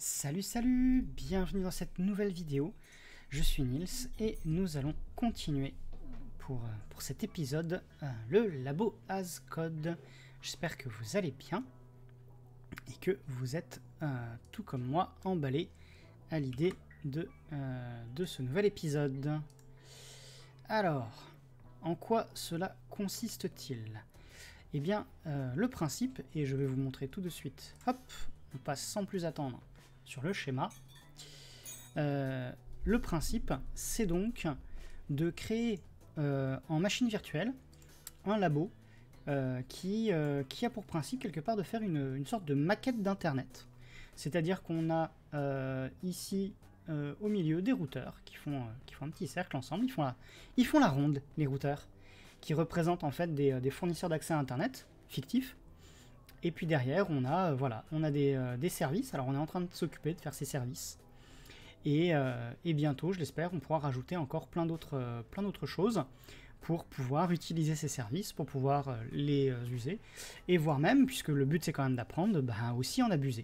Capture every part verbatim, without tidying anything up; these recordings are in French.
Salut salut, bienvenue dans cette nouvelle vidéo. Je suis Nils et nous allons continuer pour, pour cet épisode euh, le labo Ascode. J'espère que vous allez bien et que vous êtes euh, tout comme moi emballé à l'idée de, euh, de ce nouvel épisode. Alors, en quoi cela consiste-t-il? Eh bien, euh, le principe, et je vais vous montrer tout de suite, hop, on passe sans plus attendre sur le schéma. Euh, le principe, c'est donc de créer euh, en machine virtuelle un labo euh, qui, euh, qui a pour principe quelque part de faire une, une sorte de maquette d'internet. C'est-à-dire qu'on a euh, ici euh, au milieu des routeurs qui font, euh, qui font un petit cercle ensemble, ils font la, ils font la ronde, les routeurs, qui représentent en fait des, des fournisseurs d'accès à internet fictifs. Et puis derrière, on a, euh, voilà, on a des, euh, des services. Alors on est en train de s'occuper de faire ces services. Et, euh, et bientôt, je l'espère, on pourra rajouter encore plein d'autres euh, plein d'autres choses pour pouvoir utiliser ces services, pour pouvoir euh, les euh, user. Et voire même, puisque le but c'est quand même d'apprendre, bah, aussi en abuser.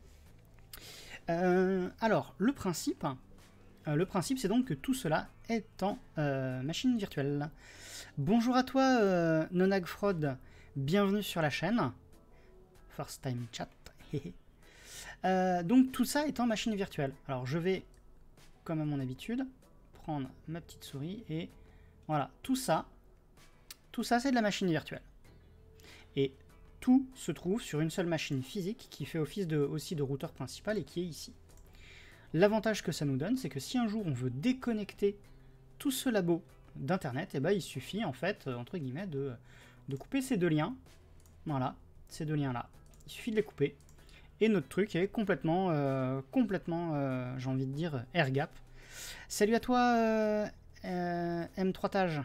Euh, alors, le principe, euh, le principe c'est donc que tout cela est en euh, machine virtuelle. Bonjour à toi, euh, Nonagfrod. Bienvenue sur la chaîne. First time chat. euh, donc tout ça est en machine virtuelle. Alors je vais, comme à mon habitude, prendre ma petite souris et voilà, tout ça, tout ça c'est de la machine virtuelle. Et tout se trouve sur une seule machine physique qui fait office de, aussi de routeur principal et qui est ici. L'avantage que ça nous donne, c'est que si un jour on veut déconnecter tout ce labo d'internet, et eh ben il suffit en fait, entre guillemets, de, de couper ces deux liens. Voilà, ces deux liens là. Il suffit de les couper. Et notre truc est complètement, euh, complètement, euh, j'ai envie de dire, air gap. Salut à toi, euh, euh, M trois Tage.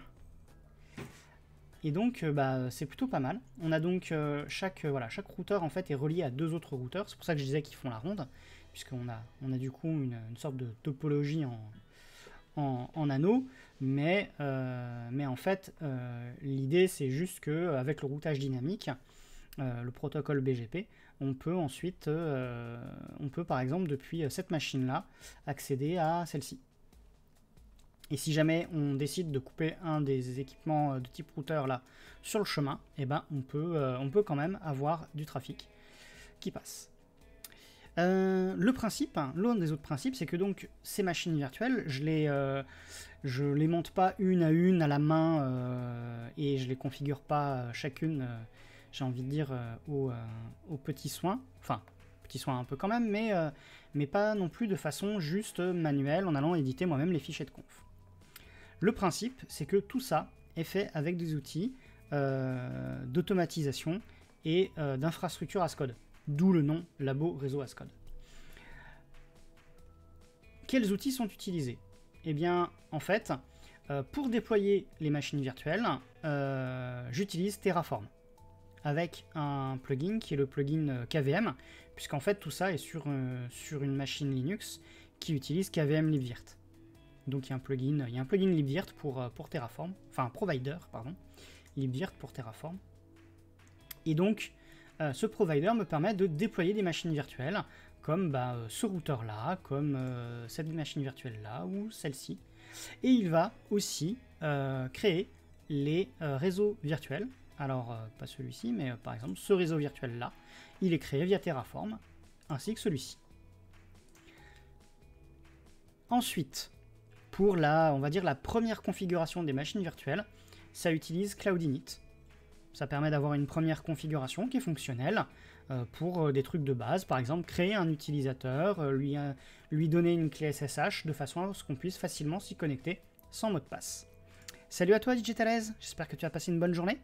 Et donc, euh, bah, c'est plutôt pas mal. On a donc euh, chaque, euh, voilà, chaque routeur en fait est relié à deux autres routeurs. C'est pour ça que je disais qu'ils font la ronde, puisqu'on a, on a du coup une, une sorte de topologie en, en, en anneau. Mais, euh, mais en fait, euh, l'idée c'est juste que avec le routage dynamique, Euh, le protocole B G P, on peut ensuite, euh, on peut par exemple depuis cette machine-là, accéder à celle-ci. Et si jamais on décide de couper un des équipements de type routeur là sur le chemin, eh ben on peut, euh, on peut quand même avoir du trafic qui passe. Euh, le principe, hein, l'un des autres principes, c'est que donc ces machines virtuelles, je les, euh, je les monte pas une à une à la main euh, et je les configure pas chacune. Euh, j'ai envie de dire, euh, aux, euh, aux petits soins, enfin, petits soins un peu quand même, mais, euh, mais pas non plus de façon juste manuelle, en allant éditer moi-même les fichiers de conf. Le principe, c'est que tout ça est fait avec des outils euh, d'automatisation et euh, d'infrastructure Ascode, d'où le nom Labo Réseau Ascode. Quels outils sont utilisés? Eh bien, en fait, euh, pour déployer les machines virtuelles, euh, j'utilise Terraform, avec un plugin qui est le plugin K V M, puisqu'en fait tout ça est sur, euh, sur une machine Linux qui utilise K V M libvirt. Donc il y a un plugin, il y a un plugin libvirt pour, pour Terraform, enfin un provider, pardon, libvirt pour Terraform. Et donc euh, ce provider me permet de déployer des machines virtuelles, comme bah, ce routeur là, comme euh, cette machine virtuelle là, ou celle-ci. Et il va aussi euh, créer les euh, réseaux virtuels. Alors, euh, pas celui-ci, mais euh, par exemple, ce réseau virtuel-là, il est créé via Terraform, ainsi que celui-ci. Ensuite, pour la, on va dire, la première configuration des machines virtuelles, ça utilise Cloudinit. Ça permet d'avoir une première configuration qui est fonctionnelle euh, pour euh, des trucs de base. Par exemple, créer un utilisateur, euh, lui, euh, lui donner une clé S S H, de façon à ce qu'on puisse facilement s'y connecter sans mot de passe. Salut à toi, Digitalez, j'espère que tu as passé une bonne journée.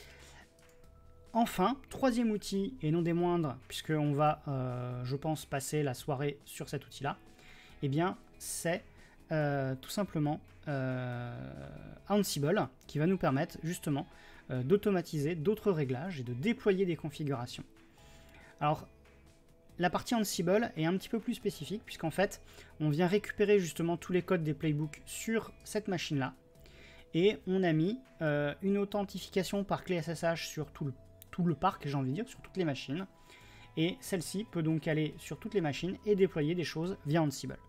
Enfin, troisième outil, et non des moindres, puisqu'on va, euh, je pense, passer la soirée sur cet outil-là, eh bien, c'est euh, tout simplement euh, Ansible, qui va nous permettre, justement, euh, d'automatiser d'autres réglages et de déployer des configurations. Alors, la partie Ansible est un petit peu plus spécifique, puisqu'en fait, on vient récupérer justement tous les codes des playbooks sur cette machine-là, et on a mis euh, une authentification par clé S S H sur tout le tout le parc, j'ai envie de dire, sur toutes les machines. Et celle-ci peut donc aller sur toutes les machines et déployer des choses via Ansible.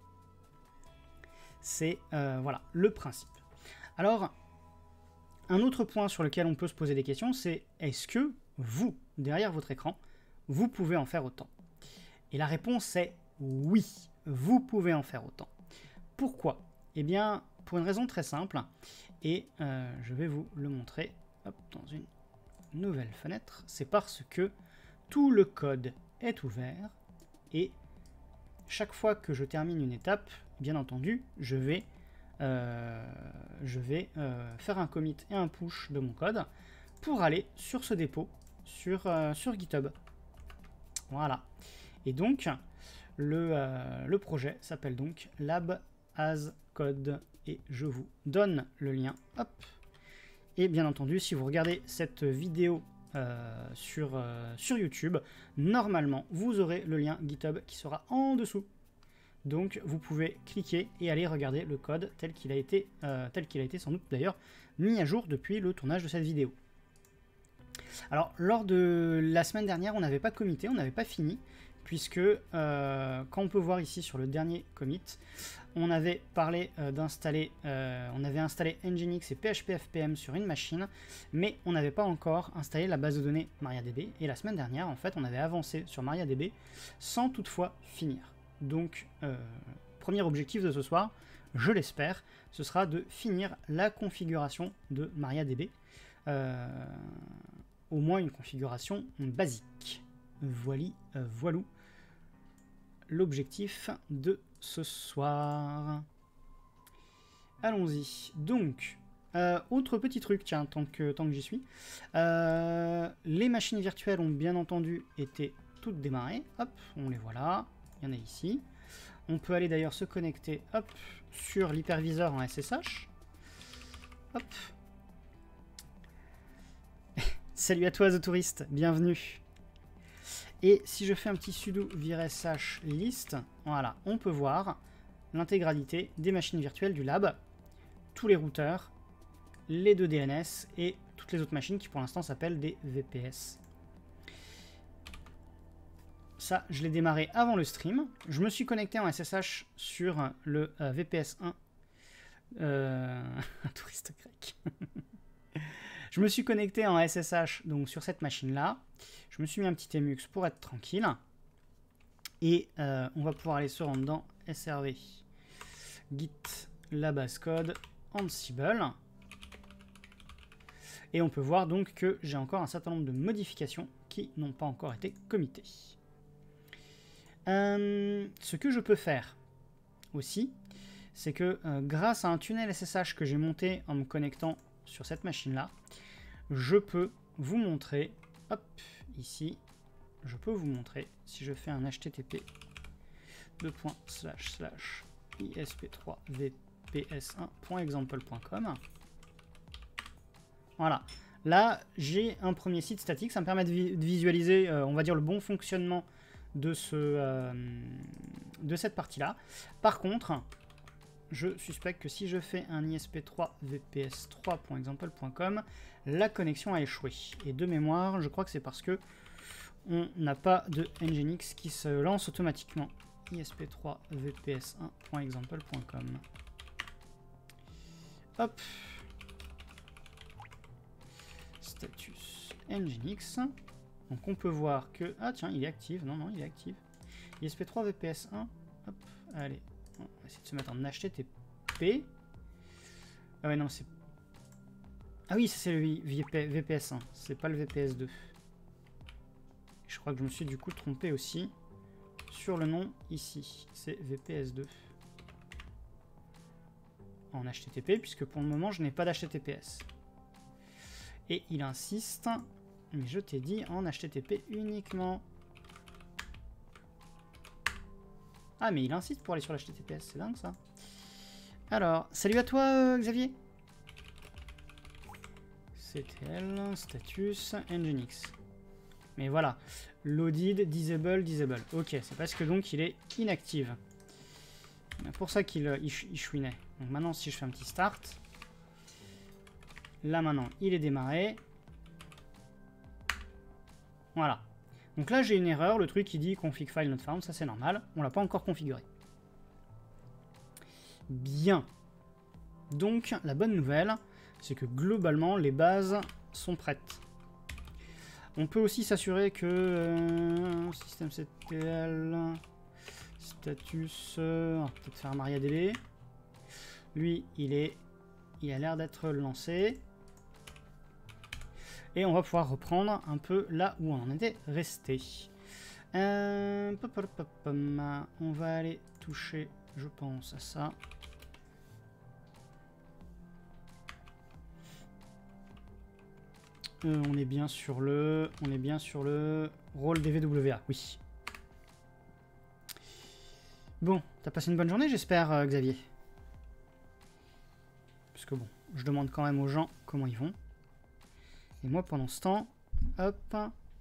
C'est euh, voilà, le principe. Alors, un autre point sur lequel on peut se poser des questions, c'est est-ce que vous, derrière votre écran, vous pouvez en faire autant? Et la réponse est oui, vous pouvez en faire autant. Pourquoi? Eh bien, pour une raison très simple, et euh, je vais vous le montrer hop, dans une nouvelle fenêtre. C'est parce que tout le code est ouvert et chaque fois que je termine une étape, bien entendu, je vais, euh, je vais euh, faire un commit et un push de mon code pour aller sur ce dépôt sur, euh, sur GitHub. Voilà. Et donc, le, euh, le projet s'appelle donc Lab as Code et je vous donne le lien. Hop. Et bien entendu, si vous regardez cette vidéo euh, sur, euh, sur YouTube, normalement, vous aurez le lien GitHub qui sera en dessous. Donc, vous pouvez cliquer et aller regarder le code tel qu'il a été, euh, tel qu'il a été sans doute d'ailleurs mis à jour depuis le tournage de cette vidéo. Alors, lors de la semaine dernière, on n'avait pas commité, on n'avait pas fini, puisque, euh, quand on peut voir ici sur le dernier commit, on avait parlé euh, d'installer, euh, on avait installé Nginx et P H P F P M sur une machine, mais on n'avait pas encore installé la base de données MariaDB, et la semaine dernière, en fait, on avait avancé sur MariaDB sans toutefois finir. Donc, euh, premier objectif de ce soir, je l'espère, ce sera de finir la configuration de MariaDB, euh, au moins une configuration basique. Voili, euh, voilou, l'objectif de ce soir. Allons-y. Donc, euh, autre petit truc, tiens, tant que, tant que j'y suis. Euh, les machines virtuelles ont bien entendu été toutes démarrées. Hop, on les voit là. Il y en a ici. On peut aller d'ailleurs se connecter hop, sur l'hyperviseur en S S H. Hop. Salut à toi, The Tourist, bienvenue. Et si je fais un petit sudo vir sh list, voilà, on peut voir l'intégralité des machines virtuelles du lab, tous les routeurs, les deux D N S et toutes les autres machines qui pour l'instant s'appellent des V P S. Ça, je l'ai démarré avant le stream. Je me suis connecté en S S H sur le euh, V P S un. Euh, un touriste grec. Je me suis connecté en S S H donc sur cette machine-là. Je me suis mis un petit Emux pour être tranquille. Et euh, on va pouvoir aller se rendre dans S R V, Git, la base code, Ansible. Et on peut voir donc que j'ai encore un certain nombre de modifications qui n'ont pas encore été committées. Euh, ce que je peux faire aussi, c'est que euh, grâce à un tunnel S S H que j'ai monté en me connectant sur cette machine-là, je peux vous montrer, hop, ici, je peux vous montrer, si je fais un H T T P deux points slash slash I S P trois V P S un point example point com. Voilà. Là, j'ai un premier site statique. Ça me permet de, vi de visualiser, euh, on va dire, le bon fonctionnement de, ce, euh, de cette partie-là. Par contre, je suspecte que si je fais un I S P trois V P S trois point example point com, la connexion a échoué. Et de mémoire, je crois que c'est parce que on n'a pas de Nginx qui se lance automatiquement. I S P trois V P S un point example point com. Hop. Status Nginx. Donc on peut voir que... Ah tiens, il est actif. Non, non, il est actif. I S P trois V P S un. Hop, allez. On va essayer de se mettre en H T T P. Ah ouais, non, c'est... Ah oui, c'est le V P S un. C'est pas le V P S deux. Je crois que je me suis du coup trompé aussi sur le nom ici. C'est V P S deux. En H T T P, puisque pour le moment, je n'ai pas d'H T T P S. Et il insiste, mais je t'ai dit en H T T P uniquement. Ah, mais il insiste pour aller sur l'H T T P S, c'est dingue ça. Alors, salut à toi euh, Xavier. C T L, status, Nginx. Mais voilà, loaded, disable, disable. Ok, c'est parce que donc il est inactive. C'est pour ça qu'il il, il chouinait. Donc maintenant, si je fais un petit start, là maintenant, il est démarré. Voilà. Donc là j'ai une erreur, le truc qui dit config file not found, ça c'est normal, on l'a pas encore configuré. Bien. Donc la bonne nouvelle, c'est que globalement les bases sont prêtes. On peut aussi s'assurer que euh, systemctl status, euh, on va peut-être faire un MariaDB. Lui il est, il a l'air d'être lancé. Et on va pouvoir reprendre un peu là où on en était resté. Euh, pop, pop, pop, pop, on va aller toucher, je pense, à ça. Euh, on est bien sur le, on est bien sur le rôle D V W A, oui. Bon, t'as passé une bonne journée, j'espère, euh, Xavier. Parce que bon, je demande quand même aux gens comment ils vont. Et moi, pendant ce temps, hop,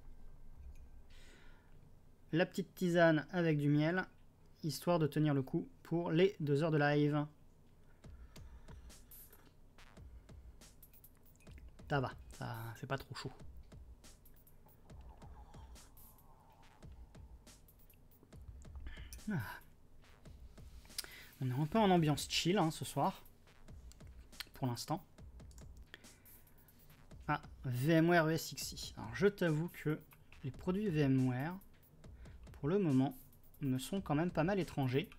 la petite tisane avec du miel, histoire de tenir le coup pour les deux heures de live. Ça va, ça fait pas trop chaud. Ah. On est un peu en ambiance chill hein, ce soir, pour l'instant. Ah, VMware E S X i. Alors je t'avoue que les produits VMware, pour le moment, me sont quand même pas mal étrangers.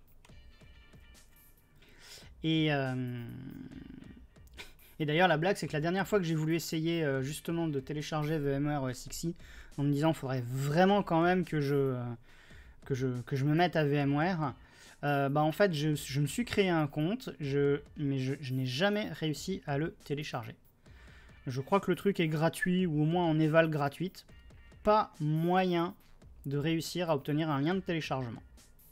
Et, euh... et d'ailleurs la blague c'est que la dernière fois que j'ai voulu essayer euh, justement de télécharger VMware E S X i, en me disant qu'il faudrait vraiment quand même que je, euh, que je, que je me mette à VMware, euh, bah en fait je, je me suis créé un compte, je, mais je, je n'ai jamais réussi à le télécharger. Je crois que le truc est gratuit, ou au moins en éval gratuite. Pas moyen de réussir à obtenir un lien de téléchargement.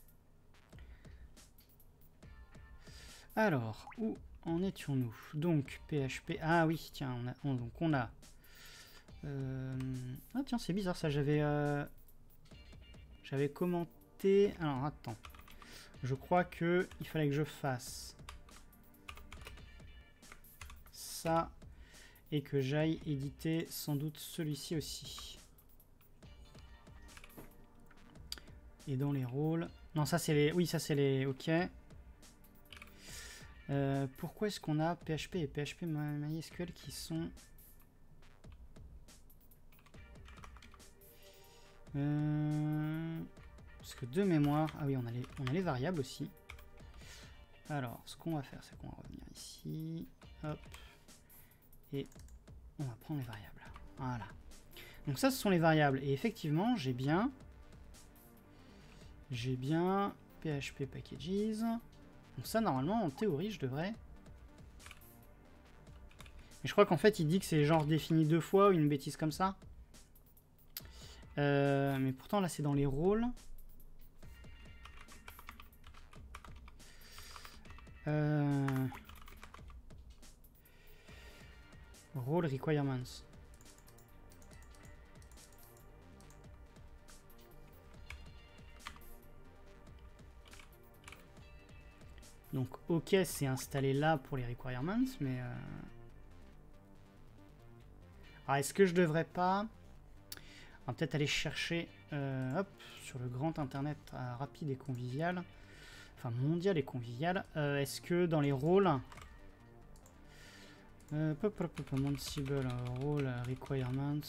Alors, où en étions-nous? Donc, P H P... Ah oui, tiens, on a... On, donc on a... Euh, ah tiens, c'est bizarre ça, j'avais... Euh, j'avais commenté... Alors, attends. Je crois que il fallait que je fasse... ça... et que j'aille éditer sans doute celui-ci aussi. Et dans les rôles... Non, ça c'est les... Oui, ça c'est les... Ok. Euh, pourquoi est-ce qu'on a P H P et P H P MySQL qui sont... Euh... Parce que de mémoire... Ah oui, on a les, on a les variables aussi. Alors, ce qu'on va faire, c'est qu'on va revenir ici. Hop. Et on va prendre les variables. Voilà. Donc ça, ce sont les variables. Et effectivement, j'ai bien... J'ai bien P H P Packages. Donc ça, normalement, en théorie, je devrais... Mais je crois qu'en fait, il dit que c'est genre défini deux fois ou une bêtise comme ça. Euh, mais pourtant, là, c'est dans les rôles. Euh... Role requirements. Donc ok, c'est installé là pour les requirements, mais... Euh... Alors est-ce que je devrais pas... On va peut-être aller chercher euh, hop, sur le grand internet euh, rapide et convivial, enfin mondial et convivial, euh, est-ce que dans les rôles... Euh, pop, pop, pop, Ansible, role requirements,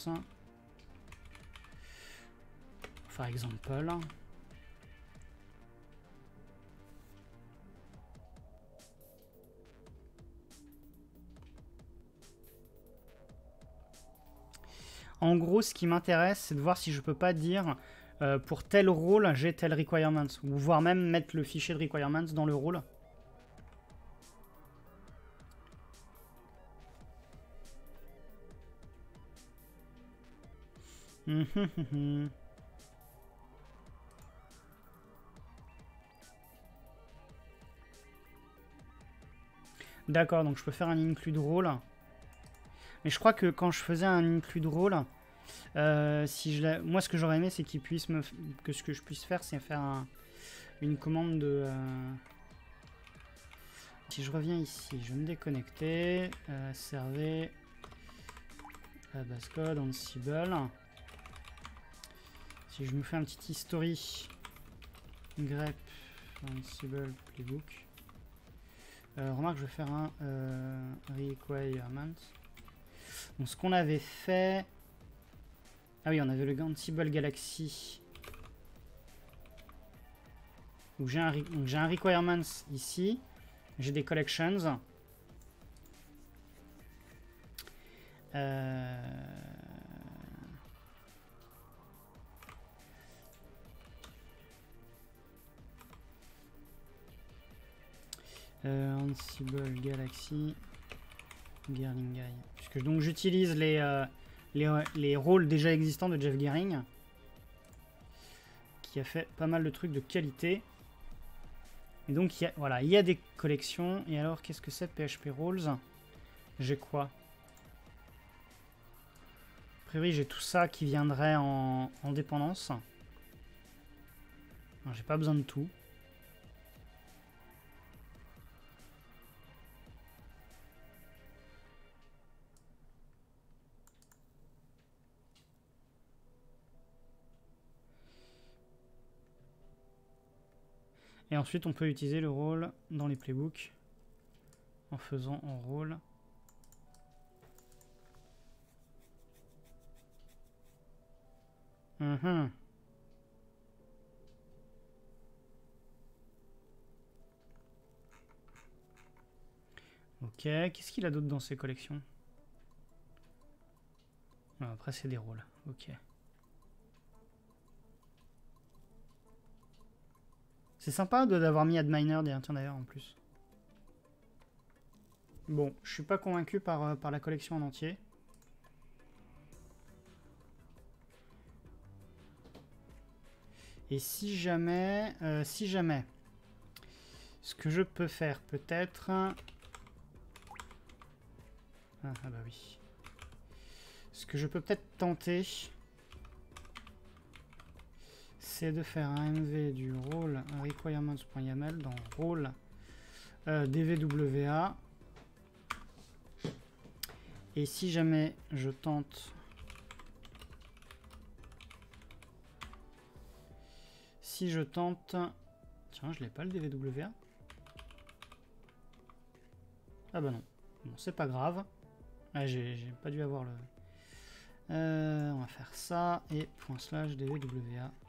par exemple... En gros, ce qui m'intéresse, c'est de voir si je peux pas dire euh, pour tel rôle, j'ai tel requirements, ou voire même mettre le fichier de requirements dans le rôle. D'accord, donc je peux faire un include role. Mais je crois que quand je faisais un include role, euh, si je moi ce que j'aurais aimé c'est qu'il puisse me que ce que je puisse faire c'est faire un, une commande de euh... si je reviens ici, je vais me déconnecter, euh, servez la base code Ansible. Si Si je nous fais un petit history, grep, Ansible, playbook. Euh, remarque, je vais faire un euh, requirement. Donc, ce qu'on avait fait. Ah oui, on avait le Ansible Galaxy. Donc, j'ai un, un requirements ici. J'ai des collections. Euh... Euh, Ansible Galaxy Gearing. Puisque donc j'utilise les, euh, les, les rôles déjà existants de Jeff Gearing, qui a fait pas mal de trucs de qualité. Et donc il y a, voilà, il y a des collections. Et alors qu'est-ce que c'est P H P Roles? J'ai quoi? A priori j'ai tout ça qui viendrait en, en dépendance. J'ai pas besoin de tout. Et ensuite, on peut utiliser le rôle dans les playbooks en faisant en rôle. Mmh. Ok, qu'est-ce qu'il a d'autre dans ses collections? Ah, après, c'est des rôles. Ok. C'est sympa d'avoir mis Adminer d'ailleurs en plus. Bon, je suis pas convaincu par, euh, par la collection en entier. Et si jamais, euh, si jamais, ce que je peux faire peut-être... Ah, ah bah oui. Ce que je peux peut-être tenter, c'est de faire un M V du rôle requirements.yaml dans rôle euh, D V W A. Et si jamais je tente... Si je tente... Tiens, je l'ai pas le D V W A. Ah bah non. Bon, c'est pas grave. Ah, j'ai pas dû avoir le... Euh, on va faire ça et point slash D V W A.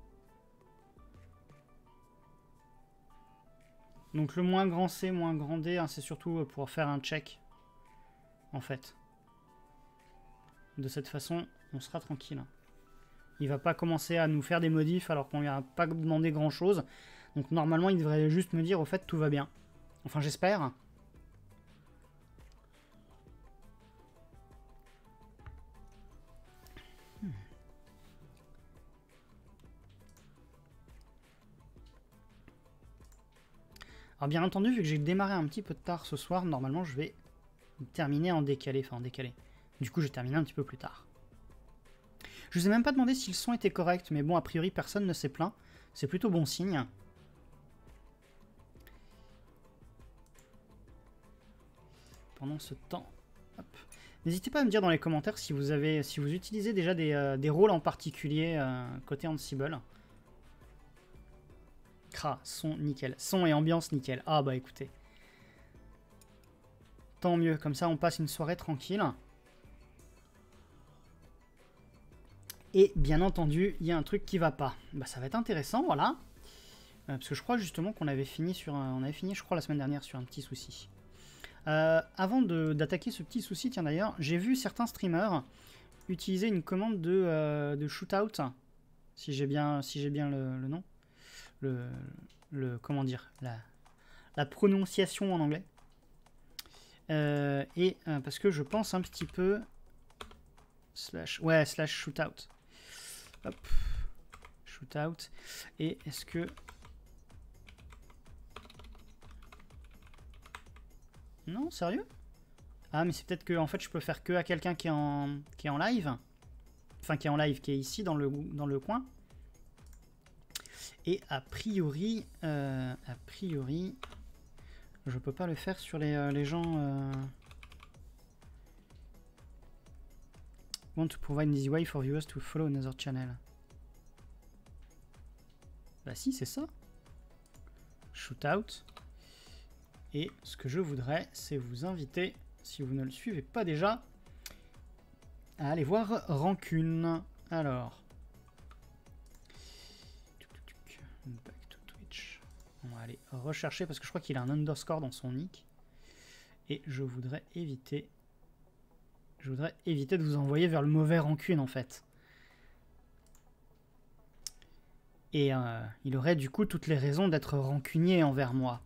Donc le moins grand C, moins grand D, hein, c'est surtout pour faire un check, en fait. De cette façon, on sera tranquille. Il va pas commencer à nous faire des modifs alors qu'on lui a pas demandé grand chose. Donc normalement, il devrait juste me dire, au fait, tout va bien. Enfin, j'espère. Hmm. Alors bien entendu, vu que j'ai démarré un petit peu tard ce soir, normalement, je vais terminer en décalé. Enfin, en décalé. Du coup, je vais terminer un petit peu plus tard. Je vous ai même pas demandé si le son était correct, mais bon, a priori, personne ne s'est plaint. C'est plutôt bon signe. Pendant ce temps, n'hésitez pas à me dire dans les commentaires si vous avez, si vous utilisez déjà des, euh, des rôles en particulier euh, côté Ansible. Cra, son nickel, son et ambiance nickel. Ah bah écoutez, tant mieux. Comme ça, on passe une soirée tranquille. Et bien entendu, il y a un truc qui va pas. Bah ça va être intéressant, voilà. Euh, parce que je crois justement qu'on avait fini sur, un, on avait fini, je crois la semaine dernière sur un petit souci. Euh, avant d'attaquer ce petit souci, tiens d'ailleurs, j'ai vu certains streamers utiliser une commande de, euh, de shootout, si j'ai bien, si j'ai bien le, le nom, le, le, comment dire, la, la prononciation en anglais. Euh, et euh, parce que je pense un petit peu slash, ouais, slash shootout. Hop, shootout. Et est-ce que non, sérieux? Ah, mais c'est peut-être que en fait, je peux faire que à quelqu'un qui est en qui est en live. Enfin, qui est en live, qui est ici dans le, dans le coin. Et a priori, euh, a priori, je peux pas le faire sur les, euh, les gens... Euh... Want to provide an easy way for viewers to follow another channel. Bah si, c'est ça. Shootout. Et ce que je voudrais, c'est vous inviter, si vous ne le suivez pas déjà, à aller voir Rancune. Alors. Back to Twitch. On va aller rechercher parce que je crois qu'il a un underscore dans son nick. Et je voudrais éviter... Je voudrais éviter de vous envoyer vers le mauvais Rancune en fait. Et euh, il aurait du coup toutes les raisons d'être rancunier envers moi.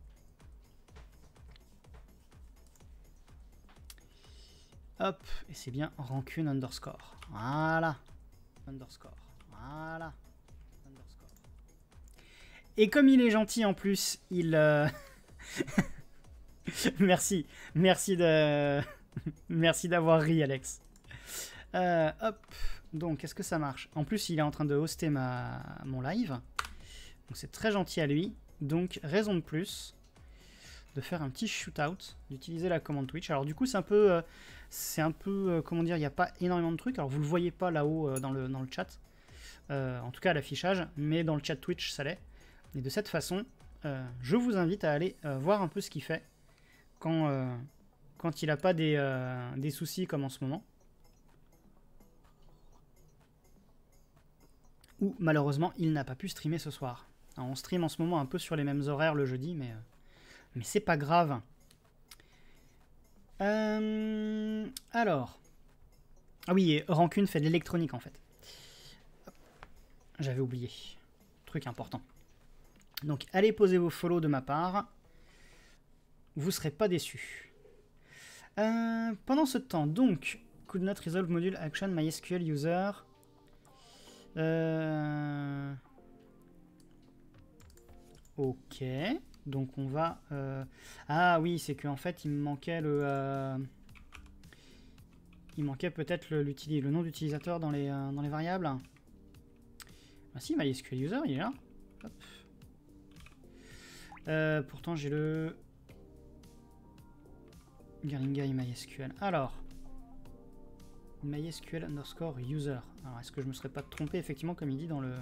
Hop, et c'est bien Rancune underscore. Voilà. Underscore. Voilà. Underscore. Et comme il est gentil en plus, il... Euh... merci. Merci de... Merci d'avoir ri, Alex. Euh, hop. Donc, est-ce que ça marche? En plus, il est en train de hoster ma... mon live. Donc, c'est très gentil à lui. Donc, raison de plus de faire un petit shootout, d'utiliser la commande Twitch. Alors, du coup, c'est un peu... Euh, c'est un peu... Euh, comment dire? Il n'y a pas énormément de trucs. Alors, vous ne le voyez pas là-haut euh, dans, le, dans le chat. Euh, en tout cas, à l'affichage. Mais dans le chat Twitch, ça l'est. Et de cette façon, euh, je vous invite à aller euh, voir un peu ce qu'il fait quand... Euh, quand il n'a pas des, euh, des soucis comme en ce moment. Ou malheureusement, il n'a pas pu streamer ce soir. Alors, on stream en ce moment un peu sur les mêmes horaires le jeudi, mais, euh, mais c'est pas grave. Euh, alors. Ah oui, et Rancune fait de l'électronique en fait. J'avais oublié. Truc important. Donc allez poser vos follow de ma part. Vous serez pas déçus. Euh, pendant ce temps, donc, could not resolve module action MySQL user. Euh... Ok. Donc on va... Euh... Ah oui, c'est qu'en fait, il me manquait le... Euh... Il manquait peut-être le, le nom d'utilisateur dans les, euh, dans les variables. Ah si, MySQL user, il est là. Hop. Euh, pourtant, j'ai le... Garingai MySQL. Alors, MySQL underscore user. Alors, est-ce que je me serais pas trompé effectivement comme il dit dans le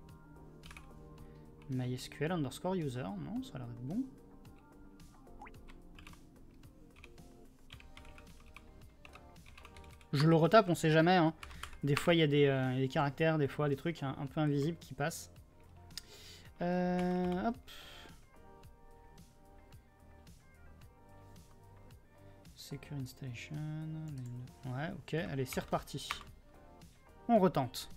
MySQL underscore user? Non, ça a l'air d'être bon. Je le retape, on sait jamais. Hein. Des fois, il y a des, euh, des caractères, des fois des trucs un, un peu invisibles qui passent. Euh, hop. Secure installation. Ouais, ok. Allez, c'est reparti. On retente.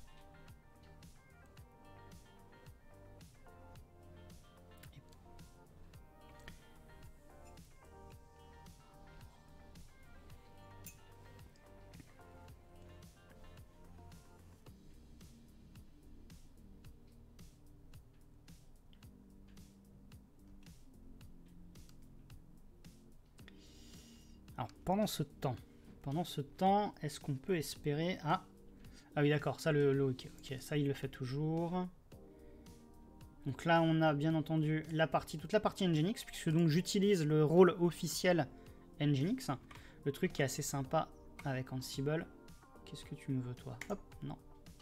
Alors, pendant ce temps, pendant ce temps, est-ce qu'on peut espérer... Ah, ah oui, d'accord, ça, le, le ok, ok, ça, il le fait toujours. Donc là, on a bien entendu la partie, toute la partie Nginx, puisque donc j'utilise le rôle officiel Nginx. Le truc qui est assez sympa avec Ansible. Qu'est-ce que tu me veux, toi? Hop, non.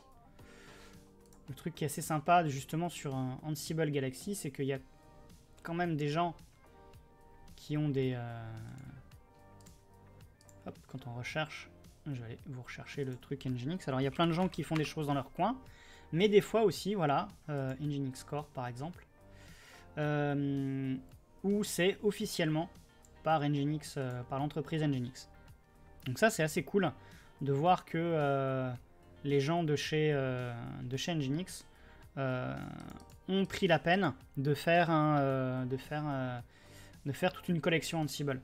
Le truc qui est assez sympa, justement, sur un Ansible Galaxy, c'est qu'il y a quand même des gens qui ont des... Euh... Hop, quand on recherche, je vais aller vous rechercher le truc Nginx. Alors, il y a plein de gens qui font des choses dans leur coin, mais des fois aussi, voilà, euh, Nginx Core, par exemple, euh, où c'est officiellement par Nginx, euh, par l'entreprise Nginx. Donc ça, c'est assez cool de voir que euh, les gens de chez, euh, de chez Nginx euh, ont pris la peine de faire, un, euh, de faire, euh, de faire toute une collection Ansible.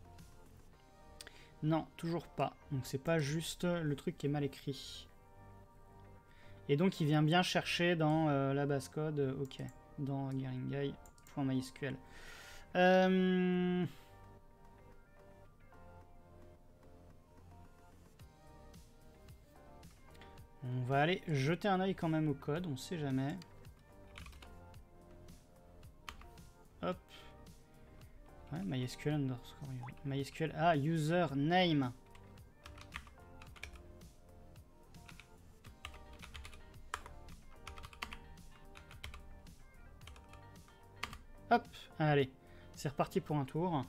Non, toujours pas. Donc c'est pas juste le truc qui est mal écrit. Et donc il vient bien chercher dans euh, la base code, euh, ok, dans garingai.mysql. Euh... On va aller jeter un œil quand même au code, on sait jamais. Hop. Ouais, MySQL underscore MySQL. Ah, username. Hop, allez, c'est reparti pour un tour.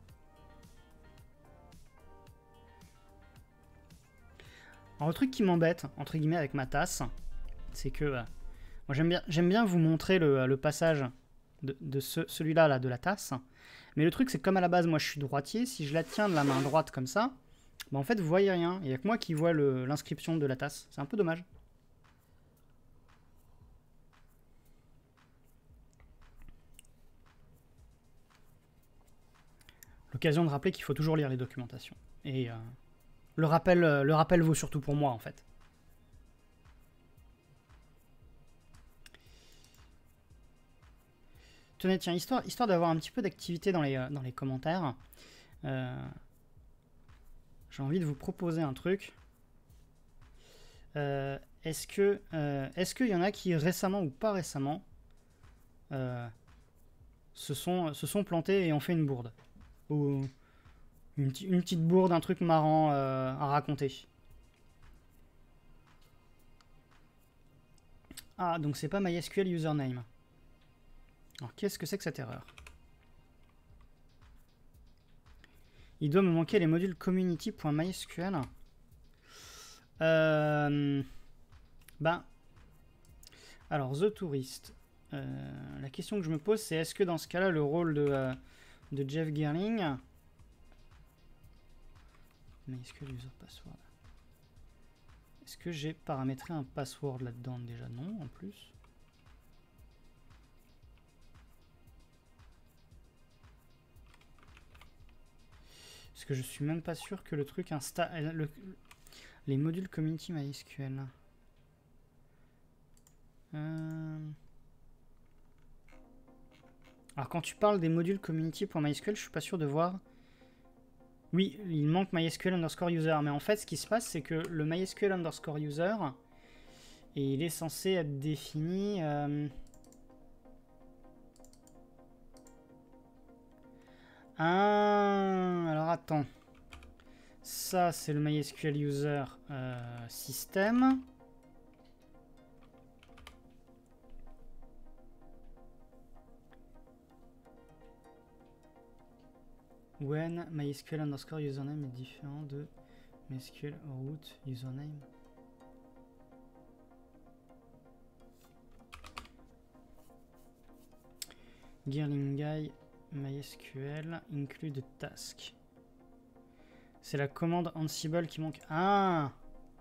Alors, le truc qui m'embête, entre guillemets, avec ma tasse, c'est que euh, moi j'aime bien, j'aime bien vous montrer le, le passage de, de ce, celui-là, là, de la tasse. Mais le truc, c'est que comme à la base, moi je suis droitier, si je la tiens de la main droite comme ça, bah, en fait, vous voyez rien. Il n'y a que moi qui vois l'inscription de la tasse. C'est un peu dommage. L'occasion de rappeler qu'il faut toujours lire les documentations. Et euh, le, rappel, euh, le rappel vaut surtout pour moi, en fait. Tenez, tiens, histoire, histoire d'avoir un petit peu d'activité dans les, euh, dans les commentaires, euh, j'ai envie de vous proposer un truc. Euh, est-ce que, euh, est-ce qu'il y en a qui, récemment ou pas récemment, euh, se, sont, se sont plantés et ont fait une bourde? Ou une, une petite bourde, un truc marrant euh, à raconter. Ah, donc c'est pas MySQL username. Alors qu'est-ce que c'est que cette erreur? Il doit me manquer les modules community.mysql. Euh, ben, alors The Tourist. Euh, la question que je me pose, c'est est-ce que dans ce cas-là, le rôle de, euh, de Jeff Gerling, MySQL user password. Est-ce que j'ai paramétré un password là-dedans déjà? Non, en plus. Parce que je suis même pas sûr que le truc insta... Le, les modules community MySQL. Euh... Alors quand tu parles des modules community.mysql, je suis pas sûr de voir... Oui, il manque MySQL underscore user, mais en fait ce qui se passe c'est que le MySQL underscore user, et il est censé être défini... Euh... Ah, alors attends. Ça c'est le MySQL user euh, system. When MySQL underscore username est différent de MySQL root username. Girlinguy MySQL include task. C'est la commande Ansible qui manque. Ah!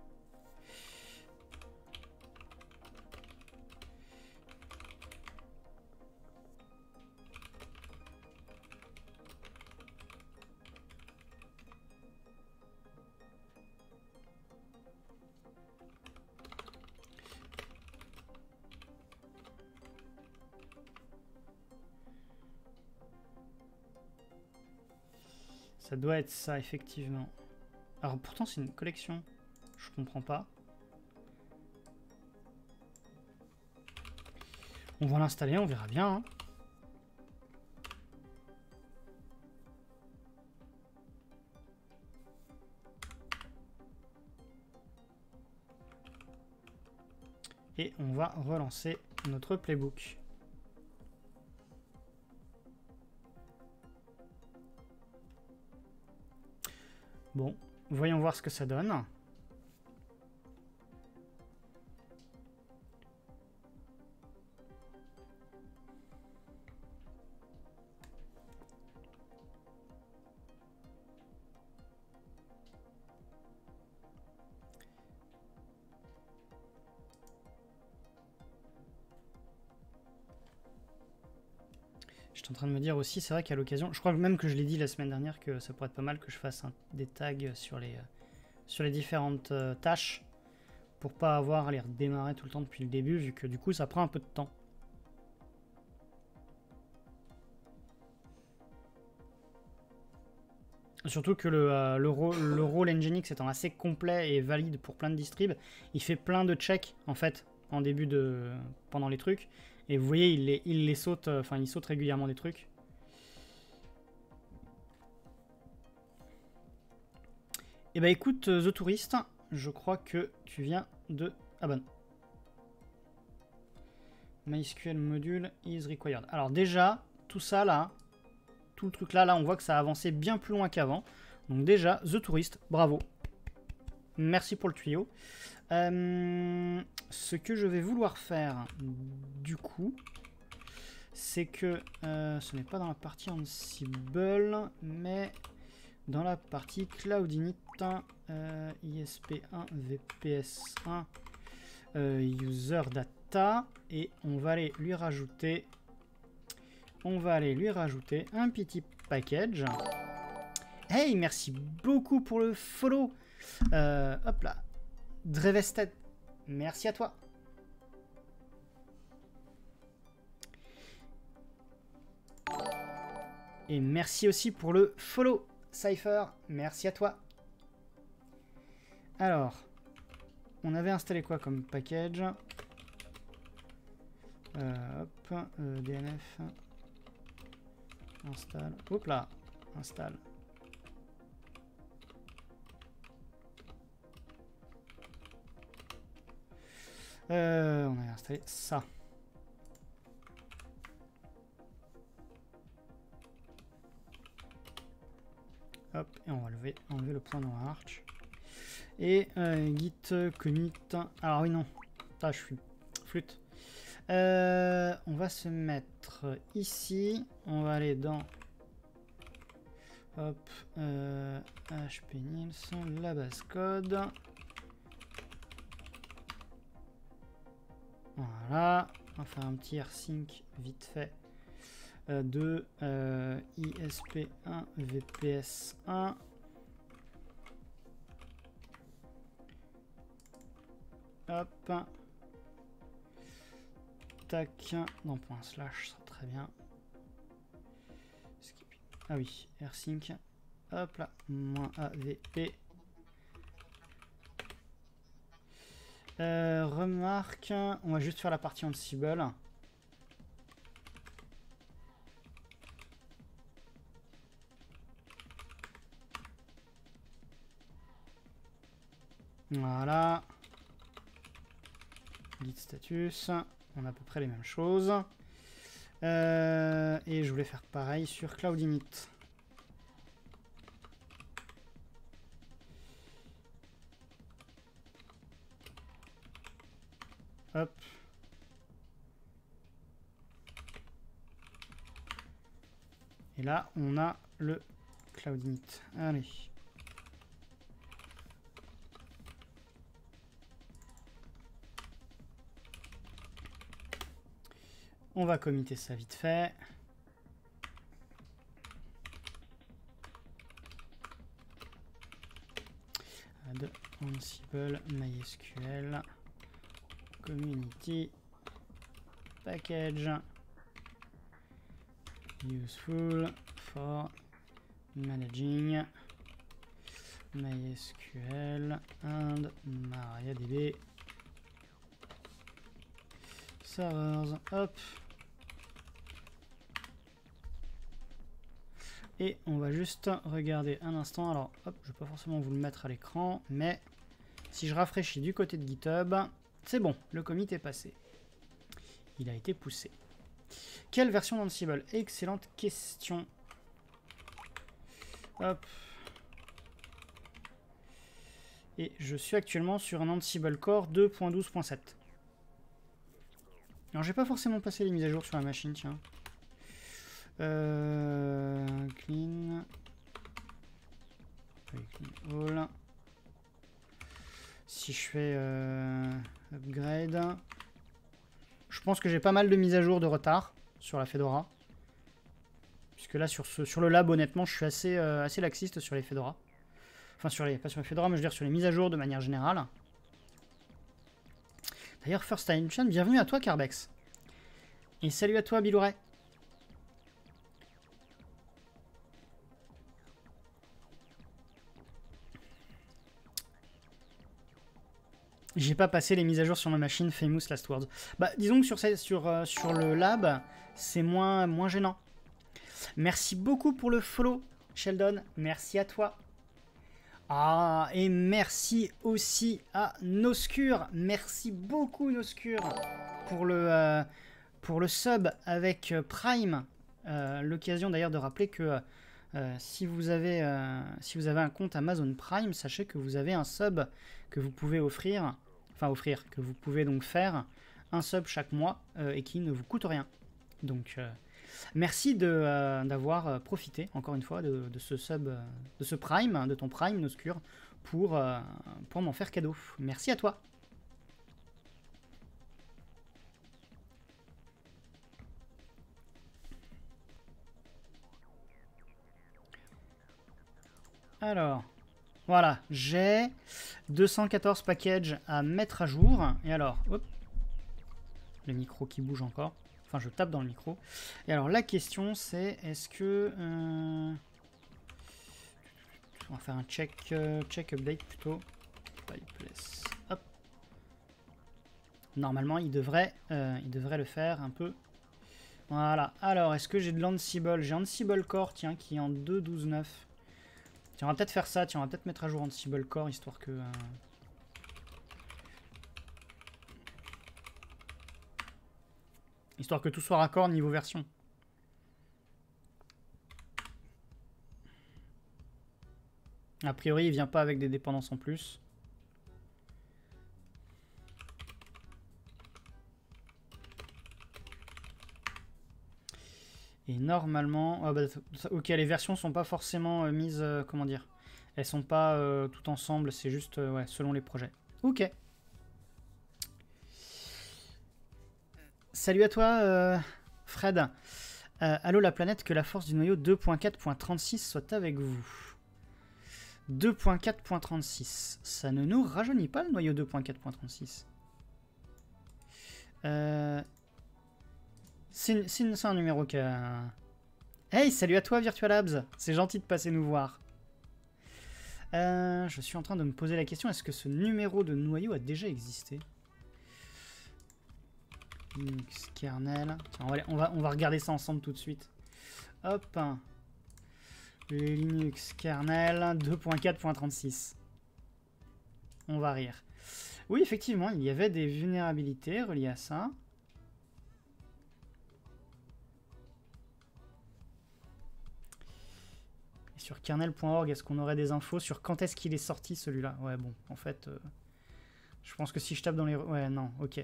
Ça doit être ça, effectivement. Alors pourtant c'est une collection. Je comprends pas. On va l'installer, on verra bien. Hein. Et on va relancer notre playbook. Bon, voyons voir ce que ça donne. Je suis en train de me dire aussi, c'est vrai qu'à l'occasion, je crois même que je l'ai dit la semaine dernière que ça pourrait être pas mal que je fasse un, des tags sur les, euh, sur les différentes euh, tâches pour pas avoir à les redémarrer tout le temps depuis le début, vu que du coup ça prend un peu de temps. Surtout que le, euh, le, rôle, le rôle Nginx étant assez complet et valide pour plein de distribs, il fait plein de checks en fait en début de pendant les trucs. Et vous voyez, il les, il les saute, enfin il saute régulièrement des trucs. Et bah écoute, The Tourist, je crois que tu viens de... Ah bon. MySQL module is required. Alors déjà, tout ça là, tout le truc là, là on voit que ça a avancé bien plus loin qu'avant. Donc déjà, The Tourist, bravo. Merci pour le tuyau. Euh, ce que je vais vouloir faire, du coup, c'est que euh, ce n'est pas dans la partie Ansible, mais dans la partie Cloud Init, euh, I S P un, V P S un, euh, User Data, et on va aller lui rajouter, on va aller lui rajouter un petit package. Hey, merci beaucoup pour le follow. Euh, hop là. Drevested, merci à toi. Et merci aussi pour le follow. Cypher, merci à toi. Alors, on avait installé quoi comme package? euh, Hop, euh, D N F. Installe. Hop là, installe. Euh, on a installé ça. Hop, et on va lever, enlever le point dans Arch. Et euh, git commit. Alors oui, non. Ah, je suis flûte. Euh, on va se mettre ici. On va aller dans. Hop. Euh, H P Nils, la base code. Voilà, on va faire un petit rsync vite fait euh, de euh, I S P un V P S un. Hop. Tac, dans point slash, ça très bien. Ah oui, rsync. Hop là, moins A V P. Euh, remarque, on va juste faire la partie Ansible. Voilà. Git status, on a à peu près les mêmes choses. Euh, et je voulais faire pareil sur Cloud Init. Hop. Et là, on a le Cloud Init. Allez. On va committer ça vite fait. Add Ansible MySQL Community Package Useful for Managing MySQL and MariaDB Servers. Hop. Et on va juste regarder un instant. Alors, hop, je ne vais pas forcément vous le mettre à l'écran, mais si je rafraîchis du côté de GitHub, c'est bon, le commit est passé. Il a été poussé. Quelle version d'Ansible? Excellente question. Hop. Et je suis actuellement sur un Ansible Core deux point douze point sept. Alors, j'ai pas forcément passé les mises à jour sur la machine, tiens. Euh, clean. clean all. Si je fais euh, upgrade, je pense que j'ai pas mal de mises à jour de retard sur la Fedora. Puisque là, sur, ce, sur le lab, honnêtement, je suis assez, euh, assez laxiste sur les Fedora. Enfin, sur les, pas sur les Fedora, mais je veux dire sur les mises à jour de manière générale. D'ailleurs, First Time Chain, bienvenue à toi, Carbex. Et salut à toi, Bilouret. J'ai pas passé les mises à jour sur ma machine Famous Last Words. Bah, disons que sur, sur, euh, sur le lab, c'est moins, moins gênant. Merci beaucoup pour le follow, Sheldon. Merci à toi. Ah, et merci aussi à Noscure. Merci beaucoup, Noscure, pour le, euh, pour le sub avec Prime Euh, L'occasion d'ailleurs de rappeler que euh, si, vous avez, euh, si vous avez un compte Amazon Prime, sachez que vous avez un sub que vous pouvez offrir, enfin offrir, que vous pouvez donc faire un sub chaque mois euh, et qui ne vous coûte rien. Donc euh, merci euh, d'avoir euh, profité encore une fois de, de ce sub, euh, de ce Prime, de ton Prime Noscure pour, euh, pour m'en faire cadeau. Merci à toi. Alors, voilà, j'ai deux cent quatorze packages à mettre à jour. Et alors, hop, le micro qui bouge encore. Enfin, je tape dans le micro. Et alors, la question, c'est est-ce que... Euh... On va faire un check, euh, check update plutôt. Pipeless. Hop. Normalement, il devrait, euh, il devrait le faire un peu. Voilà. Alors, est-ce que j'ai de l'Ansible? J'ai Ansible Core, tiens, qui est en deux point douze point neuf. Tiens, on va peut-être faire ça. Tiens, on va peut-être mettre à jour Ansible Core, histoire que... Euh... Histoire que tout soit raccord niveau version. A priori, il vient pas avec des dépendances en plus. Et normalement... Oh bah, ok, les versions sont pas forcément euh, mises... Euh, comment dire? Elles sont pas euh, tout ensemble, c'est juste euh, ouais, selon les projets. Ok. Salut à toi, euh, Fred. Euh, allô la planète, que la force du noyau deux point quatre point trente-six soit avec vous. deux point quatre point trente-six. Ça ne nous rajeunit pas le noyau deux point quatre point trente-six. Euh... C'est un numéro qui a... Hey, salut à toi Virtualabs. C'est gentil de passer nous voir. Euh, je suis en train de me poser la question, est-ce que ce numéro de noyau a déjà existé? Linux kernel. Tiens, on, va, on, va, on va regarder ça ensemble tout de suite. Hop. Linux kernel deux point quatre point trente-six. On va rire. Oui, effectivement, il y avait des vulnérabilités reliées à ça. Et sur kernel point org, est-ce qu'on aurait des infos sur quand est-ce qu'il est sorti celui-là? Ouais, bon, en fait, euh, je pense que si je tape dans les... Ouais, non, ok.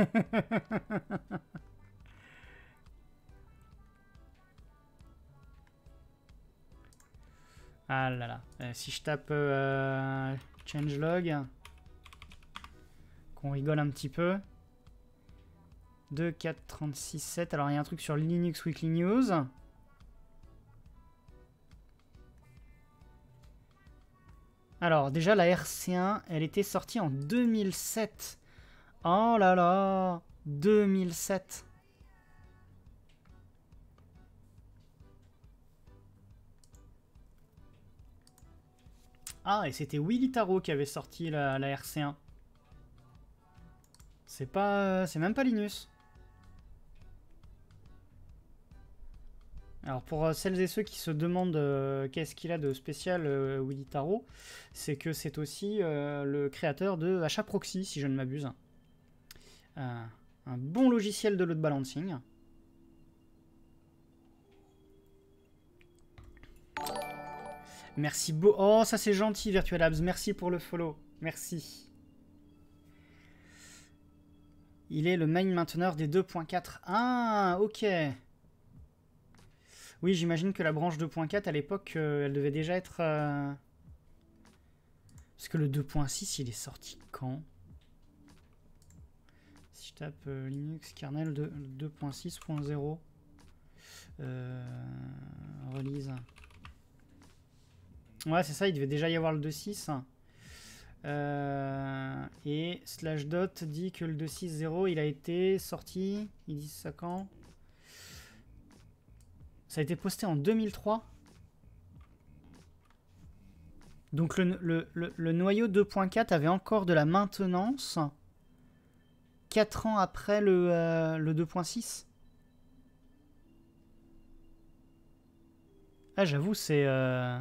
Ah là là. Euh, si je tape euh, changelog, qu'on rigole un petit peu. deux point quatre point trente-six point sept. Alors il y a un truc sur Linux Weekly News. Alors déjà la R C un, elle était sortie en deux mille sept. Oh là là, deux mille sept. Ah, et c'était Willy Tarot qui avait sorti la, la R C un. C'est pas, c'est même pas Linus. Alors pour celles et ceux qui se demandent euh, qu'est-ce qu'il a de spécial euh, Willy Tarot, c'est que c'est aussi euh, le créateur de HAProxy, si je ne m'abuse. Euh, un bon logiciel de load balancing. Merci beau. Oh, ça c'est gentil, Virtualabs. Merci pour le follow. Merci. Il est le main mainteneur des deux point quatre. Ah, ok. Oui, j'imagine que la branche deux point quatre, à l'époque, euh, elle devait déjà être... Euh... Parce que le deux point six, il est sorti quand? Si je tape euh, Linux kernel deux point six point zéro. Euh... Release. Ouais, c'est ça, il devait déjà y avoir le deux point six. Euh, et slash dot dit que le deux point six point zéro, il a été sorti. Ils disent ça quand? Ça a été posté en deux mille trois. Donc le, le, le, le noyau deux point quatre avait encore de la maintenance quatre ans après le, euh, le deux point six. Ah, j'avoue, c'est... Euh...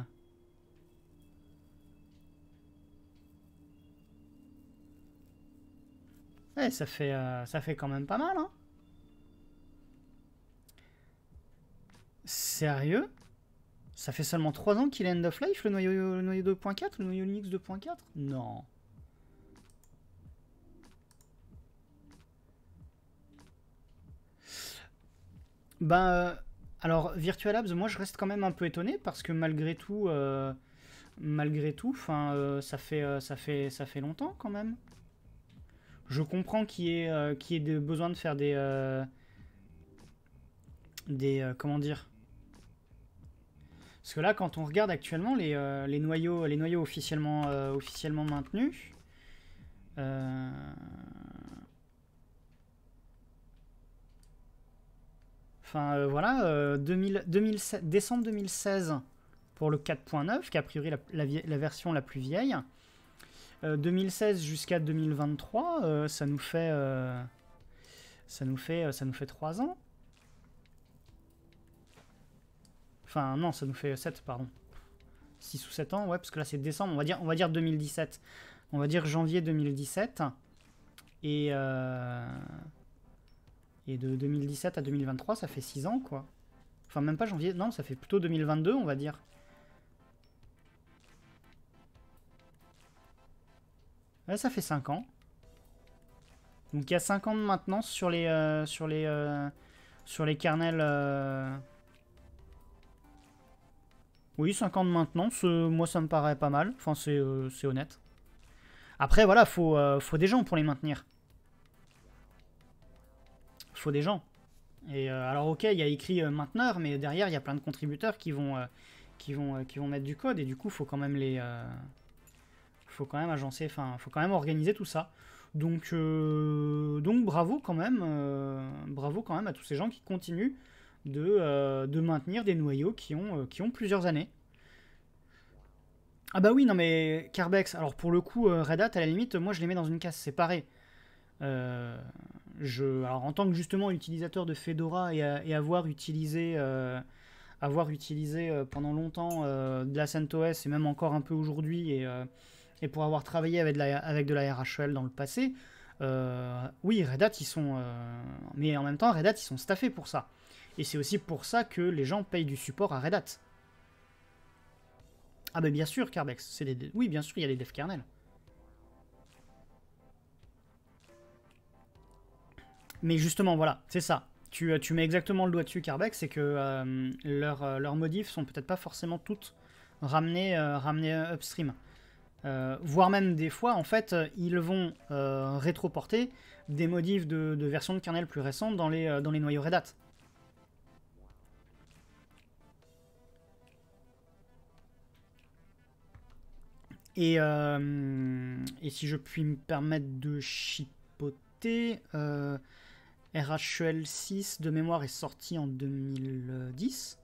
Ouais, ça fait, euh, ça fait quand même pas mal, hein. Sérieux? Ça fait seulement trois ans qu'il est end of life, le noyau, le noyau deux point quatre, le noyau Linux deux point quatre? Non. Ben, euh, alors, Virtual Labs, moi je reste quand même un peu étonné parce que malgré tout, euh, malgré tout, enfin, euh, ça fait, euh, ça fait, ça fait longtemps quand même. Je comprends qu'il y ait, euh, qu'il y ait des- besoin de faire des, euh, des, euh, comment dire. Parce que là, quand on regarde actuellement les, euh, les noyaux, les noyaux officiellement, euh, officiellement maintenus, euh, enfin euh, voilà, euh, deux mille, deux mille sept, décembre deux mille seize pour le quatre point neuf, qui est a priori la, la, la version la plus vieille. Euh, deux mille seize jusqu'à deux mille vingt-trois, euh, ça nous fait, euh, ça nous fait, ça nous fait trois ans. Enfin non, ça nous fait sept, pardon. six ou sept ans, ouais, parce que là c'est décembre, on va dire, on va dire deux mille dix-sept. On va dire janvier deux mille dix-sept. Et, euh, et de deux mille dix-sept à deux mille vingt-trois, ça fait six ans, quoi. Enfin, même pas janvier, non, ça fait plutôt deux mille vingt-deux, on va dire. Ouais, ça fait cinq ans. Donc il y a cinq ans de maintenance sur les, euh, sur les, euh, sur les kernels... Euh... Oui, cinq ans de maintenance, euh, moi ça me paraît pas mal. Enfin, c'est euh, c'est honnête. Après, voilà, faut, euh, faut des gens pour les maintenir. Faut des gens. Et euh, alors, ok, il y a écrit euh, mainteneur, mais derrière, il y a plein de contributeurs qui vont, euh, qui vont, euh, qui vont mettre du code. Et du coup, faut quand même les... Euh... faut quand même agencer, enfin, faut quand même organiser tout ça. Donc, euh, donc bravo quand même, euh, bravo quand même à tous ces gens qui continuent de, euh, de maintenir des noyaux qui ont, euh, qui ont plusieurs années. Ah bah oui, non mais Carbex, alors pour le coup, euh, Red Hat, à la limite, moi je les mets dans une case séparée. Euh, je, alors en tant que justement utilisateur de Fedora et, à, et avoir utilisé, euh, avoir utilisé euh, pendant longtemps euh, de la CentOS et même encore un peu aujourd'hui et, euh, et pour avoir travaillé avec de la, avec de la R H E L dans le passé, euh, oui, Red Hat, ils sont... Euh, mais en même temps, Red Hat, ils sont staffés pour ça. Et c'est aussi pour ça que les gens payent du support à Red Hat. Ah bah bien sûr, Carbex, c'est des... oui, bien sûr, il y a des dev kernels. Mais justement, voilà, c'est ça. Tu, tu mets exactement le doigt dessus, Carbex, c'est que euh, leurs euh, leurs modifs sont peut-être pas forcément toutes ramenées, euh, ramenées upstream. Euh, voire même des fois, en fait, ils vont euh, rétroporter des modifs de, de versions de kernel plus récentes dans les, euh, dans les noyaux Red Hat. Et, euh, et si je puis me permettre de chipoter, euh, R H E L six de mémoire est sorti en deux mille dix.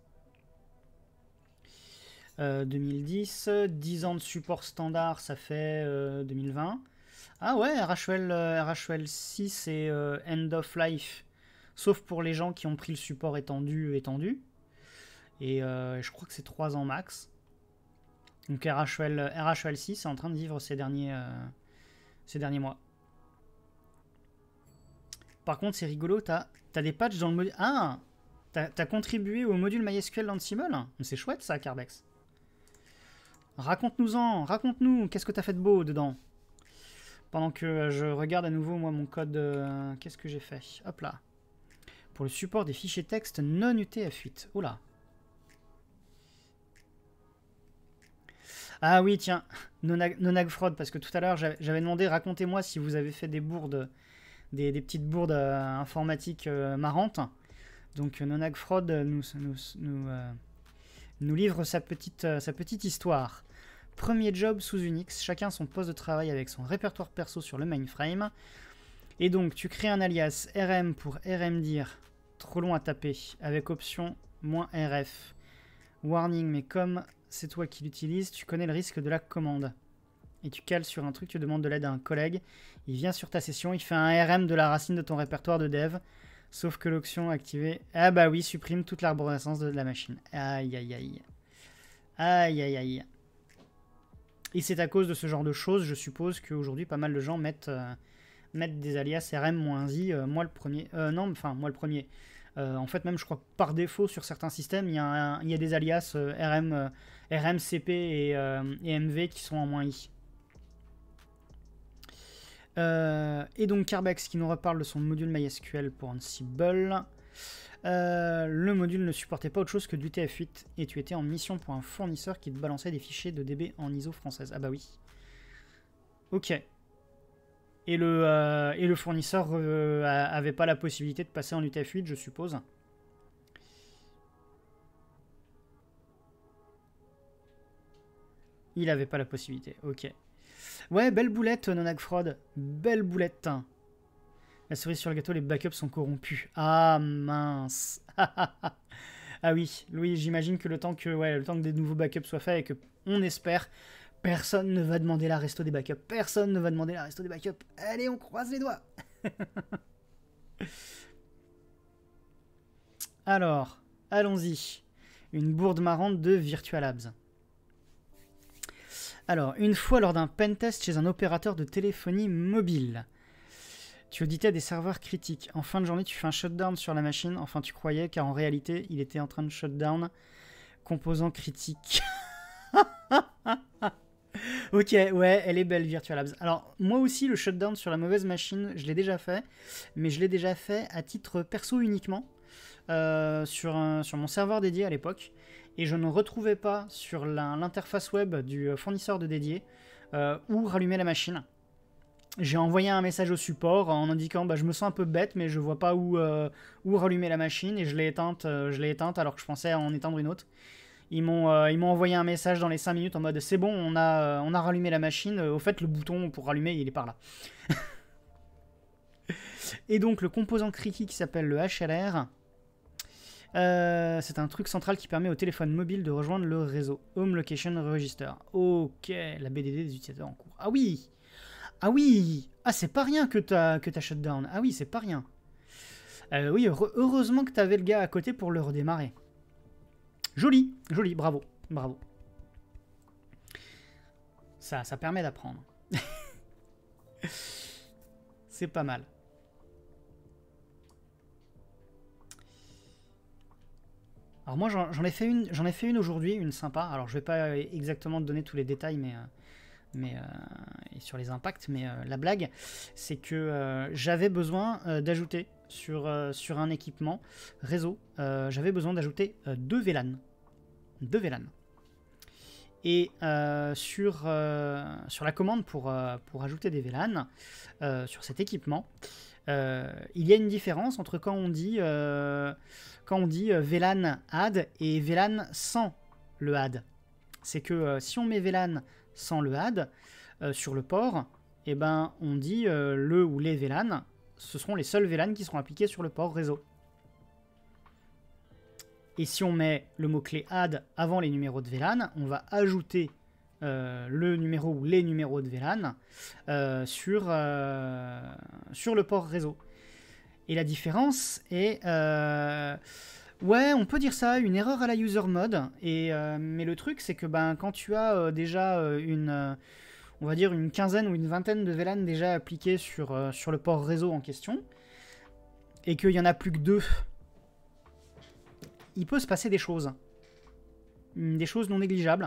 Euh, deux mille dix, dix ans de support standard, ça fait euh, deux mille vingt. Ah ouais, R H E L, euh, R H E L six est euh, end of life, sauf pour les gens qui ont pris le support étendu, étendu. Et euh, je crois que c'est trois ans max. Donc R H E L, R H E L six est en train de vivre ces derniers, euh, ces derniers mois. Par contre, c'est rigolo, t'as as des patchs dans le module... Ah, t'as as contribué au module MySQL d'Ansible. C'est chouette ça, Carbex. Raconte-nous-en, raconte-nous, qu'est-ce que t'as fait de beau dedans? Pendant que je regarde à nouveau, moi, mon code... Euh, qu'est-ce que j'ai fait? Hop là. Pour le support des fichiers texte non U T F huit. Oula. Ah oui, tiens, Nonagfrod, parce que tout à l'heure, j'avais demandé, racontez-moi si vous avez fait des bourdes, des, des petites bourdes euh, informatiques euh, marrantes. Donc Nonagfrod nous, nous, nous, euh, nous livre sa petite, euh, sa petite histoire. Premier job sous Unix, chacun son poste de travail avec son répertoire perso sur le mainframe. Et donc, tu crées un alias rm pour rmdir, trop long à taper, avec option -rf. Warning, mais comme c'est toi qui l'utilises, tu connais le risque de la commande. Et tu cales sur un truc, tu demandes de l'aide à un collègue, il vient sur ta session, il fait un rm de la racine de ton répertoire de dev, sauf que l'option activée, ah bah oui, supprime toute l'arborescence de la machine. Aïe aïe aïe. Aïe aïe aïe. Et c'est à cause de ce genre de choses, je suppose qu'aujourd'hui pas mal de gens mettent, euh, mettent des alias rm-i, euh, moi le premier, euh, non, enfin moi le premier. Euh, en fait, même, je crois que par défaut, sur certains systèmes, il y a, un, il y a des alias euh, R M, euh, R M, C P et, euh, et M V qui sont en moins i. Euh, et donc Carbex qui nous reparle de son module MySQL pour Ansible. Euh, le module ne supportait pas autre chose que du T F huit et tu étais en mission pour un fournisseur qui te balançait des fichiers de D B en I S O française. Ah bah oui. Ok. Et le, euh, et le fournisseur euh, avait pas la possibilité de passer en U T F huit, je suppose. Il avait pas la possibilité, ok. Ouais, belle boulette, Nonagfrod. Belle boulette. La cerise sur le gâteau, les backups sont corrompus. Ah mince. Ah oui, Louis, j'imagine que le temps que, ouais, le temps que des nouveaux backups soient faits et que, on espère, personne ne va demander la resto des backups. Personne ne va demander la resto des backups. Allez, on croise les doigts. Alors, allons-y. Une bourde marrante de Virtualabs. Alors, une fois lors d'un pentest chez un opérateur de téléphonie mobile, tu auditais des serveurs critiques. En fin de journée, tu fais un shutdown sur la machine. Enfin, tu croyais, car en réalité, il était en train de shutdown. Composant critique. Ok, ouais, elle est belle, Virtualabs. Alors, moi aussi, le shutdown sur la mauvaise machine, je l'ai déjà fait. Mais je l'ai déjà fait à titre perso uniquement. Euh, sur, un, sur mon serveur dédié à l'époque. Et je ne retrouvais pas sur l'interface web du fournisseur de dédié euh, où rallumer la machine. J'ai envoyé un message au support en indiquant bah, je me sens un peu bête mais je vois pas où, euh, où rallumer la machine et je l'ai éteinte, euh, je l'ai éteinte alors que je pensais en éteindre une autre. Ils m'ont euh, ils m'ont envoyé un message dans les cinq minutes en mode c'est bon, on a, euh, on a rallumé la machine, au fait le bouton pour rallumer il est par là. Et donc le composant critique qui s'appelle le H L R, euh, c'est un truc central qui permet au téléphone mobile de rejoindre le réseau. Home Location Register. Ok, la B D D des utilisateurs en cours. Ah oui. Ah oui. Ah c'est pas rien que t'as que t'as shutdown. Ah oui, c'est pas rien. Euh, oui, heureusement que t'avais le gars à côté pour le redémarrer. Joli, joli, bravo, bravo. Ça, ça permet d'apprendre. C'est pas mal. Alors moi j'en ai fait une, j'en ai fait une aujourd'hui, une sympa. Alors je vais pas exactement te donner tous les détails, mais, euh, mais euh, et sur les impacts, mais euh, la blague, c'est que euh, j'avais besoin euh, d'ajouter sur euh, sur un équipement réseau, euh, j'avais besoin d'ajouter euh, deux V LAN, deux V LAN. Et euh, sur euh, sur la commande pour euh, pour ajouter des V LAN euh, sur cet équipement, euh, il y a une différence entre quand on dit euh, quand on dit V LAN add et V LAN sans le add. C'est que euh, si on met V LAN sans le add euh, sur le port, eh ben, on dit euh, le ou les V LAN, ce seront les seuls V LAN qui seront appliqués sur le port réseau. Et si on met le mot-clé add avant les numéros de V LAN, on va ajouter euh, le numéro ou les numéros de V LAN euh, sur, euh, sur le port réseau. Et la différence est, euh, ouais, on peut dire ça, une erreur à la user mode. Et, euh, mais le truc, c'est que ben, quand tu as euh, déjà euh, une, euh, on va dire une quinzaine ou une vingtaine de V LAN déjà appliqués sur, euh, sur le port réseau en question, et qu'il n'y en a plus que deux, il peut se passer des choses. Des choses non négligeables.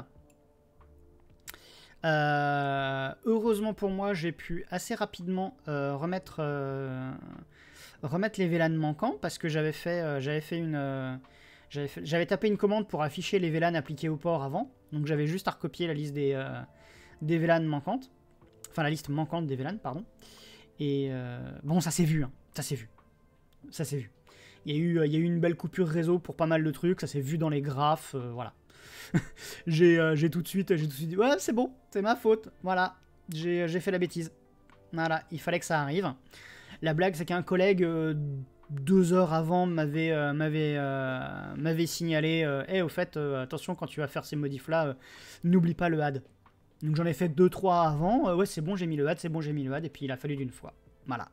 Euh, heureusement pour moi, j'ai pu assez rapidement euh, remettre... Euh, remettre les V LAN manquants parce que j'avais fait, euh, j'avais fait une, euh, j'avais, fait, j'avais tapé une commande pour afficher les V LAN appliqués au port avant, donc j'avais juste à recopier la liste des, euh, des V LAN manquantes, enfin la liste manquante des V LAN, pardon. Et euh, bon, ça s'est vu, hein, ça s'est vu, ça s'est vu. Il y a eu, il y a eu une belle coupure réseau pour pas mal de trucs, ça s'est vu dans les graphes, euh, voilà. j'ai, euh, j'ai tout de suite, j'ai tout de suite dit ouais c'est bon, c'est ma faute, voilà, j'ai, j'ai fait la bêtise, voilà, il fallait que ça arrive. La blague, c'est qu'un collègue, euh, deux heures avant, m'avait euh, m'avait euh, m'avait signalé euh, hey, au fait, euh, attention, quand tu vas faire ces modifs-là, euh, n'oublie pas le add. Donc j'en ai fait deux trois avant. Euh, ouais, c'est bon, j'ai mis le add, c'est bon, j'ai mis le add. Et puis il a fallu d'une fois. Voilà.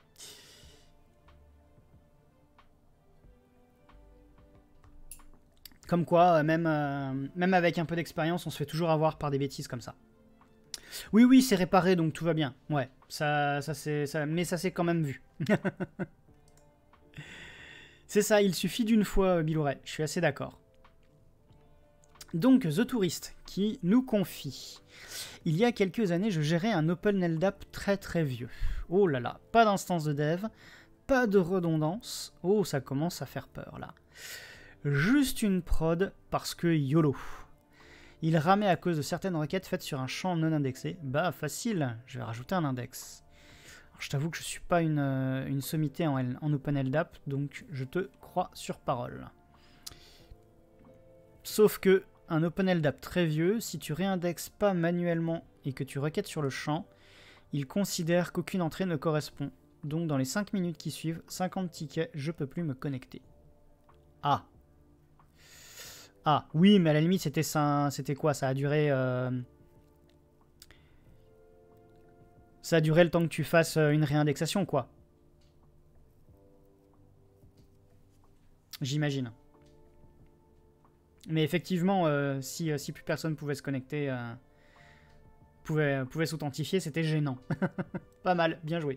Comme quoi, euh, même, euh, même avec un peu d'expérience, on se fait toujours avoir par des bêtises comme ça. Oui, oui, c'est réparé, donc tout va bien. Ouais, ça, ça c'est, ça, mais ça s'est quand même vu. C'est ça, il suffit d'une fois, Bilouret. Je suis assez d'accord. Donc, The Tourist, qui nous confie. Il y a quelques années, je gérais un Open L D A P très très vieux. Oh là là, pas d'instance de dev, pas de redondance. Oh, ça commence à faire peur, là. Juste une prod, parce que YOLO. Il ramait à cause de certaines requêtes faites sur un champ non indexé. Bah, facile, je vais rajouter un index. Alors, je t'avoue que je suis pas une, une sommité en, en Open L D A P, donc je te crois sur parole. Sauf que, un Open L D A P très vieux, si tu réindexes pas manuellement et que tu requêtes sur le champ, il considère qu'aucune entrée ne correspond. Donc dans les cinq minutes qui suivent, cinquante tickets, je peux plus me connecter. Ah. Ah, oui, mais à la limite, c'était ça, c'était quoi? Ça a duré... Euh... Ça a duré le temps que tu fasses une réindexation, quoi. J'imagine. Mais effectivement, euh, si, euh, si plus personne pouvait se connecter, euh, pouvait, pouvait s'authentifier, c'était gênant. Pas mal, bien joué.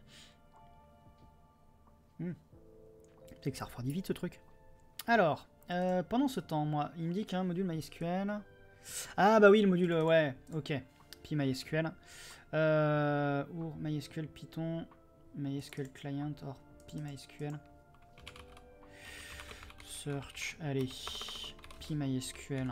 Hmm. C'est que ça refroidit vite ce truc. Alors, euh, pendant ce temps, moi, il me dit qu'il y a un module MySQL. Ah bah oui, le module, ouais, ok. Puis MySQL. Euh, ou MySQL Python, MySQL Client, or PMySQL. Search, allez. PMySQL.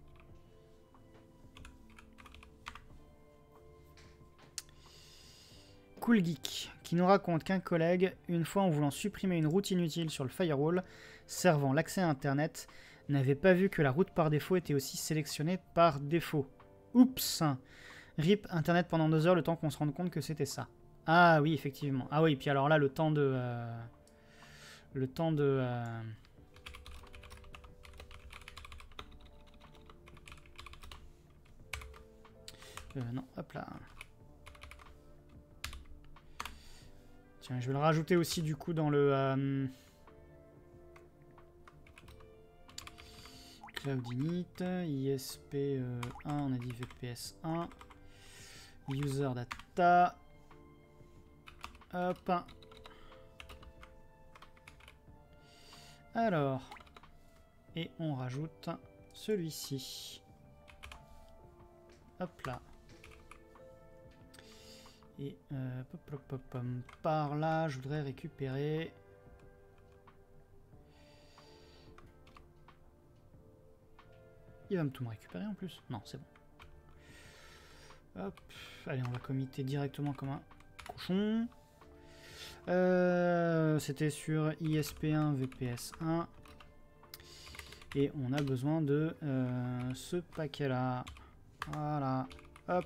Cool Geek, qui nous raconte qu'un collègue, une fois en voulant supprimer une route inutile sur le firewall servant l'accès à Internet, n'avait pas vu que la route par défaut était aussi sélectionnée par défaut. Oups! R I P Internet pendant deux heures, le temps qu'on se rende compte que c'était ça. Ah oui, effectivement. Ah oui, puis alors là, le temps de... Euh, le temps de... Euh, Euh, non, hop là. Tiens, je vais le rajouter aussi du coup dans le... Euh, Cloud Init, I S P un, on a dit V P S un. User Data. Hop. Alors. Et on rajoute celui-ci. Hop là. Et euh, pop, pop, pop, pop, par là, je voudrais récupérer. Il va me tout me récupérer en plus? Non, c'est bon. Hop. Allez, on va committer directement comme un cochon. Euh, C'était sur I S P un, V P S un. Et on a besoin de euh, ce paquet-là. Voilà. Hop.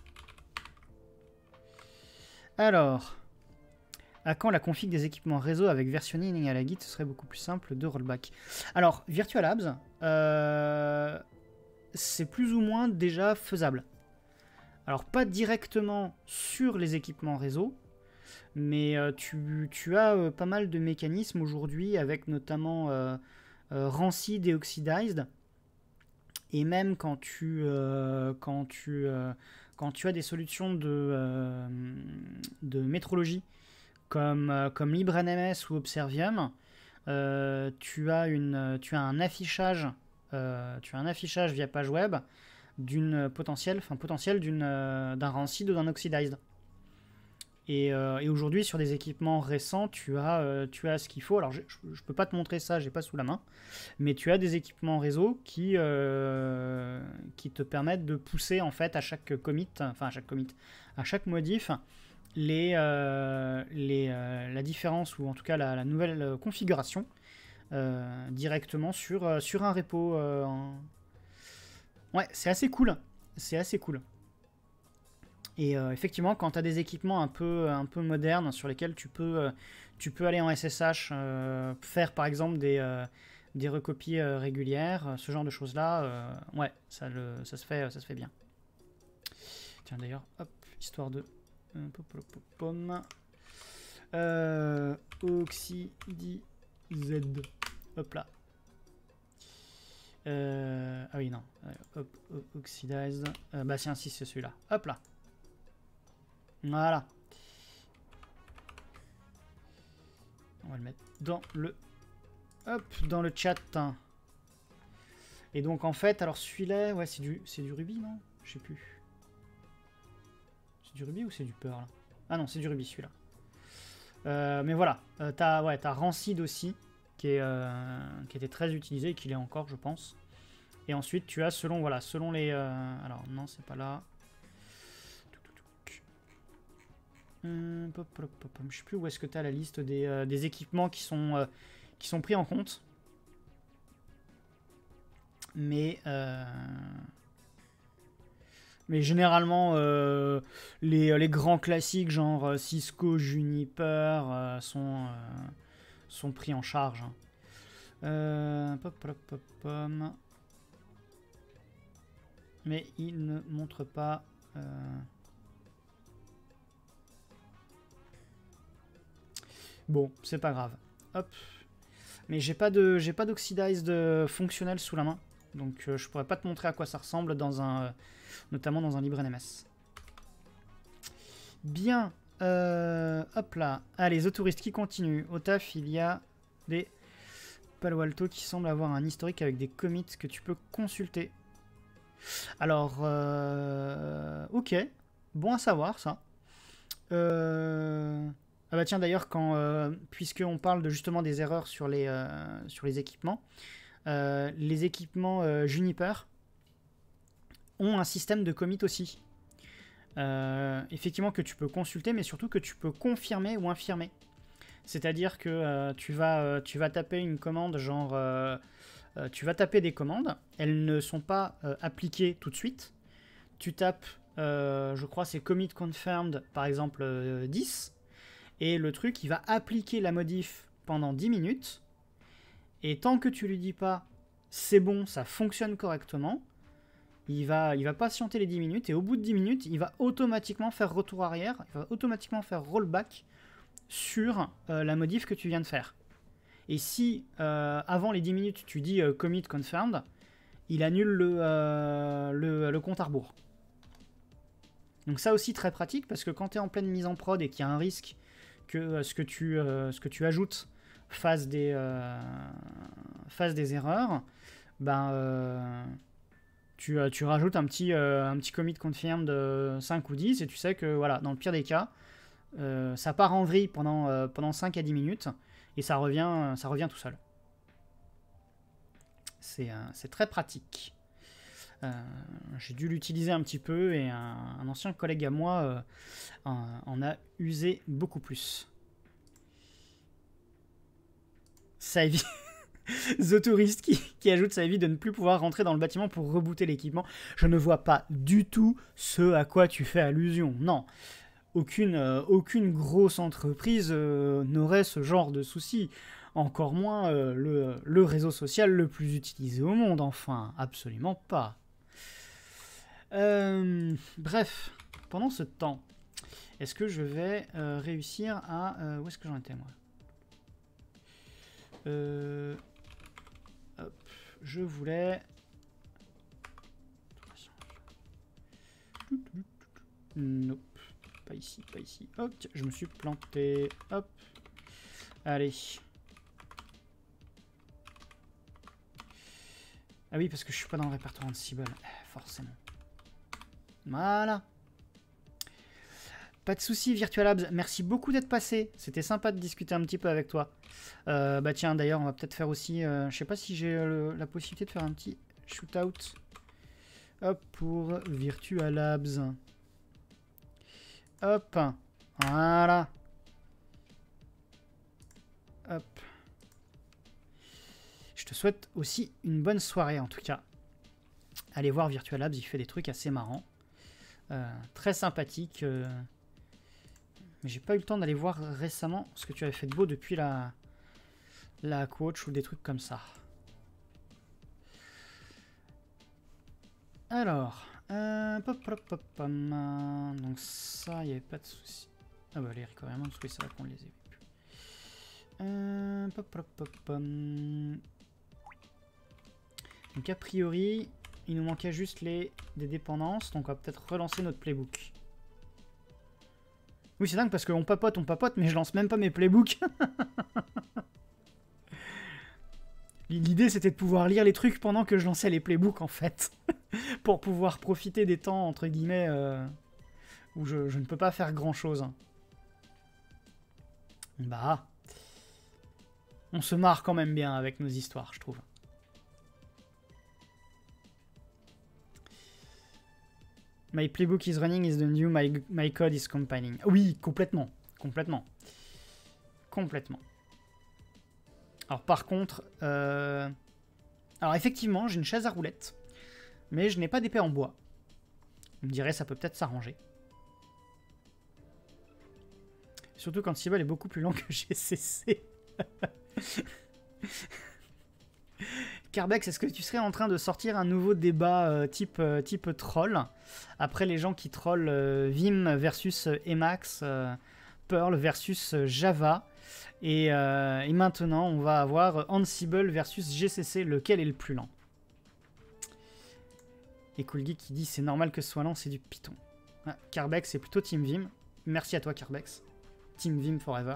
Alors, à quand la config des équipements réseau avec versionning à la Git? Ce serait beaucoup plus simple de rollback. Alors, Virtual Labs, euh, c'est plus ou moins déjà faisable. Alors, pas directement sur les équipements réseau, mais euh, tu, tu as euh, pas mal de mécanismes aujourd'hui avec notamment euh, euh, Rancid et Oxidized. Et même quand tu, euh, quand tu, euh, quand tu as des solutions de, euh, de métrologie comme, euh, comme LibreNMS ou Observium, euh, tu, as une, tu as un affichage, euh, tu as un affichage via page web d'une potentielle, enfin potentiel d'une, euh, d'un Rancid ou d'un Oxidized. Et, euh, et aujourd'hui, sur des équipements récents, tu as, euh, tu as ce qu'il faut. Alors, je ne peux pas te montrer ça, j'ai pas sous la main. Mais tu as des équipements réseau qui, euh, qui te permettent de pousser, en fait, à chaque commit, enfin, à chaque commit, à chaque modif, les, euh, les, euh, la différence, ou en tout cas la, la nouvelle configuration, euh, directement sur, euh, sur un repo. Euh, en... Ouais, c'est assez cool. C'est assez cool. Et euh, effectivement, quand tu as des équipements un peu, un peu modernes sur lesquels tu peux, euh, tu peux aller en S S H, euh, faire par exemple des, euh, des recopies euh, régulières, ce genre de choses-là, euh, ouais, ça, le, ça, se fait, ça se fait bien. Tiens d'ailleurs, hop, histoire de... Euh, pop, pop, pop, pom. Euh, Oxydi Z. Hop là. Euh, ah oui, non. Hop, hop, Oxidized. Euh, bah tiens, si c'est celui-là. Hop là. Voilà. On va le mettre dans le hop, dans le chat. Et donc en fait, alors celui-là, ouais, c'est du, c'est du rubis, non? Je sais plus. C'est du rubis ou c'est du pearl? Ah non, c'est du rubis celui-là. Euh, mais voilà, euh, t'as ouais, t'as Rancid aussi, qui, est, euh, qui était très utilisé et qui l'est encore, je pense. Et ensuite, tu as selon, voilà, selon les... Euh, alors non, c'est pas là. Hum, pop, pop, pop, pop. Je sais plus où est-ce que tu as la liste des, euh, des équipements qui sont, euh, qui sont pris en compte. Mais, euh, mais généralement, euh, les, les grands classiques, genre Cisco, Juniper, euh, sont, euh, sont pris en charge. Euh, pop, pop, pop, pop. Mais il ne montre pas... Euh... Bon, c'est pas grave. Hop. Mais j'ai pas de, j'ai pas d'oxydized fonctionnel sous la main. Donc euh, je pourrais pas te montrer à quoi ça ressemble, dans un, euh, notamment dans un LibreNMS. Bien. Euh, hop là. Allez, The Tourist qui continue. Au taf, il y a des Palo Alto qui semblent avoir un historique avec des commits que tu peux consulter. Alors, euh, ok. Bon à savoir, ça. Euh... Ah bah tiens, d'ailleurs, quand euh, puisqu'on parle de, justement des erreurs sur les, euh, sur les équipements, euh, les équipements euh, Juniper ont un système de commit aussi. Euh, effectivement que tu peux consulter, mais surtout que tu peux confirmer ou infirmer. C'est-à-dire que euh, tu, vas, euh, tu vas taper une commande, genre... Euh, euh, tu vas taper des commandes, elles ne sont pas euh, appliquées tout de suite. Tu tapes, euh, je crois c'est commit confirmed, par exemple euh, dix, et le truc, il va appliquer la modif pendant dix minutes, et tant que tu lui dis pas c'est bon, ça fonctionne correctement, il va, il va patienter les dix minutes, et au bout de dix minutes, il va automatiquement faire retour arrière, il va automatiquement faire rollback sur euh, la modif que tu viens de faire. Et si euh, avant les dix minutes tu dis euh, commit confirmed, il annule le, euh, le, le compte à rebours. Donc ça aussi très pratique, parce que quand tu es en pleine mise en prod et qu'il y a un risque que euh, ce, que tu, euh, ce que tu ajoutes fasse des, euh, fasse des erreurs, ben, euh, tu, euh, tu rajoutes un petit, euh, un petit commit confirmed de cinq ou dix, et tu sais que voilà, dans le pire des cas, euh, ça part en vrille pendant, euh, pendant cinq à dix minutes, et ça revient, ça revient tout seul. C'est euh, très pratique. Euh, J'ai dû l'utiliser un petit peu, et un, un ancien collègue à moi euh, en, en a usé beaucoup plus. Ça évite... The Tourist qui, qui ajoute ça évite de ne plus pouvoir rentrer dans le bâtiment pour rebooter l'équipement. Je ne vois pas du tout ce à quoi tu fais allusion. Non. Aucune, euh, aucune grosse entreprise euh, n'aurait ce genre de souci. Encore moins euh, le, le réseau social le plus utilisé au monde. Enfin, absolument pas. Euh, bref, pendant ce temps, est-ce que je vais euh, réussir à... Euh, où est-ce que j'en étais, moi euh, hop, je voulais... Nope. Pas ici, pas ici. Hop, je me suis planté. Hop. Allez. Ah oui, parce que je suis pas dans le répertoire de Ansible. Forcément. Voilà. Pas de soucis, Virtualabs. Merci beaucoup d'être passé. C'était sympa de discuter un petit peu avec toi. Euh, bah tiens, d'ailleurs, on va peut-être faire aussi... Euh, je sais pas si j'ai euh, la possibilité de faire un petit shootout. Hop, pour Virtualabs. Hop. Voilà. Hop. Je te souhaite aussi une bonne soirée, en tout cas. Allez voir Virtualabs, il fait des trucs assez marrants. Euh, très sympathiques. Euh... Mais j'ai pas eu le temps d'aller voir récemment ce que tu avais fait de beau depuis la, la coach ou des trucs comme ça. Alors, euh, pop, pop, pop, pop, donc ça, il n'y avait pas de souci. Ah bah les requirements, oui, c'est vrai qu'on les avait plus. Euh, pop, pop, pop, pop. Donc a priori, il nous manquait juste les des dépendances, donc on va peut-être relancer notre playbook. Oui, c'est dingue parce qu'on papote, on papote, mais je lance même pas mes playbooks. L'idée, c'était de pouvoir lire les trucs pendant que je lançais les playbooks, en fait. Pour pouvoir profiter des temps, entre guillemets, euh, où je, je ne peux pas faire grand-chose. Bah... On se marre quand même bien avec nos histoires, je trouve. My playbook is running is the new, my, my code is compiling. Oui, complètement. Complètement. Complètement. Alors par contre... Euh... Alors effectivement, j'ai une chaise à roulettes. Mais je n'ai pas d'épée en bois. Vous me direz, ça peut peut-être s'arranger. Surtout quand Cibel est beaucoup plus lent que G C C. Carbex, est-ce que tu serais en train de sortir un nouveau débat euh, type, euh, type troll? Après les gens qui trollent euh, Vim versus euh, Emacs, euh, Perl versus euh, Java. Et, euh, et maintenant, on va avoir Ansible versus G C C. Lequel est le plus lent? Et Coolgeek qui dit c'est normal que ce soit lent, c'est du Python. Ah, Carbex, c'est plutôt Team Vim. Merci à toi, Carbex. Team Vim forever.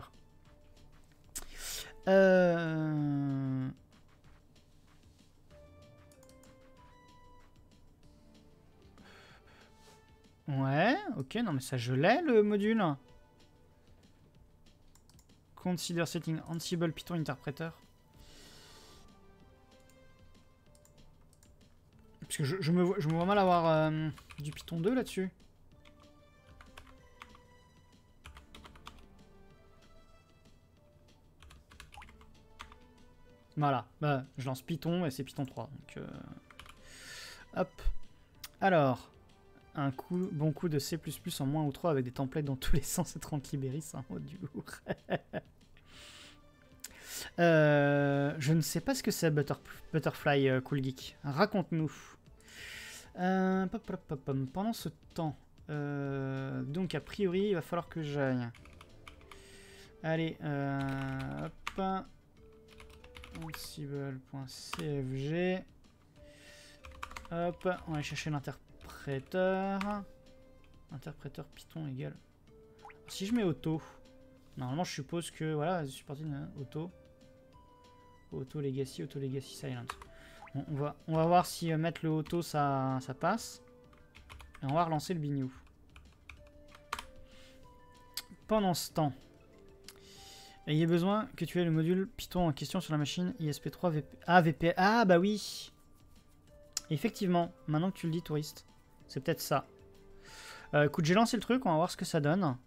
Euh... Ouais, ok, non mais ça je l'ai le module. Consider setting Ansible Python Interpreter. Parce que je, je, me, vois, je me vois mal avoir euh, du Python deux là-dessus. Voilà, bah, je lance Python et c'est Python trois. Donc, euh... hop. Alors, un coup, bon coup de C plus plus en moins ou trois avec des templates dans tous les sens et trente libéris, c'est un mot du lourd. euh, je ne sais pas ce que c'est Butter, Butterfly euh, Cool Geek. Raconte-nous. Euh, pop, pop, pop, pop. Pendant ce temps, euh, donc a priori, il va falloir que j'aille. Allez, euh, hop. Ansible.cfg. Hop, on va aller chercher l'interpréteur. Interpréteur Python égale. Si je mets auto, normalement je suppose que voilà, supporté auto. Auto legacy, auto legacy silent. Bon, on va on va voir si euh, mettre le auto ça ça passe. Et on va relancer le bignou. Pendant ce temps, ayez besoin que tu aies le module Python en question sur la machine I S P trois V P... Ah, V P... Ah, bah oui. Effectivement, maintenant que tu le dis, touriste. C'est peut-être ça. Euh, écoute, j'ai lancé le truc, on va voir ce que ça donne.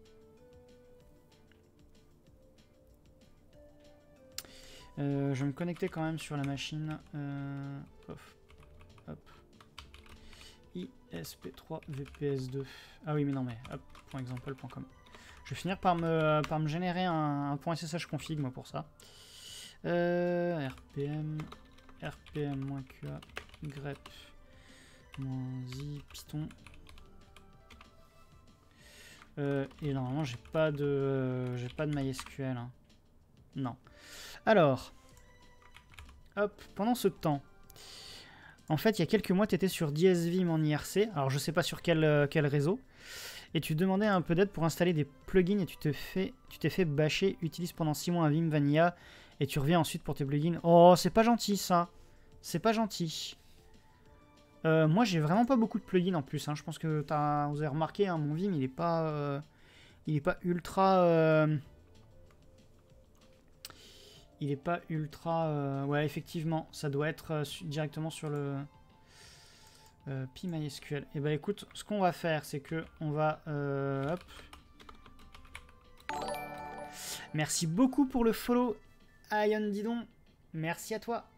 Euh, je vais me connecter quand même sur la machine. Euh, off. Hop. I S P trois V P S deux. Ah oui, mais non, mais hop, .example point com. Je vais finir par me, par me générer un, un .ssh config, moi, pour ça. Euh, rpm, rpm-qa, grep, -i, python. Euh, et normalement, j'ai pas de, euh, j'ai pas de MySQL. Hein. Non. Alors, hop, pendant ce temps, en fait, il y a quelques mois, tu étais sur D S Vim en I R C. Alors, je sais pas sur quel, euh, quel réseau. Et tu demandais un peu d'aide pour installer des plugins et tu te fais, tu t'es fait bâcher, utilise pendant six mois un Vim Vanilla et tu reviens ensuite pour tes plugins. Oh, c'est pas gentil ça. C'est pas gentil. Euh, moi, j'ai vraiment pas beaucoup de plugins en plus. Hein. Je pense que as, vous avez remarqué, hein, mon Vim, il est pas, euh, il est pas ultra, euh, il est pas ultra. Euh, ouais, effectivement, ça doit être euh, directement sur le. Euh, PyMySQL. Et bah écoute, ce qu'on va faire, c'est que on va euh, hop. Merci beaucoup pour le follow, Ion Didon. Merci à toi.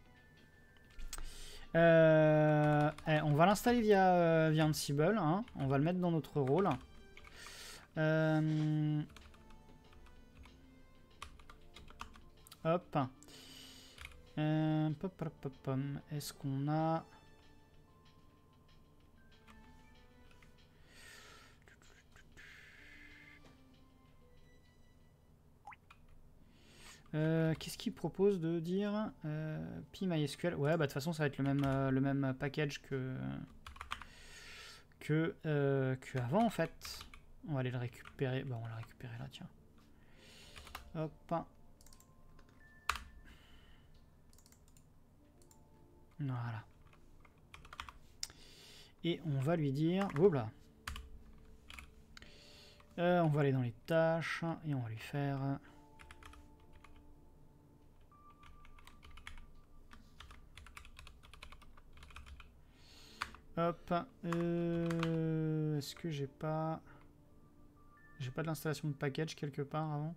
Euh, eh, on va l'installer via, euh, via Ansible. Hein. On va le mettre dans notre rôle. Euh, hop. Euh, pop, pop, pop, pop. Est-ce qu'on a... Euh, Qu'est-ce qu'il propose de dire euh, PyMySQL. Ouais, bah de toute façon, ça va être le même, euh, le même package que que, euh, que avant en fait. On va aller le récupérer. Bah, on va le récupérer là, tiens. Hop. Voilà. Et on va lui dire... Hop là. Euh, on va aller dans les tâches et on va lui faire... Hop. Euh, Est-ce que j'ai pas... J'ai pas de l'installation de package quelque part avant?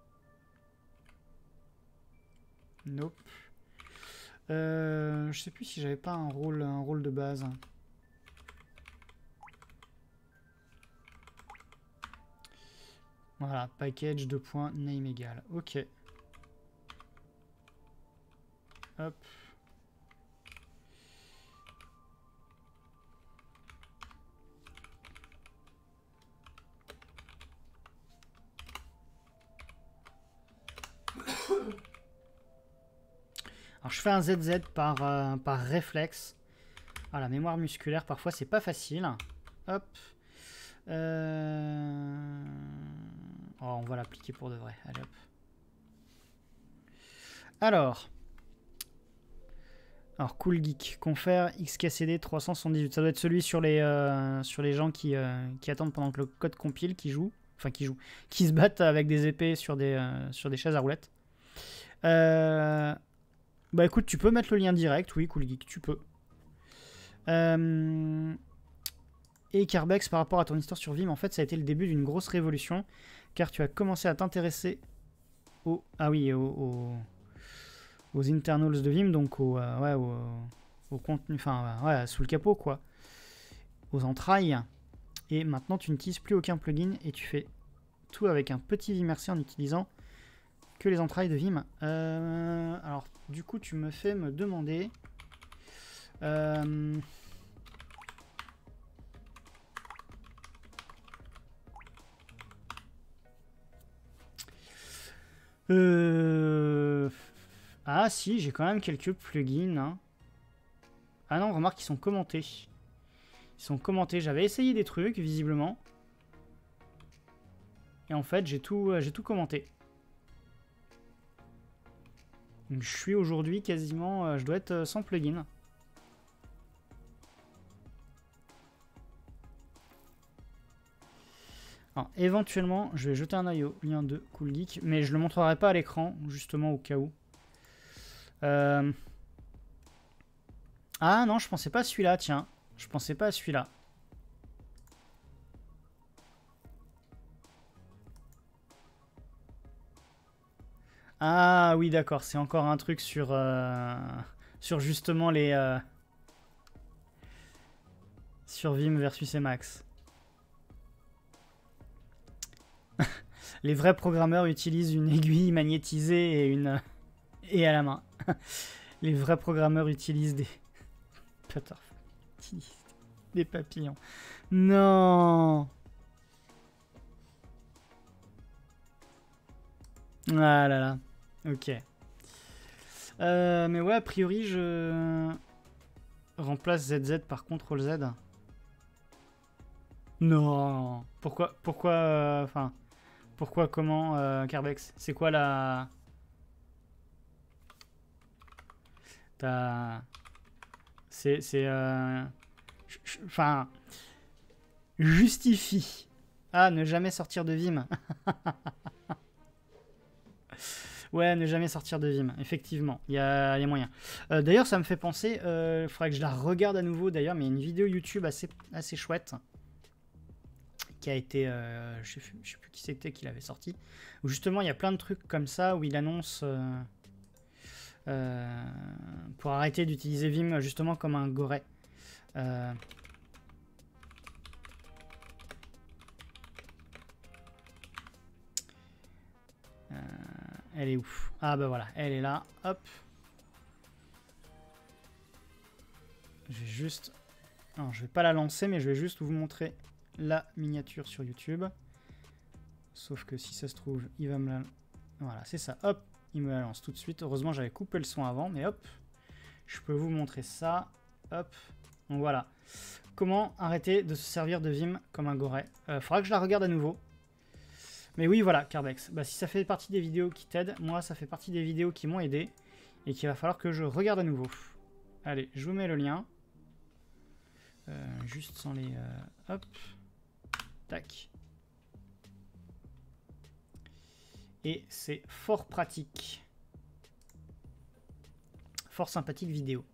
Nope. Euh, je sais plus si j'avais pas un rôle, un rôle de base. Voilà, package deux points name égal. Ok. Hop. Alors je fais un Z Z par, euh, par réflexe. Ah, la mémoire musculaire, parfois c'est pas facile. Hop. Euh... Oh, on va l'appliquer pour de vrai. Allez hop. Alors. Alors Cool Geek. Confère X K C D trois cent soixante-dix-huit. Ça doit être celui sur les, euh, sur les gens qui, euh, qui attendent pendant que le code compile, qui jouent. Enfin qui jouent. Qui se battent avec des épées sur des, euh, sur des chaises à roulettes. Euh... Bah écoute, tu peux mettre le lien direct, oui, Cool Geek, tu peux. Euh... Et Carbex, par rapport à ton histoire sur Vim, en fait, ça a été le début d'une grosse révolution, car tu as commencé à t'intéresser au... Ah oui, au, au... aux internals de Vim, donc au, euh, ouais, au, au contenu, enfin, ouais, sous le capot, quoi. Aux entrailles. Et maintenant, tu n'utilises plus aucun plugin, et tu fais tout avec un petit Vimrc en utilisant que les entrailles de Vim. Euh, alors, du coup, tu me fais me demander... Euh, euh, ah si, j'ai quand même quelques plugins. Hein. Ah non, remarque, ils sont commentés. Ils sont commentés. J'avais essayé des trucs, visiblement. Et en fait, j'ai tout, euh, j'ai tout commenté. Donc, je suis aujourd'hui quasiment... Euh, je dois être euh, sans plugin. Alors, éventuellement, je vais jeter un œil au lien de Cool Geek, mais je le montrerai pas à l'écran, justement au cas où. Euh... Ah non, je pensais pas à celui-là, tiens. Je pensais pas à celui-là. Ah oui, d'accord, c'est encore un truc sur, euh... sur justement les... Euh... Sur Vim versus Emacs. Les vrais programmeurs utilisent une aiguille magnétisée et une... et à la main. Les vrais programmeurs utilisent des... Des papillons. Non. Ah là là. Ok. Euh, mais ouais, a priori, je remplace Z Z par contrôle Z. Non. Pourquoi, pourquoi, enfin, euh, pourquoi, comment, euh, Carbex? C'est quoi la... T'as... C'est, c'est, euh... Enfin... Justifie. Ah, ne jamais sortir de Vim. Ouais, ne jamais sortir de Vim, effectivement, il y a, y a moyen. Euh, d'ailleurs, ça me fait penser, il euh, faudrait que je la regarde à nouveau, d'ailleurs, mais il y a une vidéo YouTube assez, assez chouette, qui a été, euh, je sais, je sais plus qui c'était qui l'avait sorti, où justement, il y a plein de trucs comme ça, où il annonce, euh, euh, pour arrêter d'utiliser Vim, justement, comme un goret. Euh, euh, Elle est où? Ah bah voilà, elle est là. Hop. Je vais juste... Non, je vais pas la lancer, mais je vais juste vous montrer la miniature sur YouTube. Sauf que si ça se trouve, il va me la... Voilà, c'est ça. Hop, il me la lance tout de suite. Heureusement, j'avais coupé le son avant, mais hop. Je peux vous montrer ça. Hop. Donc voilà. Comment arrêter de se servir de Vim comme un goret. Euh, faudra que je la regarde à nouveau. Mais oui, voilà, Carbex. Bah, si ça fait partie des vidéos qui t'aident, moi, ça fait partie des vidéos qui m'ont aidé et qu'il va falloir que je regarde à nouveau. Allez, je vous mets le lien. Euh, juste sans les... Euh, hop. Tac. Et c'est fort pratique. Fort sympathique vidéo.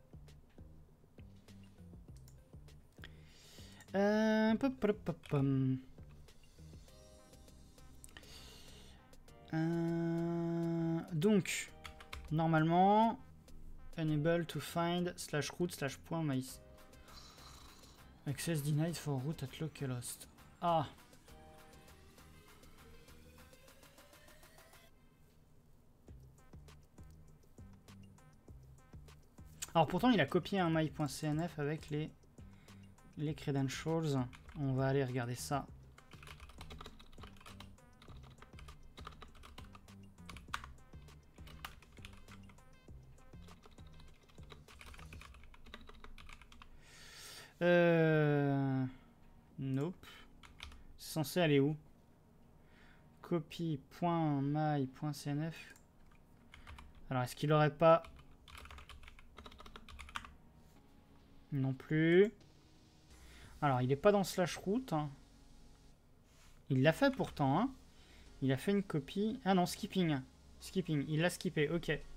Euh, pop, pop, pop, pop. Euh, donc, normalement, unable to find slash root slash point my access denied for root at localhost. Ah. Alors pourtant, il a copié un my.cnf avec les les credentials. On va aller regarder ça. Euh... Nope. C'est censé aller où? Copy.my.cnf. Alors, est-ce qu'il aurait pas... Non plus. Alors, il n'est pas dans slash root. Hein. Il l'a fait pourtant. Hein. Il a fait une copie. Ah non, skipping. Skipping. Il l'a skippé. Ok. Et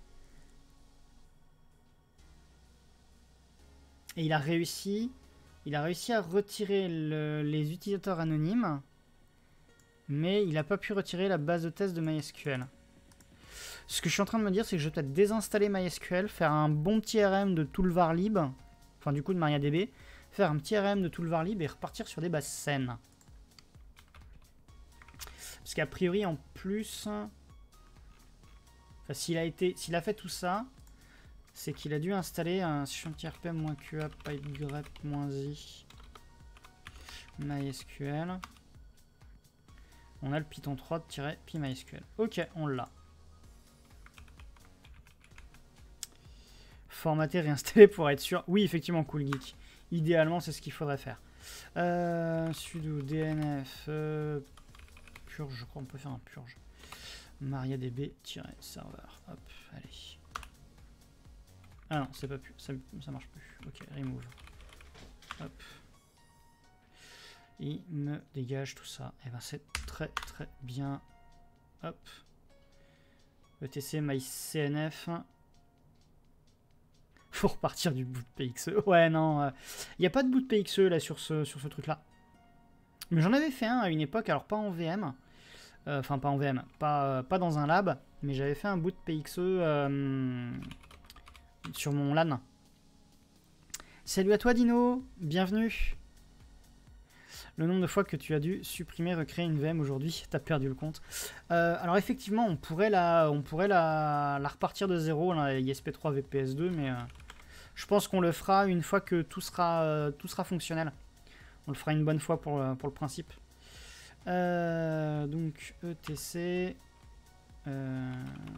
il a réussi... Il a réussi à retirer le, les utilisateurs anonymes, mais il n'a pas pu retirer la base de test de MySQL. Ce que je suis en train de me dire, c'est que je vais peut-être désinstaller MySQL, faire un bon petit R M de tout le varlib, enfin du coup de MariaDB, faire un petit R M de tout le varlib et repartir sur des bases saines. Parce qu'a priori, en plus, enfin, s'il a été, s'il a fait tout ça, c'est qu'il a dû installer un chantier R P M-Q A pipgrep-i MySQL. On a le Python trois-pi MySQL. Ok, on l'a. Formater, réinstaller pour être sûr. Oui, effectivement, cool geek. Idéalement, c'est ce qu'il faudrait faire. Euh, sudo dnf euh, purge, je crois qu'on peut faire un purge. MariaDB-serveur. Hop, allez. Ah non, c'est pas plus, ça, ça marche plus. Ok, remove. Hop. Il me dégage tout ça. Et ben c'est très très bien. Hop. etc mycnf. Faut repartir du boot P X E. Ouais, non. Il euh, n'y a pas de boot P X E là sur ce, sur ce truc là. Mais j'en avais fait un à une époque, alors pas en V M. Enfin, euh, pas en V M. Pas, euh, pas dans un lab. Mais j'avais fait un boot P X E. Euh, sur mon LAN. Salut à toi Dino, bienvenue. Le nombre de fois que tu as dû supprimer, recréer une V M aujourd'hui, t'as perdu le compte. Euh, alors effectivement, on pourrait la, on pourrait la, la repartir de zéro, la I S P trois V P S deux, mais euh, je pense qu'on le fera une fois que tout sera, euh, tout sera fonctionnel. On le fera une bonne fois pour, pour le principe. Euh, donc E T C. Euh,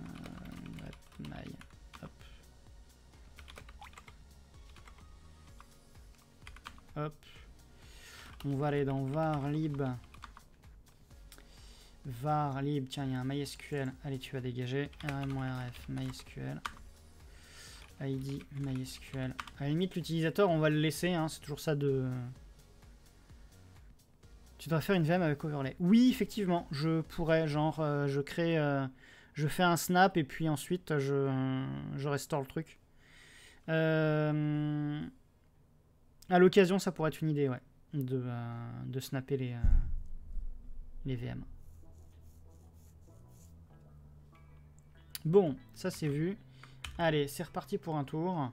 Hop. On va aller dans varlib. Varlib. Tiens, il y a un MySQL. Allez, tu vas dégager. rm-rf MySQL. I D MySQL. À la limite, l'utilisateur, on va le laisser. Hein, c'est toujours ça de... Tu dois faire une V M avec overlay. Oui, effectivement, je pourrais. Genre, euh, je crée... Euh, je fais un snap et puis ensuite, je, euh, je restaure le truc. Euh... À l'occasion, ça pourrait être une idée, ouais, de, euh, de snapper les, euh, les V M. Bon, ça c'est vu. Allez, c'est reparti pour un tour.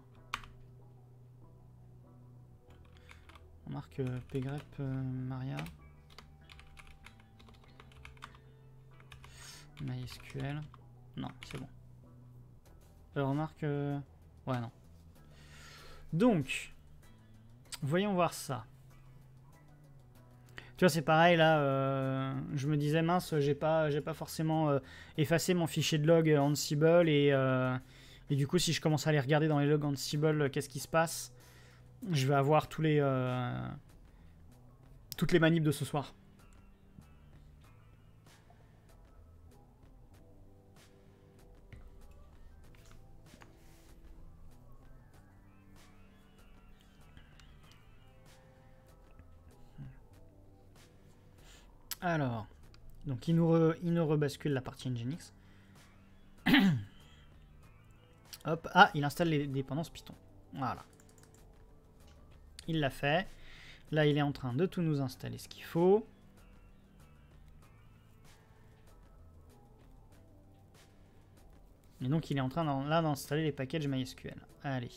On marque euh, pgrep euh, Maria. MySQL. Non, c'est bon. Euh, remarque... Euh... Ouais, non. Donc... Voyons voir ça. Tu vois, c'est pareil là. Euh, je me disais mince, j'ai pas, j'ai pas forcément euh, effacé mon fichier de log Ansible et, euh, et du coup, si je commence à aller regarder dans les logs Ansible, euh, qu'est-ce qui se passe, je vais avoir tous les, euh, toutes les manips de ce soir. Alors, donc il nous, re, il nous rebascule la partie Nginx. Hop, ah, il installe les dépendances Python. Voilà. Il l'a fait. Là, il est en train de tout nous installer ce qu'il faut. Et donc, il est en train d'en, là d'installer les packages MySQL. Allez.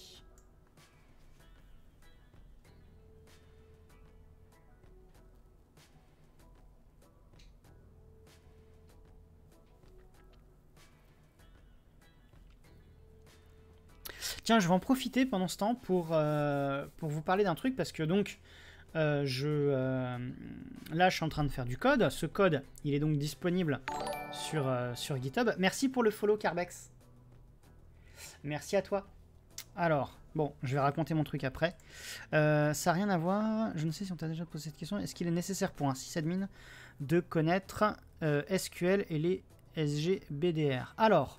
Tiens, je vais en profiter pendant ce temps pour, euh, pour vous parler d'un truc parce que donc, euh, je, euh, là, je suis en train de faire du code. Ce code, il est donc disponible sur, euh, sur GitHub. Merci pour le follow, Carbex. Merci à toi. Alors, bon, je vais raconter mon truc après. Euh, ça n'a rien à voir. Je ne sais si on t'a déjà posé cette question. Est-ce qu'il est nécessaire pour un sysadmin de connaître euh, S Q L et les S G B D R? Alors,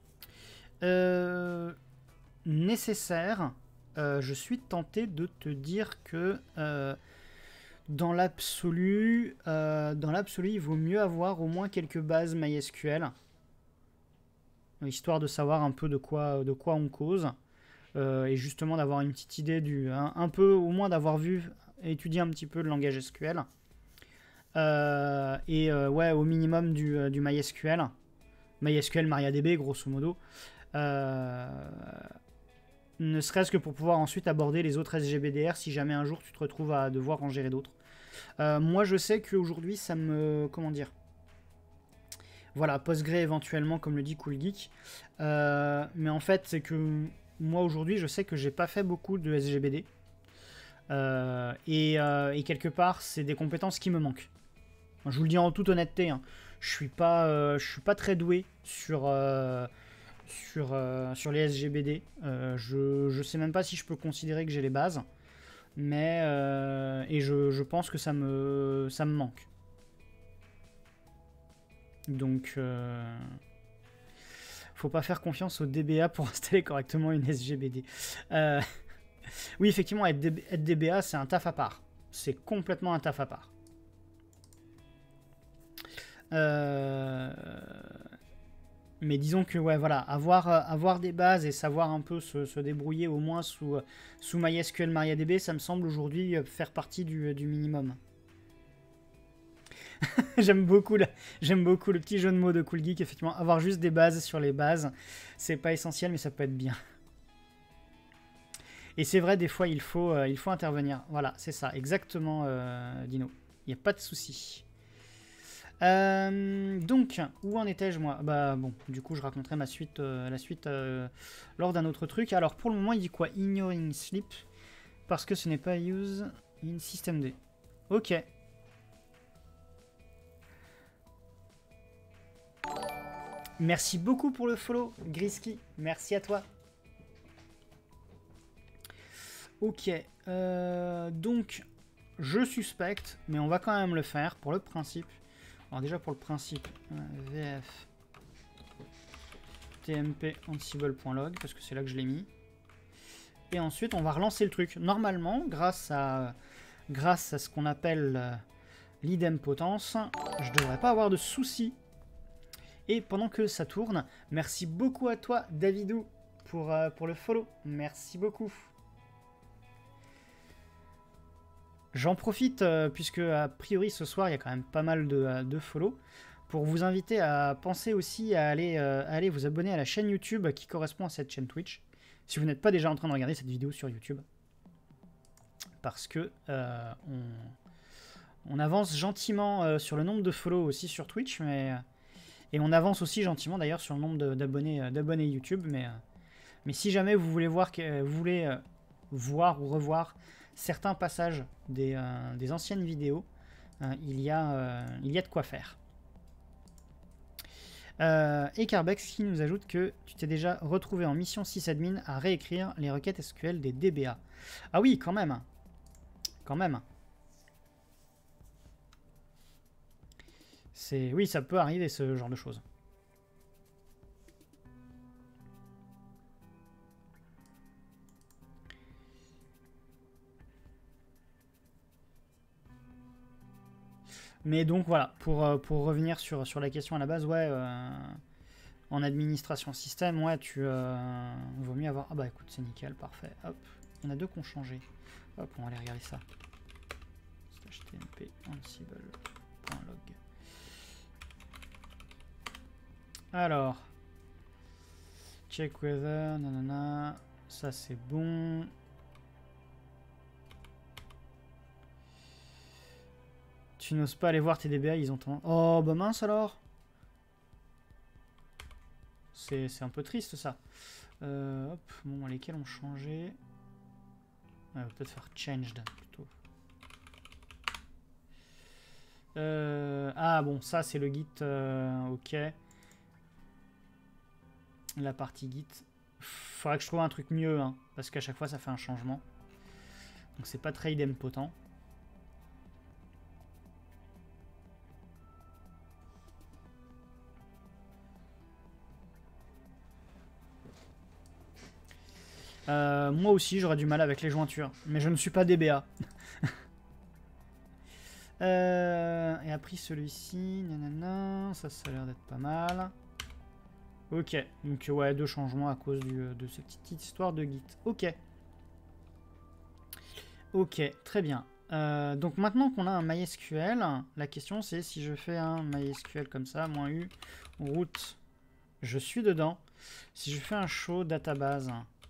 euh, nécessaire, euh, je suis tenté de te dire que euh, dans l'absolu, euh, dans l'absolu, il vaut mieux avoir au moins quelques bases MySQL, histoire de savoir un peu de quoi, de quoi on cause, euh, et justement d'avoir une petite idée du, hein, un peu au moins d'avoir vu, étudié un petit peu le langage S Q L, euh, et euh, ouais, au minimum du, euh, du MySQL, MySQL, MariaDB, grosso modo. Euh, ne serait-ce que pour pouvoir ensuite aborder les autres S G B D R si jamais un jour tu te retrouves à devoir en gérer d'autres. Euh, moi je sais qu'aujourd'hui ça me... comment dire, voilà, Postgre éventuellement comme le dit Cool Geek, euh, mais en fait c'est que moi aujourd'hui je sais que j'ai pas fait beaucoup de S G B D, euh, et, euh, et quelque part c'est des compétences qui me manquent. Je vous le dis en toute honnêteté, hein, je suis pas, euh, je suis pas très doué sur... Euh, Sur, euh, sur les S G B D. Euh, je, je sais même pas si je peux considérer que j'ai les bases. Mais euh, et je, je pense que ça me, ça me manque. Donc euh, faut pas faire confiance au D B A pour installer correctement une S G B D. Euh, oui, effectivement, être, D B, être D B A, c'est un taf à part. C'est complètement un taf à part. Euh... Mais disons que ouais, voilà, avoir, avoir des bases et savoir un peu se, se débrouiller au moins sous, sous MySQL, MariaDB, ça me semble aujourd'hui faire partie du, du minimum. J'aime beaucoup, beaucoup le petit jeu de mots de Cool Geek, effectivement. Avoir juste des bases sur les bases, c'est pas essentiel, mais ça peut être bien. Et c'est vrai, des fois, il faut, euh, il faut intervenir. Voilà, c'est ça, exactement, euh, Dino. Il n'y a pas de souci. Euh, donc, où en étais-je moi? Bah bon, du coup je raconterai ma suite, euh, la suite euh, lors d'un autre truc. Alors pour le moment il dit quoi? Ignoring sleep, parce que ce n'est pas use in systemd. Ok. Merci beaucoup pour le follow, Grisky. Merci à toi. Ok. Euh, donc, je suspecte, mais on va quand même le faire pour le principe. Alors déjà pour le principe, V F tmp ansible.log, parce que c'est là que je l'ai mis. Et ensuite, on va relancer le truc. Normalement, grâce à, grâce à ce qu'on appelle euh, l'idempotence, je ne devrais pas avoir de soucis. Et pendant que ça tourne, merci beaucoup à toi, Davidou, pour, euh, pour le follow. Merci beaucoup. J'en profite, euh, puisque a priori ce soir, il y a quand même pas mal de, euh, de follow, pour vous inviter à penser aussi à aller, euh, à aller vous abonner à la chaîne YouTube qui correspond à cette chaîne Twitch, si vous n'êtes pas déjà en train de regarder cette vidéo sur YouTube. Parce que euh, on, on avance gentiment euh, sur le nombre de follow aussi sur Twitch, mais, et on avance aussi gentiment d'ailleurs sur le nombre d'abonnés euh, d'abonnés YouTube, mais, euh, mais si jamais vous voulez voir, que, vous voulez euh, voir ou revoir certains passages des, euh, des anciennes vidéos, euh, il, y a, euh, il y a de quoi faire. Euh, et Carbex qui nous ajoute que tu t'es déjà retrouvé en mission sysadmin à réécrire les requêtes S Q L des D B A. Ah oui, quand même. Quand même. C'est, oui, ça peut arriver ce genre de choses. Mais donc voilà, pour, euh, pour revenir sur, sur la question à la base, ouais, euh, en administration système, ouais, tu euh, vaut mieux avoir... Ah bah écoute, c'est nickel, parfait. Hop, il y en a deux qui ont changé. Hop, on va aller regarder ça. H T M P ansible.log. Alors, check whether, nanana, ça c'est bon. Tu n'oses pas aller voir tes D B A, ils ont tendance... Oh bah mince alors. C'est un peu triste ça. Euh, hop, bon, lesquels ont changé. Ouais, on va peut-être faire changed plutôt. Euh, ah bon, ça c'est le git, euh, ok. La partie git. Faudrait que je trouve un truc mieux, hein, parce qu'à chaque fois ça fait un changement. Donc c'est pas très idempotent. Euh, moi aussi j'aurais du mal avec les jointures, mais je ne suis pas D B A. euh, et après celui-ci, nanana, ça, ça a l'air d'être pas mal. Ok, donc ouais, deux changements à cause du, de cette petite histoire de Git. Ok. Ok, très bien. Euh, donc maintenant qu'on a un MySQL, la question c'est si je fais un MySQL comme ça, moins U, route, je suis dedans. Si je fais un show database,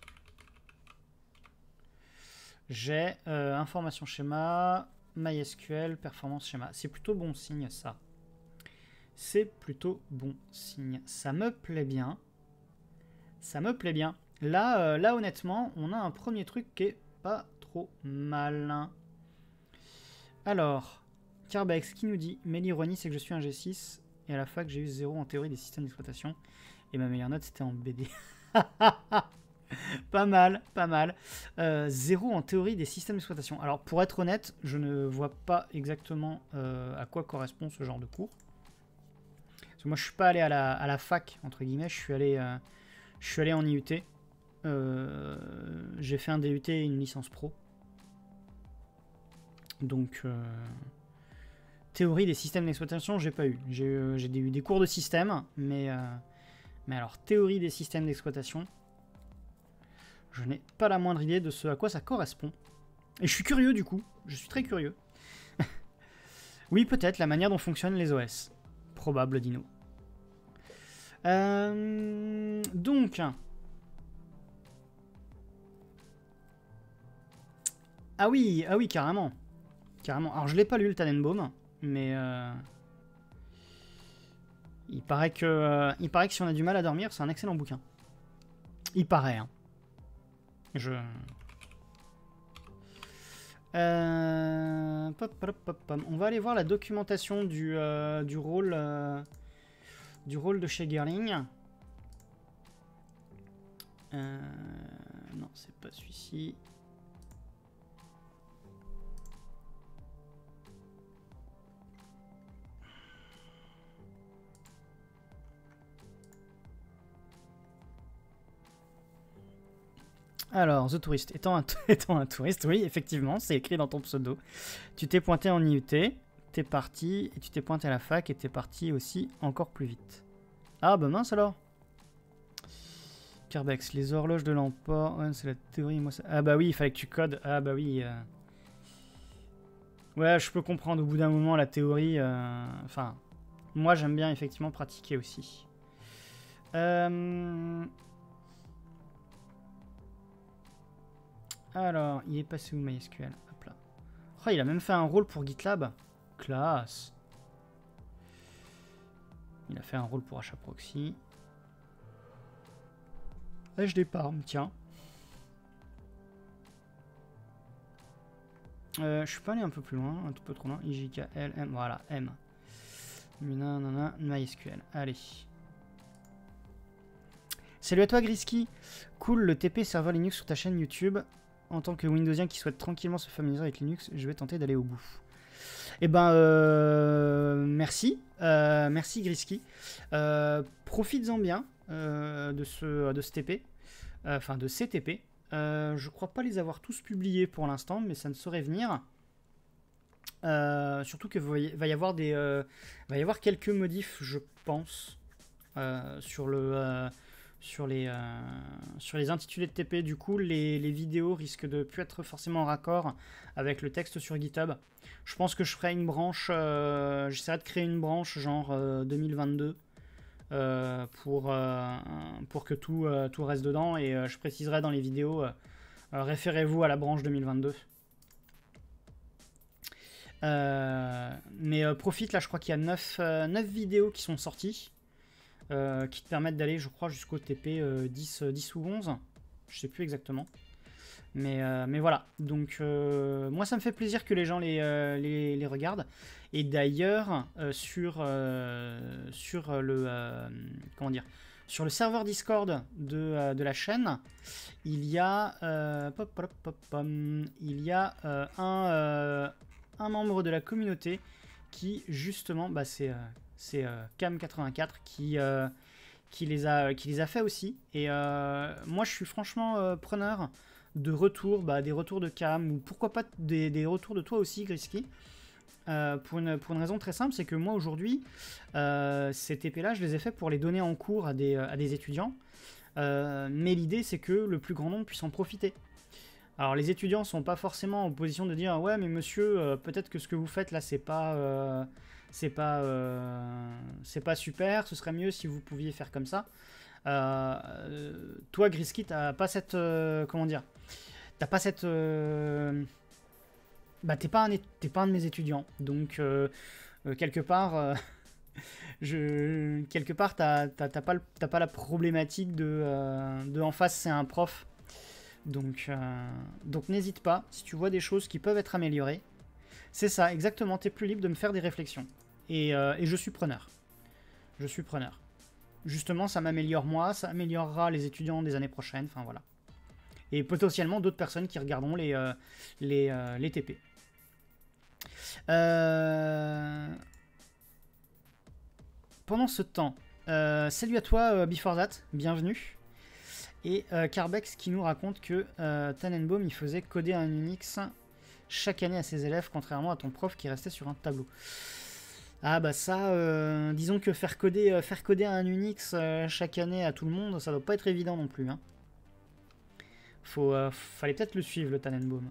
j'ai euh, information schéma, MySQL, performance schéma. C'est plutôt bon signe ça. C'est plutôt bon signe. Ça me plaît bien. Ça me plaît bien. Là, euh, là honnêtement, on a un premier truc qui est pas trop mal. Alors, Carbex qui nous dit, mais l'ironie c'est que je suis un G six et à la fac j'ai eu zéro en théorie des systèmes d'exploitation et ma meilleure note c'était en B D. Pas mal, pas mal. Euh, zéro en théorie des systèmes d'exploitation. Alors pour être honnête, je ne vois pas exactement euh, à quoi correspond ce genre de cours. Parce que moi je suis pas allé à la, à la fac, entre guillemets, je suis allé, euh, je suis allé en I U T. Euh, j'ai fait un D U T et une licence pro. Donc euh, théorie des systèmes d'exploitation, j'ai pas eu. J'ai euh, eu des cours de système, mais, euh, mais alors théorie des systèmes d'exploitation, je n'ai pas la moindre idée de ce à quoi ça correspond. Et je suis curieux du coup. Je suis très curieux. Oui, peut-être la manière dont fonctionnent les O S. Probable, Dino. Euh, donc. Ah oui, ah oui, carrément. Carrément. Alors je l'ai pas lu le Tannenbaum, mais euh, il paraît que, euh, il paraît que si on a du mal à dormir, c'est un excellent bouquin. Il paraît. Hein. Je. Euh... Pop, pop, pop, pop. On va aller voir la documentation du, euh, du rôle euh, du rôle de chez Girling. Euh... Non, c'est pas celui-ci. Alors, The Tourist. Étant un, étant un touriste, oui, effectivement, c'est écrit dans ton pseudo. Tu t'es pointé en I U T, t'es parti, et tu t'es pointé à la fac, et t'es parti aussi encore plus vite. Ah, bah mince alors. Carbex, les horloges de l'emport. Ouais, c'est la théorie, moi ça... Ah bah oui, il fallait que tu codes. Ah bah oui. Euh... Ouais, je peux comprendre au bout d'un moment la théorie. Euh... Enfin, moi j'aime bien effectivement pratiquer aussi. Euh... Alors, il est passé où MySQL? Hop là. Oh, il a même fait un rôle pour GitLab. Classe. Il a fait un rôle pour HAProxy. H d'épargne, tiens. Euh, je suis pas allé un peu plus loin, un tout peu trop loin. I J K L M, voilà, M. Nanana, MySQL. Allez. Salut à toi, Grisky. Cool, le T P serveur Linux sur ta chaîne YouTube. En tant que Windowsien qui souhaite tranquillement se familiariser avec Linux, je vais tenter d'aller au bout. Eh ben, euh, merci. Euh, merci, Grisky. Euh, Profites-en bien euh, de, ce, de ce T P. Euh, enfin, de ces T P. Euh, je crois pas les avoir tous publiés pour l'instant, mais ça ne saurait venir. Euh, surtout que va y va y avoir des, euh, va y avoir quelques modifs, je pense, euh, sur le, euh, sur les, euh, sur les intitulés de T P. Du coup, les, les vidéos risquent de plus être forcément en raccord avec le texte sur GitHub. Je pense que je ferai une branche, euh, j'essaierai de créer une branche genre euh, deux mille vingt-deux euh, pour, euh, pour que tout, euh, tout reste dedans, et euh, je préciserai dans les vidéos, euh, euh, référez-vous à la branche deux mille vingt-deux. Euh, mais euh, profite, là je crois qu'il y a neuf, euh, neuf vidéos qui sont sorties, euh, qui te permettent d'aller, je crois, jusqu'au T P euh, dix, dix ou onze, je sais plus exactement. Mais, euh, mais voilà, donc euh, moi ça me fait plaisir que les gens les, euh, les, les regardent. Et d'ailleurs, euh, sur, euh, sur le euh, comment dire, sur le serveur Discord de, euh, de la chaîne, il y a euh, pop, pop, pop, pop, il y a euh, un, euh, un membre de la communauté qui justement, bah, c'est euh, c'est euh, Cam quatre-vingt-quatre qui euh, qui les a qui les a fait aussi. Et euh, moi je suis franchement euh, preneur de retours, bah, des retours de Cam, ou pourquoi pas des, des retours de toi aussi, Grisky, euh, pour, une, pour une raison très simple, c'est que moi aujourd'hui, euh, ces T P là, je les ai fait pour les donner en cours à des, à des étudiants, euh, mais l'idée c'est que le plus grand nombre puisse en profiter. Alors les étudiants sont pas forcément en position de dire ouais mais monsieur, euh, peut-être que ce que vous faites là c'est pas euh, c'est pas euh, c'est pas super, ce serait mieux si vous pouviez faire comme ça. Euh, toi Grisky, t'as pas cette euh, comment dire, t'as pas cette euh, bah t'es pas un t'es pas un de mes étudiants, donc euh, euh, quelque part euh, je quelque part t'as t'as t'as pas le- t'as pas la problématique de euh, de en face c'est un prof, donc euh, donc n'hésite pas si tu vois des choses qui peuvent être améliorées. C'est ça exactement, t'es plus libre de me faire des réflexions, et, euh, et je suis preneur, je suis preneur. Justement, ça m'améliore moi, ça améliorera les étudiants des années prochaines, enfin voilà. Et potentiellement d'autres personnes qui regarderont les, euh, les, euh, les T P. Euh... Pendant ce temps, euh, salut à toi euh, Before That, bienvenue. Et euh, Carbex qui nous raconte que euh, Tannenbaum il faisait coder un Unix chaque année à ses élèves, contrairement à ton prof qui restait sur un tableau. Ah bah ça, euh, disons que faire coder, euh, faire coder un Unix euh, chaque année à tout le monde, ça doit pas être évident non plus. Hein. Faut, euh, fallait peut-être le suivre, le Tannenbaum.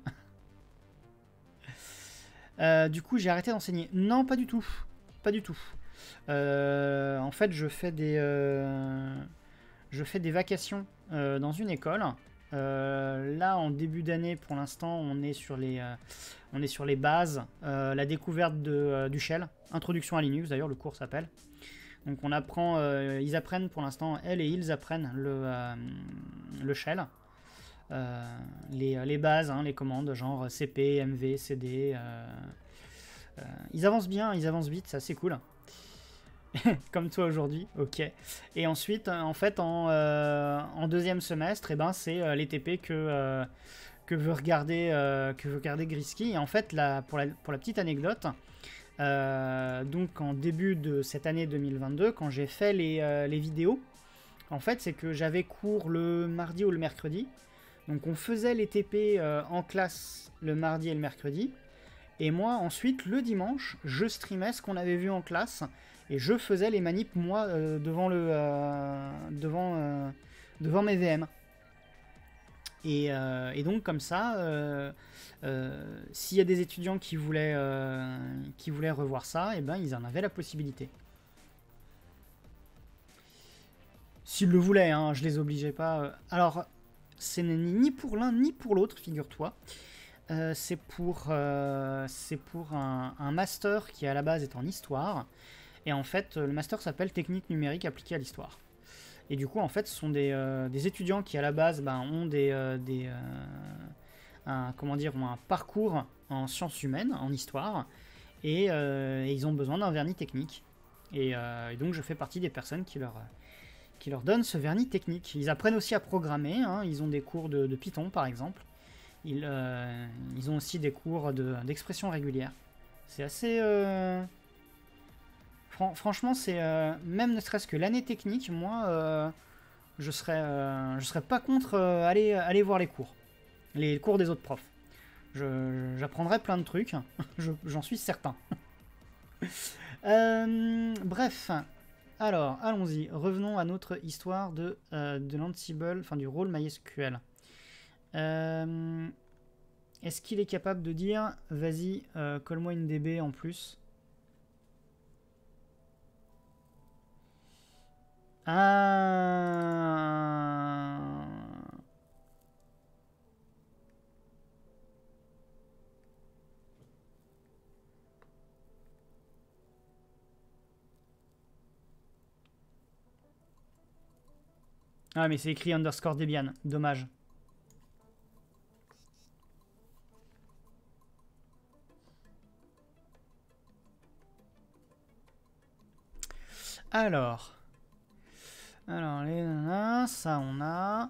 euh, du coup, j'ai arrêté d'enseigner. Non, pas du tout. Pas du tout. Euh, en fait, je fais des, euh, je fais des vacations euh, dans une école. Euh, là, en début d'année, pour l'instant, on est sur les, euh, on est sur les bases, euh, la découverte de, euh, du shell, introduction à Linux. D'ailleurs, le cours s'appelle. Donc, on apprend, euh, ils apprennent pour l'instant, elles et ils apprennent le, euh, le shell, euh, les, les bases, hein, les commandes, genre C P, M V, C D. Euh, euh, ils avancent bien, ils avancent vite, c'est assez cool. Comme toi aujourd'hui, ok. Et ensuite, en fait, en, euh, en deuxième semestre, eh ben, c'est euh, les T P que, euh, que veut regarder, euh, que veut regarder Grisky. Et en fait, là, pour, la, pour la petite anecdote, euh, donc en début de cette année deux mille vingt-deux, quand j'ai fait les, euh, les vidéos, en fait, c'est que j'avais cours le mardi ou le mercredi. Donc on faisait les T P euh, en classe le mardi et le mercredi. Et moi, ensuite, le dimanche, je streamais ce qu'on avait vu en classe. Et je faisais les manips, moi, euh, devant, le, euh, devant, euh, devant mes V M. Et, euh, et donc, comme ça, euh, euh, s'il y a des étudiants qui voulaient, euh, qui voulaient revoir ça, et ben, ils en avaient la possibilité. S'ils le voulaient, hein, je les obligeais pas. Alors, c'est ni pour l'un ni pour l'autre, figure-toi. Euh, c'est pour, euh, c'est pour un, un master qui, à la base, est en histoire. Et en fait, le master s'appelle Technique numérique appliquée à l'histoire. Et du coup, en fait, ce sont des, euh, des étudiants qui, à la base, ben, ont des, euh, des euh, un, comment dire, ont un parcours en sciences humaines, en histoire, et, euh, et ils ont besoin d'un vernis technique. Et, euh, et donc, je fais partie des personnes qui leur, qui leur donnent ce vernis technique. Ils apprennent aussi à programmer. Hein, ils ont des cours de, de Python, par exemple. Ils, euh, ils ont aussi des cours de, d'expression régulière. C'est assez... Euh, Franchement, c'est euh, même ne serait-ce que l'année technique, moi, euh, je serais, euh, je serais pas contre euh, aller, aller voir les cours, les cours des autres profs. J'apprendrai plein de trucs, j'en suis certain. euh, bref, alors allons-y, revenons à notre histoire de, euh, de l'Ansible, enfin du rôle MySQL. Euh, Est-ce qu'il est capable de dire, vas-y, euh, colle-moi une D B en plus? Ah. Ah, mais c'est écrit underscore Debian, dommage. Alors, alors les nanas, ça on a.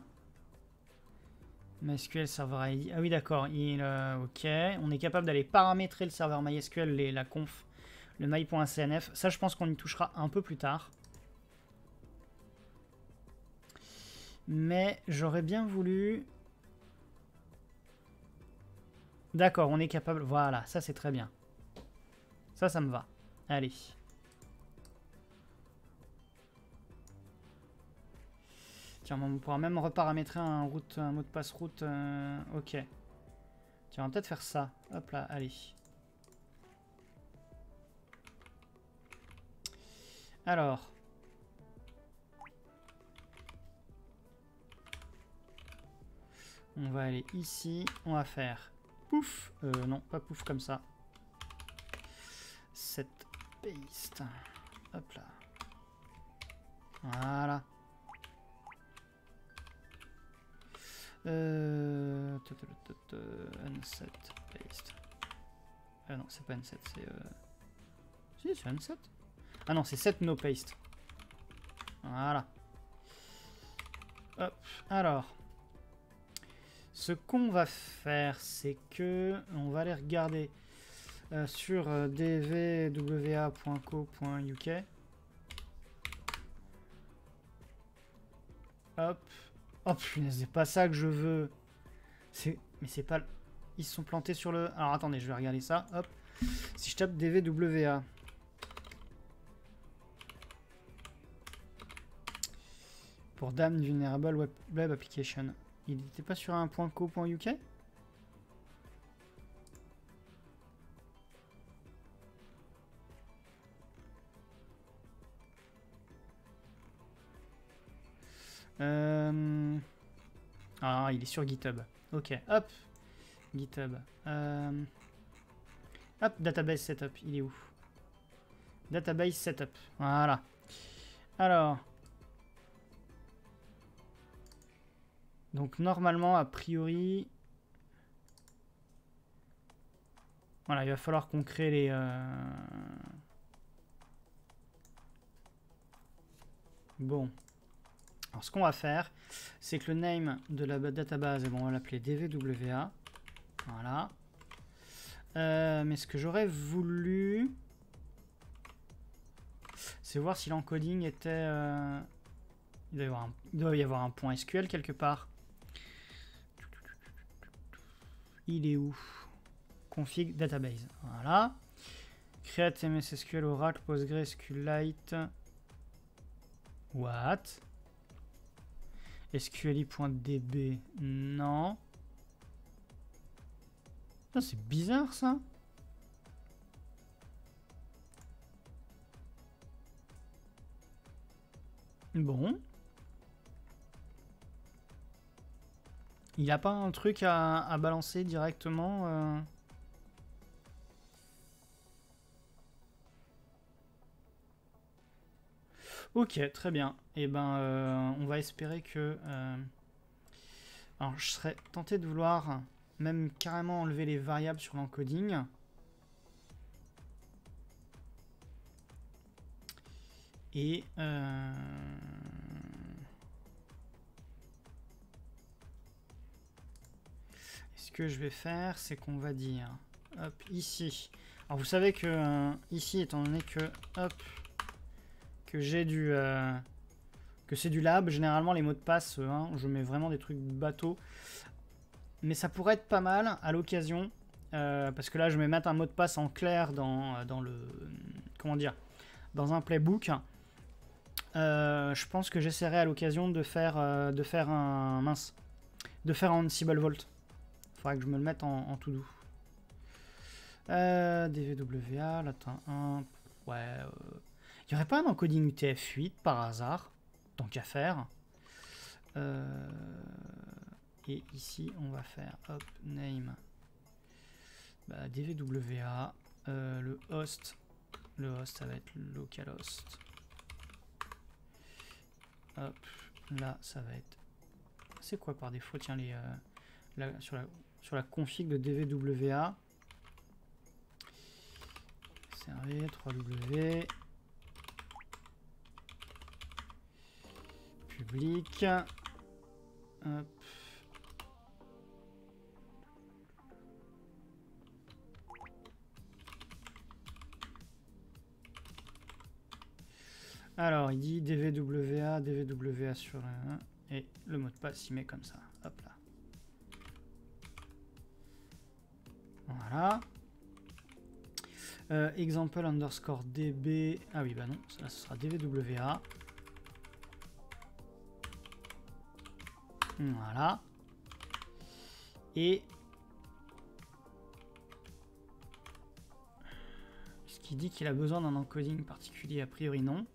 MySQL serveur I D. Ah oui, d'accord. Il, euh, ok. On est capable d'aller paramétrer le serveur MySQL, les, la conf, le my.cnf. Ça, je pense qu'on y touchera un peu plus tard. Mais j'aurais bien voulu. D'accord, on est capable. Voilà, ça c'est très bien. Ça, ça me va. Allez. Tiens, on pourra même reparamétrer un, route, un mot de passe route. Euh, ok. Tiens, on va peut-être faire ça. Hop là, allez. Alors. On va aller ici. On va faire pouf. Euh, non, pas pouf comme ça. Set paste. Hop là. Voilà. Euh... Unset paste. Ah non, c'est pas unset, c'est... Euh... Si, c'est unset. Ah non, c'est set no paste. Voilà. Hop, alors. Ce qu'on va faire, c'est que... On va aller regarder euh, sur euh, d v w a point co point u k. Hop. Oh punaise, c'est pas ça que je veux. Mais c'est pas... Ils se sont plantés sur le... Alors attendez, je vais regarder ça. Hop. Si je tape D V W A. Pour Damned Vulnerable Web, Web Application. Il n'était pas sur un .co.uk? Euh... Ah, il est sur GitHub. Ok, hop. GitHub. Euh... Hop, database setup. Il est où? Database setup. Voilà. Alors. Donc, normalement, a priori... Voilà, il va falloir qu'on crée les... Euh... Bon. Alors, ce qu'on va faire, c'est que le name de la database, bon, on va l'appeler D V W A. Voilà. Euh, mais ce que j'aurais voulu, c'est voir si l'encoding était... Euh... Il, doit y avoir un... Il doit y avoir un point S Q L quelque part. Il est où? Config database. Voilà. Create M S S Q L Oracle PostgreSQLite. What? S Q L I.db. Non. C'est bizarre ça. Bon. Il n'y a pas un truc à, à balancer directement euh... Ok, très bien. Et eh ben, euh, on va espérer que... Euh... Alors, je serais tenté de vouloir même carrément enlever les variables sur l'encoding. Et... Euh... Ce que je vais faire, c'est qu'on va dire... Hop, ici. Alors, vous savez que... Euh, ici, étant donné que... Hop... Que j'ai du... Euh, que c'est du lab, généralement, les mots de passe, hein, je mets vraiment des trucs bateaux. mais ça pourrait être pas mal à l'occasion, euh, parce que là je vais mettre un mot de passe en clair dans, dans le, comment dire, dans un playbook. Euh, je pense que j'essaierai à l'occasion de faire, euh, de faire un mince, de faire un Ansible Vault. Faudra que je me le mette en, en tout doux. Euh, D V W A, latin un, ouais. Euh, il n'y aurait pas un encoding U T F huit par hasard, tant qu'à faire. Euh, et ici, on va faire hop, name bah, D V W A, euh, le host, le host, ça va être localhost. Hop, là, ça va être. C'est quoi par défaut, tiens, les, euh, la, sur, la, sur la config de D V W A. Servez trois W. Public. Hop. Alors, il dit D V W A, D V W A sur un, et le mot de passe, il met comme ça. Hop là. Voilà. Euh, example underscore D B. Ah oui, bah non, ça ce sera D V W A. Voilà. Et est-ce qu'il dit qu'il a besoin d'un encoding particulier? A priori, non.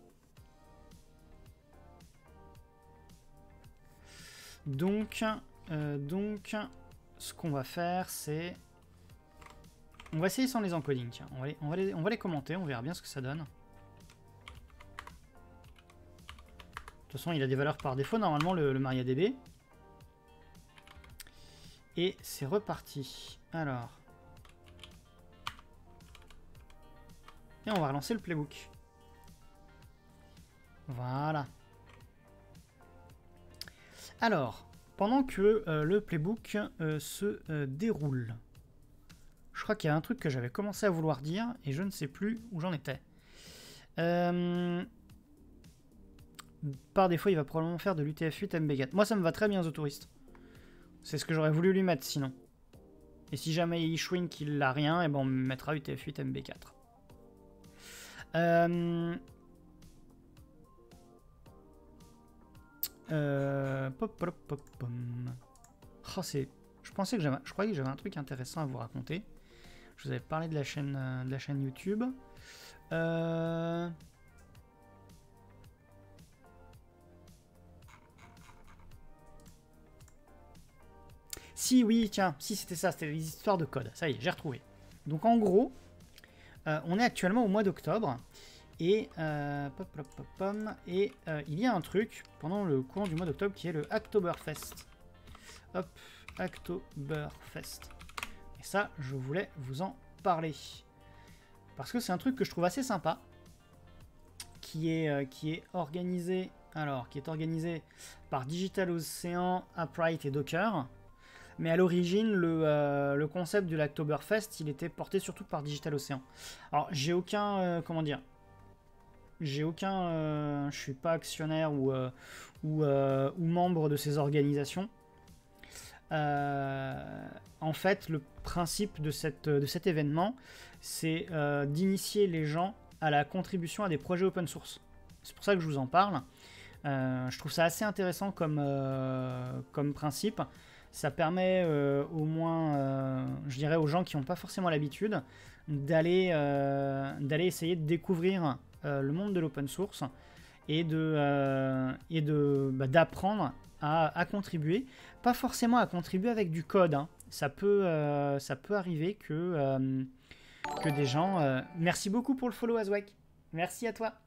Donc, euh, donc, ce qu'on va faire, c'est... On va essayer sans les encodings, tiens. On va les, on va les, on va les commenter, on verra bien ce que ça donne. De toute façon, il a des valeurs par défaut, normalement, le, le MariaDB. Et c'est reparti. Alors. Et on va relancer le playbook. Voilà. Alors, pendant que euh, le playbook euh, se euh, déroule, je crois qu'il y a un truc que j'avais commencé à vouloir dire et je ne sais plus où j'en étais. Euh, par défaut, il va probablement faire de l'U T F huit M B quatre. Moi, ça me va très bien, The Tourist. C'est ce que j'aurais voulu lui mettre sinon. Et si jamais il chouine qu'il n'a rien, et ben on mettra U T F huit M B quatre. Euh... Euh... Pop, pop, pop, pom. Oh, c'est... Je pensais que j'avais... Je croyais que j'avais un truc intéressant à vous raconter. Je vous avais parlé de la chaîne, de la chaîne YouTube. Euh... Si, oui, tiens, si c'était ça, c'était les histoires de code. Ça y est, j'ai retrouvé. Donc en gros, euh, on est actuellement au mois d'octobre. Et, euh, pop, pop, pop, pom, et euh, il y a un truc pendant le courant du mois d'octobre qui est le Hacktoberfest. Hop, Hacktoberfest. Et ça, je voulais vous en parler. Parce que c'est un truc que je trouve assez sympa. Qui est, euh, qui est organisé, alors, qui est organisé par DigitalOcean, Upright et Docker. Mais à l'origine, le, euh, le concept de l'Hacktoberfest, il était porté surtout par DigitalOcean. Alors, j'ai aucun, euh, comment dire, j'ai aucun, euh, je suis pas actionnaire ou, euh, ou, euh, ou membre de ces organisations. Euh, en fait, le principe de, cette, de cet événement, c'est euh, d'initier les gens à la contribution à des projets open source. C'est pour ça que je vous en parle. Euh, je trouve ça assez intéressant comme, euh, comme principe. Ça permet euh, au moins, euh, je dirais, aux gens qui n'ont pas forcément l'habitude d'aller euh, d'aller essayer de découvrir euh, le monde de l'open source et de euh, et de bah, d'apprendre à, à contribuer. Pas forcément à contribuer avec du code. Hein. Ça peut euh, ça peut arriver que euh, que des gens. Euh... Merci beaucoup pour le follow, Azwek. Merci à toi.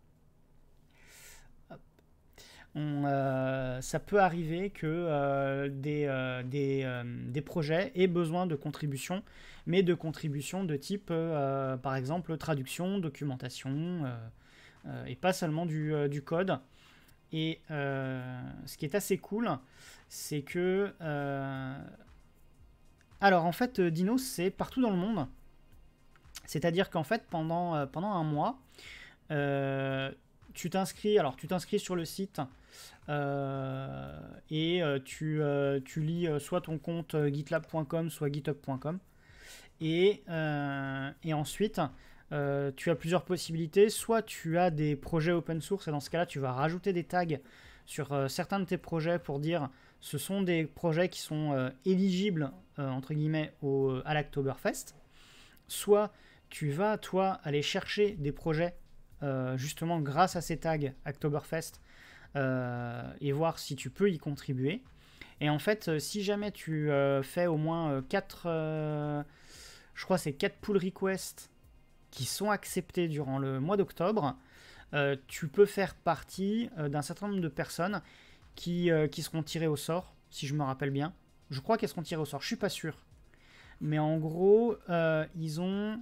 On, euh, ça peut arriver que euh, des, euh, des, euh, des projets aient besoin de contributions, mais de contributions de type, euh, par exemple, traduction, documentation, euh, euh, et pas seulement du, euh, du code. Et euh, ce qui est assez cool, c'est que... Euh... Alors, en fait, Dino, c'est partout dans le monde. C'est-à-dire qu'en fait, pendant, euh, pendant un mois, euh, tu t'inscris... Alors, tu t'inscris sur le site... Euh, et euh, tu, euh, tu lis euh, soit ton compte euh, gitlab point com, soit github point com. Et, euh, et ensuite, euh, tu as plusieurs possibilités. Soit tu as des projets open source, et dans ce cas-là, tu vas rajouter des tags sur euh, certains de tes projets pour dire ce sont des projets qui sont euh, éligibles, euh, entre guillemets, au, à l'Oktoberfest. Soit tu vas, toi, aller chercher des projets, euh, justement, grâce à ces tags Oktoberfest, euh, et voir si tu peux y contribuer. Et en fait, si jamais tu euh, fais au moins quatre... Euh, je crois que c'est quatre pull requests qui sont acceptés durant le mois d'octobre, euh, tu peux faire partie euh, d'un certain nombre de personnes qui, euh, qui seront tirées au sort, si je me rappelle bien. Je crois qu'elles seront tirées au sort, je suis pas sûr. Mais en gros, euh, ils ont...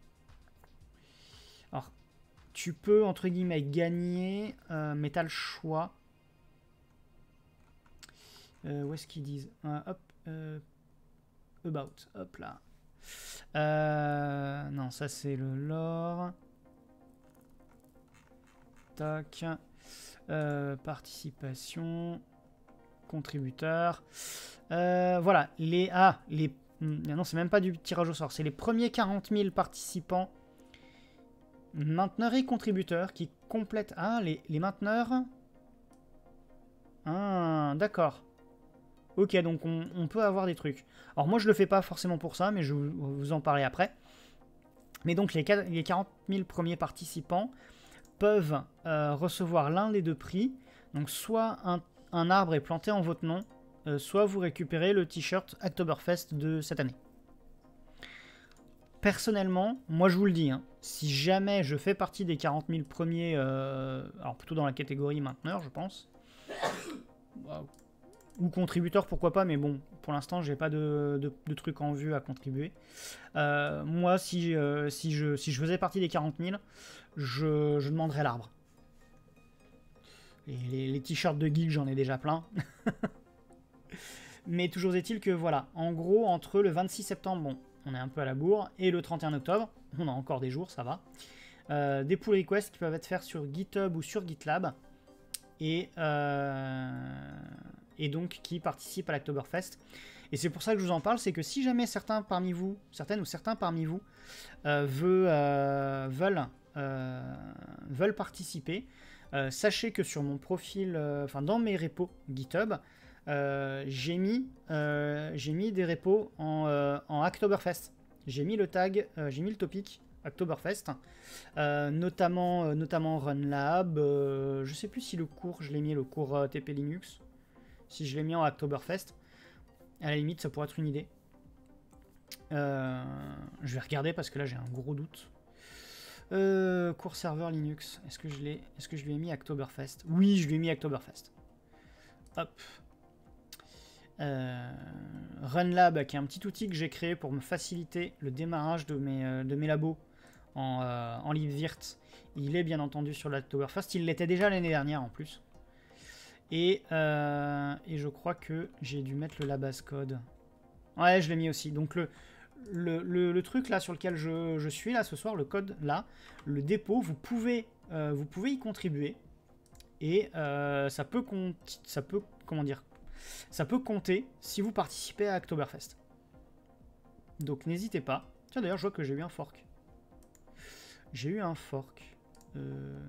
Alors, tu peux, entre guillemets, gagner, euh, mais tu as le choix. Euh, où est-ce qu'ils disent euh, Hop, euh, about, hop là. Euh, non, ça c'est le lore. Tac. Euh, participation. Contributeur. Euh, voilà. Les. Ah, les. Non, c'est même pas du tirage au sort. C'est les premiers quarante mille participants. Mainteneurs et contributeurs qui complètent. Ah, les, les mainteneurs. Ah, d'accord. Ok, donc on, on peut avoir des trucs. Alors moi je le fais pas forcément pour ça, mais je vais vous en parler après. Mais donc les, les quarante mille premiers participants peuvent euh, recevoir l'un des deux prix. Donc soit un, un arbre est planté en votre nom, euh, soit vous récupérez le t-shirt Oktoberfest de cette année. Personnellement, moi je vous le dis, hein, si jamais je fais partie des quarante mille premiers, euh, alors plutôt dans la catégorie mainteneur je pense, wow. Ou contributeur, pourquoi pas, mais bon, pour l'instant, j'ai pas de, de, de trucs en vue à contribuer. Euh, moi, si, euh, si, je, si je faisais partie des quarante mille, je, je demanderais l'arbre. Les, les t-shirts de geek, j'en ai déjà plein. Mais toujours est-il que, voilà, en gros, entre le vingt-six septembre, bon, on est un peu à la bourre, et le trente et un octobre, on a encore des jours, ça va, euh, des pull requests qui peuvent être faits sur GitHub ou sur GitLab, et... Euh, et donc qui participent à l'Oktoberfest. Et c'est pour ça que je vous en parle, c'est que si jamais certains parmi vous, certaines ou certains parmi vous, euh, veut, euh, veulent, euh, veulent participer, euh, sachez que sur mon profil, euh, enfin dans mes repos GitHub, euh, j'ai mis, euh, j'ai mis des repos en, euh, en Oktoberfest. J'ai mis le tag, euh, j'ai mis le topic Oktoberfest, euh, notamment, euh, notamment RunLab, euh, je sais plus si le cours, je l'ai mis, le cours euh, T P Linux. Si je l'ai mis en Oktoberfest, à la limite, ça pourrait être une idée. Euh, je vais regarder parce que là, j'ai un gros doute. Euh, cours serveur Linux. Est-ce que je l'ai, est-ce que je lui ai mis Oktoberfest? Oui, je lui ai mis Oktoberfest. Hop. Euh, RunLab, qui est un petit outil que j'ai créé pour me faciliter le démarrage de mes, euh, de mes labos en, euh, en LibVirt. Il est bien entendu sur l'Oktoberfest. Il l'était déjà l'année dernière en plus. Et, euh, et je crois que j'ai dû mettre le labas code. Ouais, je l'ai mis aussi. Donc le, le, le, le truc là sur lequel je, je suis là ce soir, le code là, le dépôt, vous pouvez, euh, vous pouvez y contribuer. Et euh, ça peut ça peut comment dire, ça peut compter si vous participez à Oktoberfest. Donc n'hésitez pas. Tiens d'ailleurs, je vois que j'ai eu un fork. J'ai eu un fork. Euh...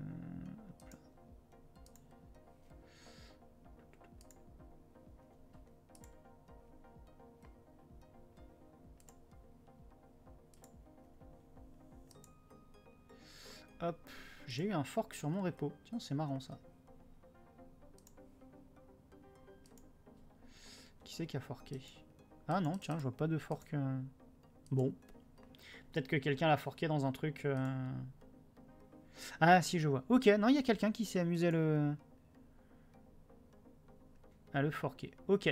Hop, j'ai eu un fork sur mon repo. Tiens, c'est marrant ça. Qui c'est qui a forké? Ah non, tiens, je vois pas de fork. Euh... Bon. Peut-être que quelqu'un l'a forké dans un truc... Euh... Ah si, je vois. Ok, non, il y a quelqu'un qui s'est amusé à le... à le forker. Ok.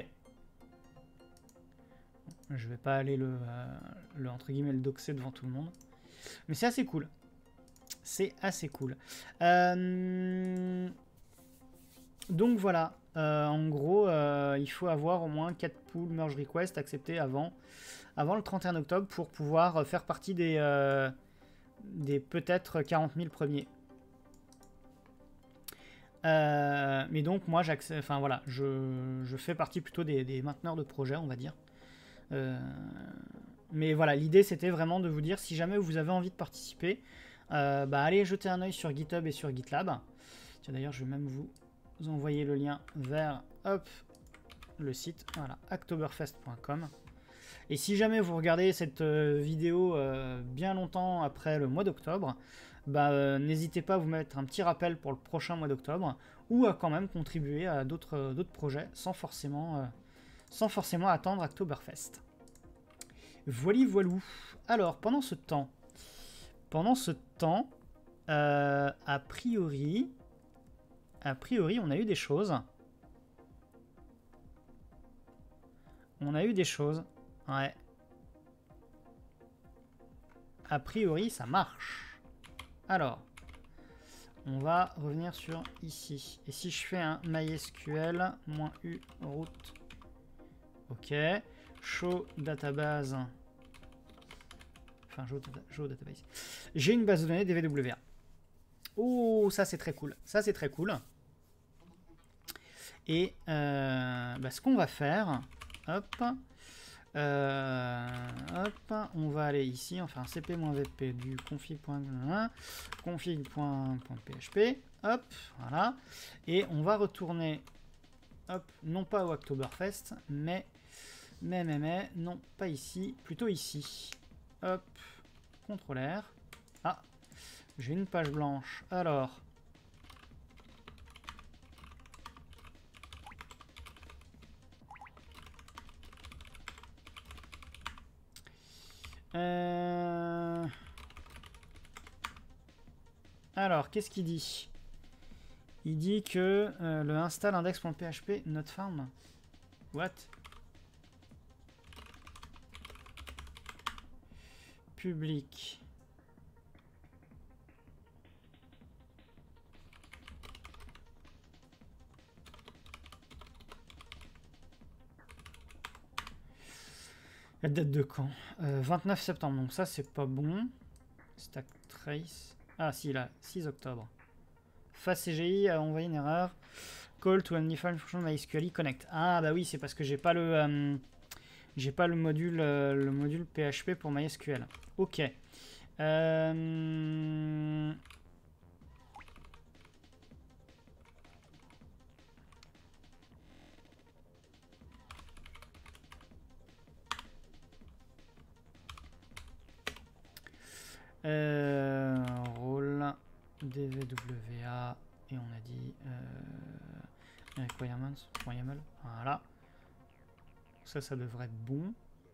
Je vais pas aller le, euh, le entre guillemets, le doxer devant tout le monde. Mais c'est assez cool. C'est assez cool. Euh... Donc voilà. Euh, en gros, euh, il faut avoir au moins quatre pull merge requests acceptés avant, avant le trente et un octobre pour pouvoir faire partie des, euh, des peut-être quarante mille premiers. Euh, mais donc moi, j'accède, enfin voilà, je, je fais partie plutôt des, des mainteneurs de projet, on va dire. Euh, mais voilà, l'idée c'était vraiment de vous dire, si jamais vous avez envie de participer, euh, bah, allez jeter un oeil sur GitHub et sur GitLab. Tiens, d'ailleurs, je vais même vous envoyer le lien vers hop, le site, voilà, hacktoberfest point com. Et si jamais vous regardez cette euh, vidéo euh, bien longtemps après le mois d'octobre, bah, euh, n'hésitez pas à vous mettre un petit rappel pour le prochain mois d'octobre, ou à quand même contribuer à d'autres euh, d'autres projets sans forcément, euh, sans forcément attendre Hacktoberfest. Voili voilou. Alors, pendant ce temps, pendant ce temps, euh, a priori, a priori, on a eu des choses. On a eu des choses. Ouais. A priori, ça marche. Alors, on va revenir sur ici. Et si je fais un MySQL -u root, ok, show database, enfin show, data, show database, j'ai une base de données D V W A. Oh, ça c'est très cool. Ça c'est très cool. Et euh, bah, ce qu'on va faire, hop. Euh, hop, on va aller ici, enfin cp-vp du config.config.php, config hop, voilà, et on va retourner, hop, non pas au Hacktoberfest, mais, mais, mais, mais, non, pas ici, plutôt ici, hop, contrôle R, ah, j'ai une page blanche, alors, Euh... Alors, qu'est-ce qu'il dit? Il dit que euh, le install index.php not found. What? Public. La date de quand? euh, vingt-neuf septembre, donc ça c'est pas bon. Stack trace. Ah si, là, six octobre. FastCGI a envoyé une erreur. Call to undefined function MySQL connect. Ah bah oui, c'est parce que j'ai pas le euh, j'ai pas le module euh, le module P H P pour MySQL. Ok. Euh... Euh, rôle D V W A et on a dit euh, requirements.yaml. Voilà. Ça, ça devrait être bon.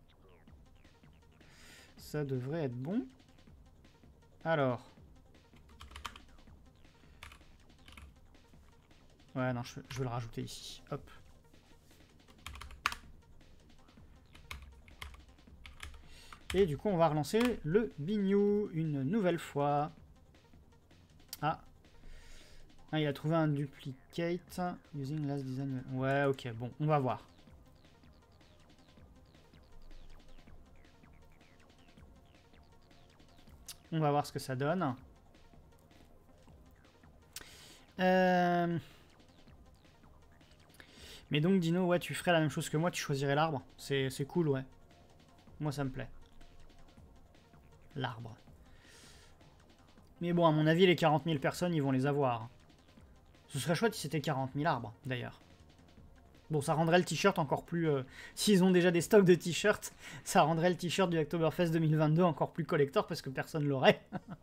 Ça devrait être bon. Alors. Ouais, non, je, je vais le rajouter ici. Hop. Et du coup, on va relancer le bignou une nouvelle fois. Ah. Ah, il a trouvé un duplicate using last design. Ouais, ok, bon, on va voir. On va voir ce que ça donne. Euh... Mais donc, Dino, ouais, tu ferais la même chose que moi, tu choisirais l'arbre. C'est cool, ouais. Moi, ça me plaît. L'arbre. Mais bon, à mon avis, les quarante mille personnes, ils vont les avoir. Ce serait chouette si c'était quarante mille arbres, d'ailleurs. Bon, ça rendrait le t-shirt encore plus... Euh, S'ils ont déjà des stocks de t-shirts, ça rendrait le t-shirt du Hacktoberfest deux mille vingt-deux encore plus collector parce que personne l'aurait.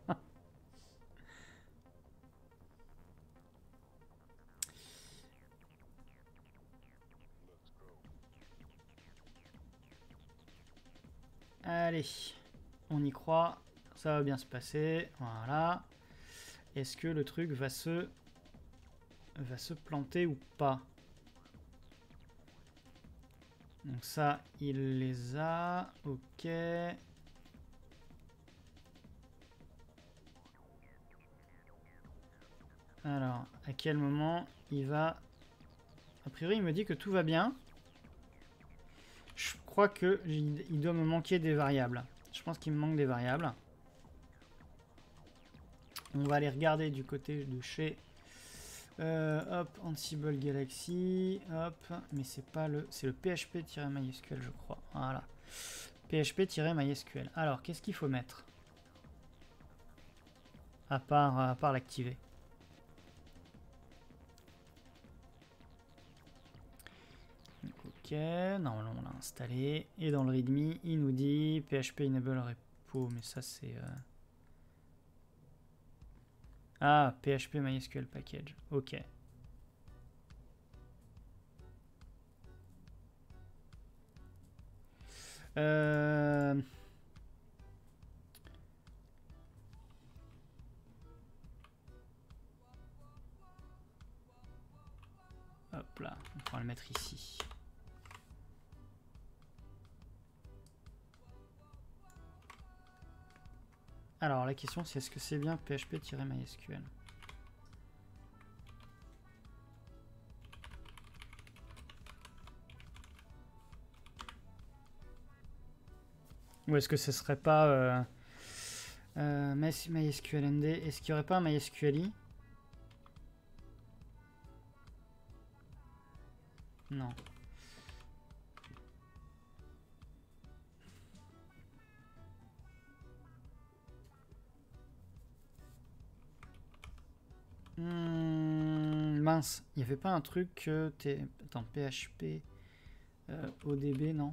Allez, on y croit. Ça va bien se passer. Voilà. Est-ce que le truc va se... va se planter ou pas? Donc ça, il les a. Ok. Alors, à quel moment il va... A priori, il me dit que tout va bien. Je crois que il doit me manquer des variables. Je pense qu'il me manque des variables. On va aller regarder du côté de chez Euh, hop, Ansible Galaxy, hop, mais c'est pas le, c'est le P H P-MySQL je crois, voilà. P H P-MySQL. Alors, qu'est-ce qu'il faut mettre? À part, à part l'activer. Ok, normalement on l'a installé. Et dans le readme, il nous dit P H P enable repo, mais ça c'est... Euh... Ah, P H P MySQL package, ok. Euh... Hop là, on va le mettre ici. Alors la question c'est est-ce que c'est bien P H P-MySQL? Ou est-ce que ce serait pas euh, euh, MySQLND? Est-ce qu'il n'y aurait pas un MySQLi? Non. Mmh, mince, il n'y avait pas un truc que t'es... Attends, P H P euh, O D B, non?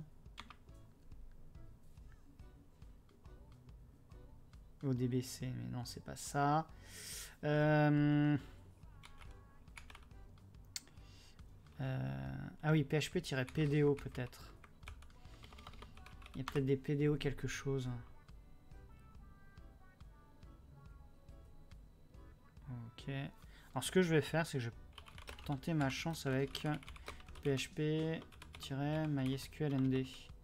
O D B C, mais non, c'est pas ça. Euh... Euh... Ah oui, P H P-P D O peut-être. Il y a peut-être des P D O quelque chose. Ok. Alors ce que je vais faire, c'est que je vais tenter ma chance avec P H P-MySQLND.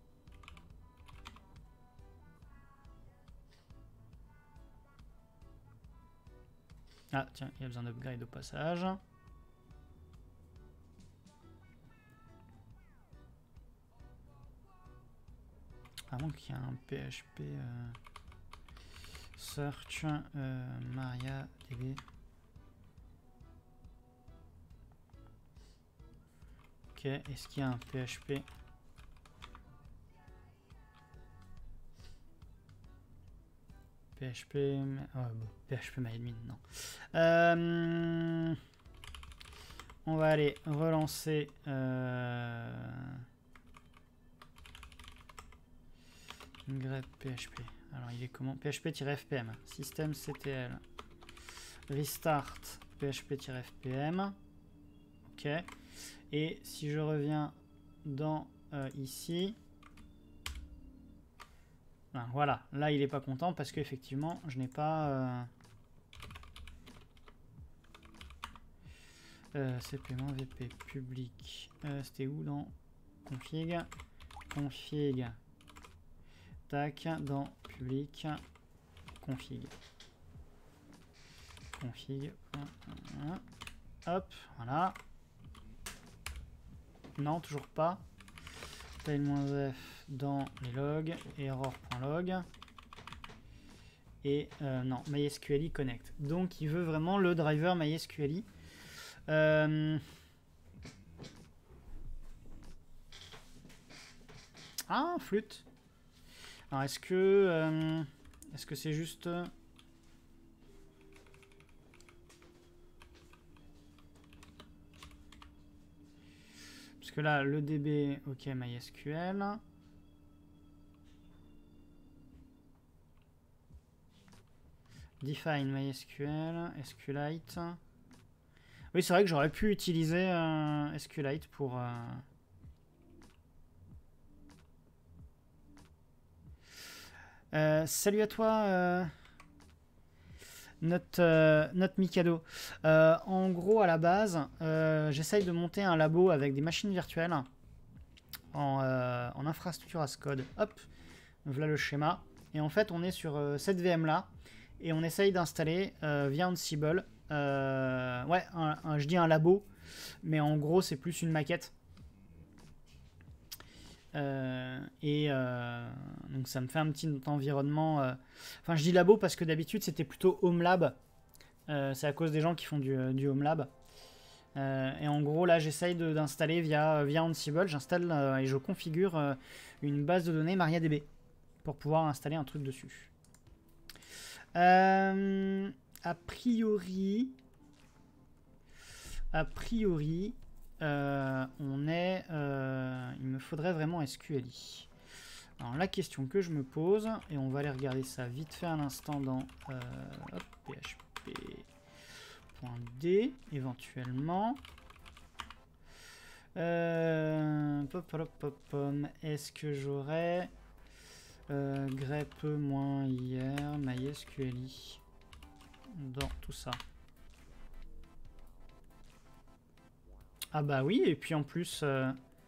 Ah tiens, il y a besoin d'upgrade au passage. À moins qu'il y ait un P H P euh, search euh, MariaDB. Ok, est-ce qu'il y a un P H P? P H P... Oh, bon, P H P MyAdmin, non. Euh, on va aller relancer... Euh, grep P H P. Alors il est comment? P H P-F P M. Système C T L. Restart P H P-F P M. Ok. Et si je reviens dans euh, ici... Ah, voilà, là il est pas content parce qu'effectivement je n'ai pas... Euh, euh, C P M V P public. Euh, C'était où dans config? Config. Tac, dans public. Config. Config. Hop, voilà. Non, toujours pas. Tail-F dans les logs. Error.log. Et euh, non, MySQLi connect. Donc il veut vraiment le driver MySQLi. Euh... Ah, flûte. Alors est-ce que euh, est-ce que c'est juste parce que là le D B, ok, MySQL. Define MySQL, SQLite. Oui, c'est vrai que j'aurais pu utiliser euh, SQLite pour euh... Euh, salut à toi, euh, notre, euh, notre Mikado. Euh, en gros, à la base, euh, j'essaye de monter un labo avec des machines virtuelles en, euh, en infrastructure as code. Hop, voilà le schéma. Et en fait, on est sur euh, cette V M là et on essaye d'installer euh, via Ansible. Euh, ouais, un, un, je dis un labo, mais en gros, c'est plus une maquette. Euh, et euh, donc ça me fait un petit environnement. Euh... Enfin, je dis labo parce que d'habitude c'était plutôt home lab. Euh, c'est à cause des gens qui font du, du home lab. Euh, et en gros, là, j'essaye d'installer via, via Ansible, j'installe euh, et je configure euh, une base de données MariaDB pour pouvoir installer un truc dessus. Euh, a priori, a priori, euh, on est, euh, il me faudrait vraiment S Q L I. Alors la question que je me pose, et on va aller regarder ça vite fait un instant dans euh, hop, P H P.D éventuellement. Euh, pop, pop, pop, pop, est-ce que j'aurais euh, grep-ir MySQLi dans tout ça? Ah bah oui, et puis en plus... Euh,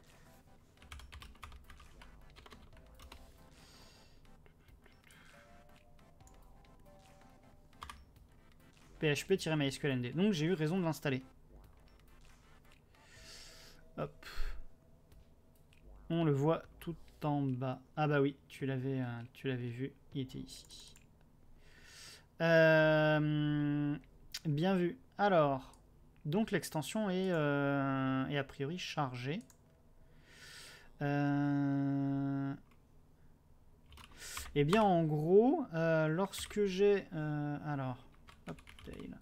P H P-MySQLnd. Donc j'ai eu raison de l'installer. Hop. On le voit tout en bas. Ah bah oui, tu l'avais euh, tu l'avais vu, il était ici. Euh, bien vu. Alors, donc l'extension est, euh, est a priori chargée. Euh, et bien en gros, euh, lorsque j'ai... Euh, alors, hop, tail.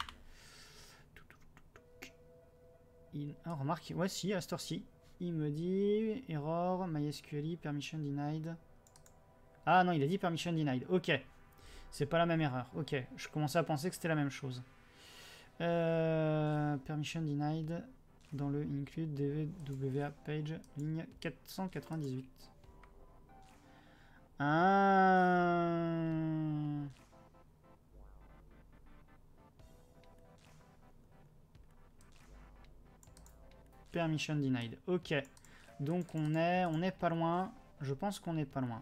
Ah, remarque, ouais, si, à cette heure-ci. Il me dit error, MySQLi, permission denied. Ah non, il a dit permission denied. Ok. C'est pas la même erreur. Ok. Je commençais à penser que c'était la même chose. Euh, permission denied dans le include D V W A page ligne quatre cent quatre-vingt-dix-huit. Ah. Permission denied. Ok. Donc on est, on est pas loin. Je pense qu'on est pas loin.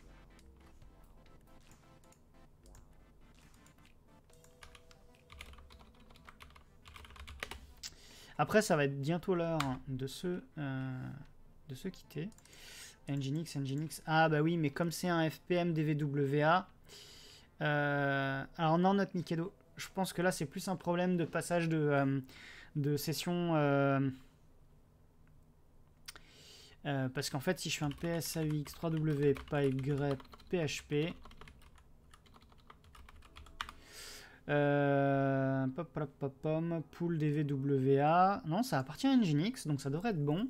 Après, ça va être bientôt l'heure de se, euh, de se quitter. Nginx, Nginx. Ah bah oui, mais comme c'est un F P M D V W A. Euh, alors non, notre Mikedo. Je pense que là, c'est plus un problème de passage de, euh, de session. Euh, euh, parce qu'en fait, si je fais un P S A U X trois W pipe P H P. Euh, pop, pop, pop, pop, pool D V W A. Non, ça appartient à Nginx, donc ça devrait être bon.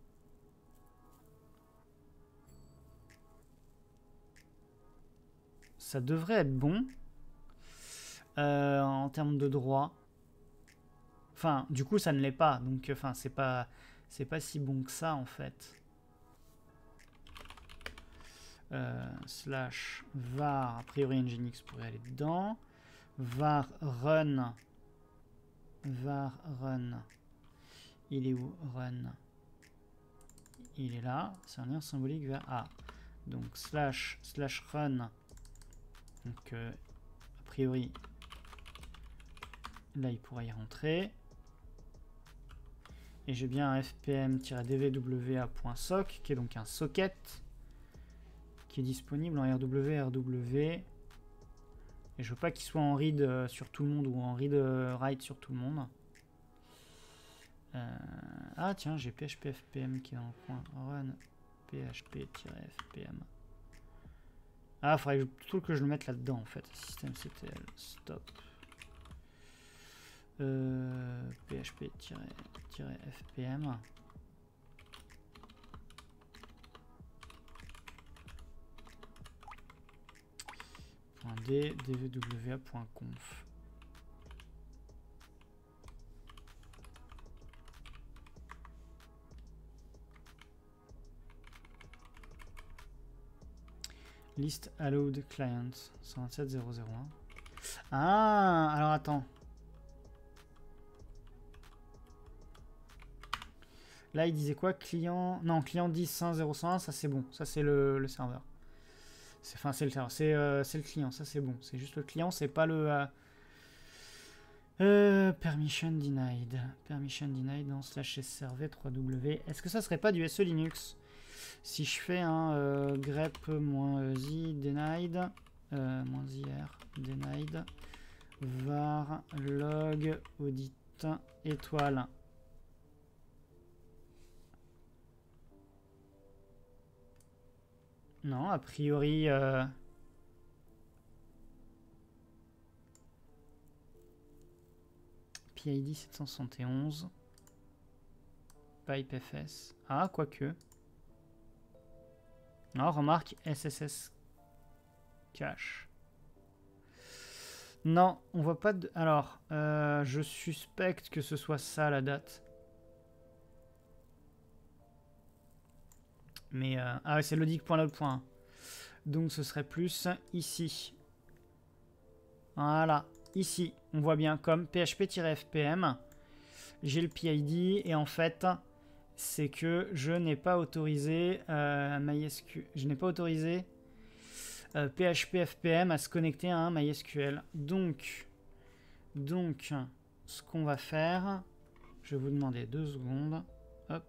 Ça devrait être bon. Euh, en termes de droit. Enfin, du coup, ça ne l'est pas. Donc, enfin, c'est pas, c'est pas si bon que ça, en fait. Euh, slash var, a priori Nginx pourrait aller dedans. Var run. Var run. Il est où run? Il est là. C'est un lien symbolique vers A. Donc slash slash run. Donc euh, a priori là il pourra y rentrer. Et j'ai bien un fpm-dvwa.soc qui est donc un socket qui est disponible en R W R W. Et je veux pas qu'il soit en read euh, sur tout le monde ou en read euh, write sur tout le monde. Euh, ah tiens, j'ai P H P F P M qui est dans le coin. Run P H P-F P M. Ah, il faudrait plutôt que je le mette là-dedans en fait. Systemctl stop. Euh, P H P-F P M. .d dvwa.conf. List allowed client cent vingt-sept point zéro zéro un. Ah, alors attends. Là, il disait quoi? Client. Non, client dix point zéro point un, ça c'est bon. Ça c'est le, le serveur. C'est enfin, c'est le serveur. C'est euh, le client, ça c'est bon. C'est juste le client, c'est pas le. Euh, euh, permission denied. Permission denied dans slash srv trois w. Est-ce que ça serait pas du S E Linux? Si je fais un euh, grep-i denied, euh, -ir denied, var log audit étoile Non, a priori... Euh... P I D sept cent soixante et onze. Pipe F S. Ah, quoique. Non, remarque, S S S cache. Non, on voit pas de... Alors, euh, je suspecte que ce soit ça la date. Mais... Euh... Ah ouais, c'est logic.load.1. Donc ce serait plus ici. Voilà, ici. On voit bien comme P H P-F P M. J'ai le P I D et en fait, c'est que je n'ai pas autorisé euh, MySQL. Je n'ai pas autorisé euh, P H P-F P M à se connecter à un MySQL. Donc, donc, ce qu'on va faire, je vais vous demander deux secondes. Hop.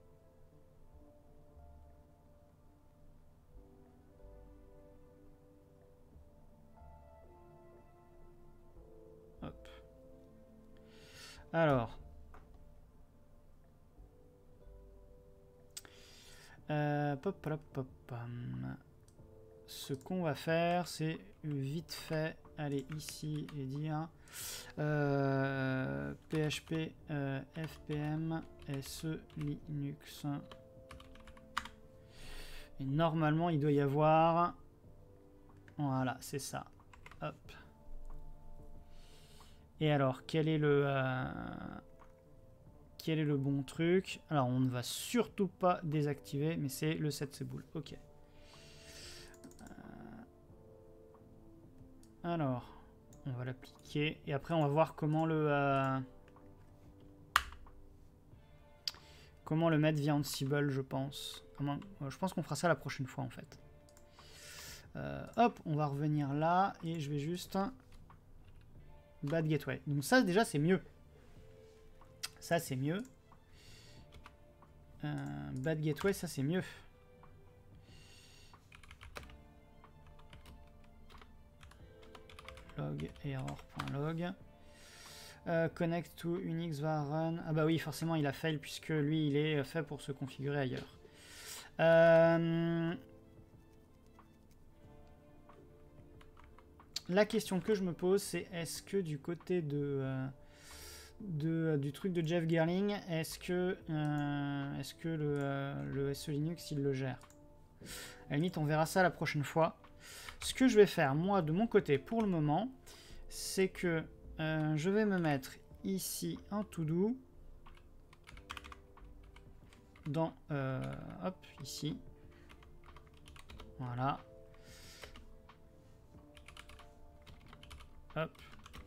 Hop. Alors. Euh, pop, pop, pop, pop. Ce qu'on va faire, c'est vite fait aller ici et dire euh, P H P euh, F P M S E Linux. Et normalement, il doit y avoir... Voilà, c'est ça. Hop. Et alors, quel est le... Euh... Quel est le bon truc? Alors, on ne va surtout pas désactiver, mais c'est le set cboul. Ok. Euh... Alors, on va l'appliquer. Et après, on va voir comment le... Euh... Comment le mettre via Ansible, je pense. Je pense qu'on fera ça la prochaine fois, en fait. Euh, hop, on va revenir là. Et je vais juste... Bad Gateway. Donc ça, déjà, c'est mieux. Ça, c'est mieux. Euh, Bad Gateway, ça, c'est mieux. Log error.log. Euh, connect to Unix va run. Ah bah oui, forcément, il a fail puisque lui, il est fait pour se configurer ailleurs. Euh, la question que je me pose, c'est est-ce que du côté de... Euh, De, du truc de Jeff Gerling, est-ce que, euh, est-ce que le, euh, le S E Linux il le gère? À la limite, on verra ça la prochaine fois. Ce que je vais faire, moi, de mon côté, pour le moment, c'est que euh, je vais me mettre ici un to-do dans, euh, hop, ici. Voilà. Hop.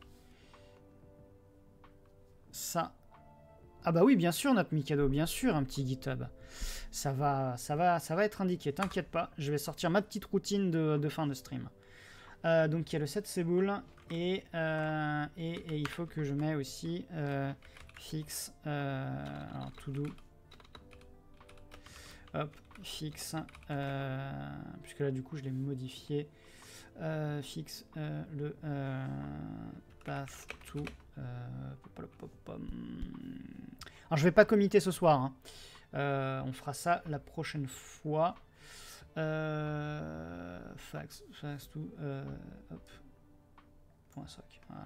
Ça. Ah bah oui, bien sûr, notre Mikado, bien sûr, un petit GitHub. Ça va, ça va, ça va être indiqué, t'inquiète pas. Je vais sortir ma petite routine de, de fin de stream. Euh, donc il y a le set cboul et, euh, et, et il faut que je mette aussi euh, fixe, euh, alors to do, hop, fixe, euh, puisque là du coup je l'ai modifié, euh, fixe euh, le euh, path to. Euh, alors je vais pas committer ce soir, hein. euh, on fera ça la prochaine fois. Euh, fax, fax to, euh, hop, point soc, voilà.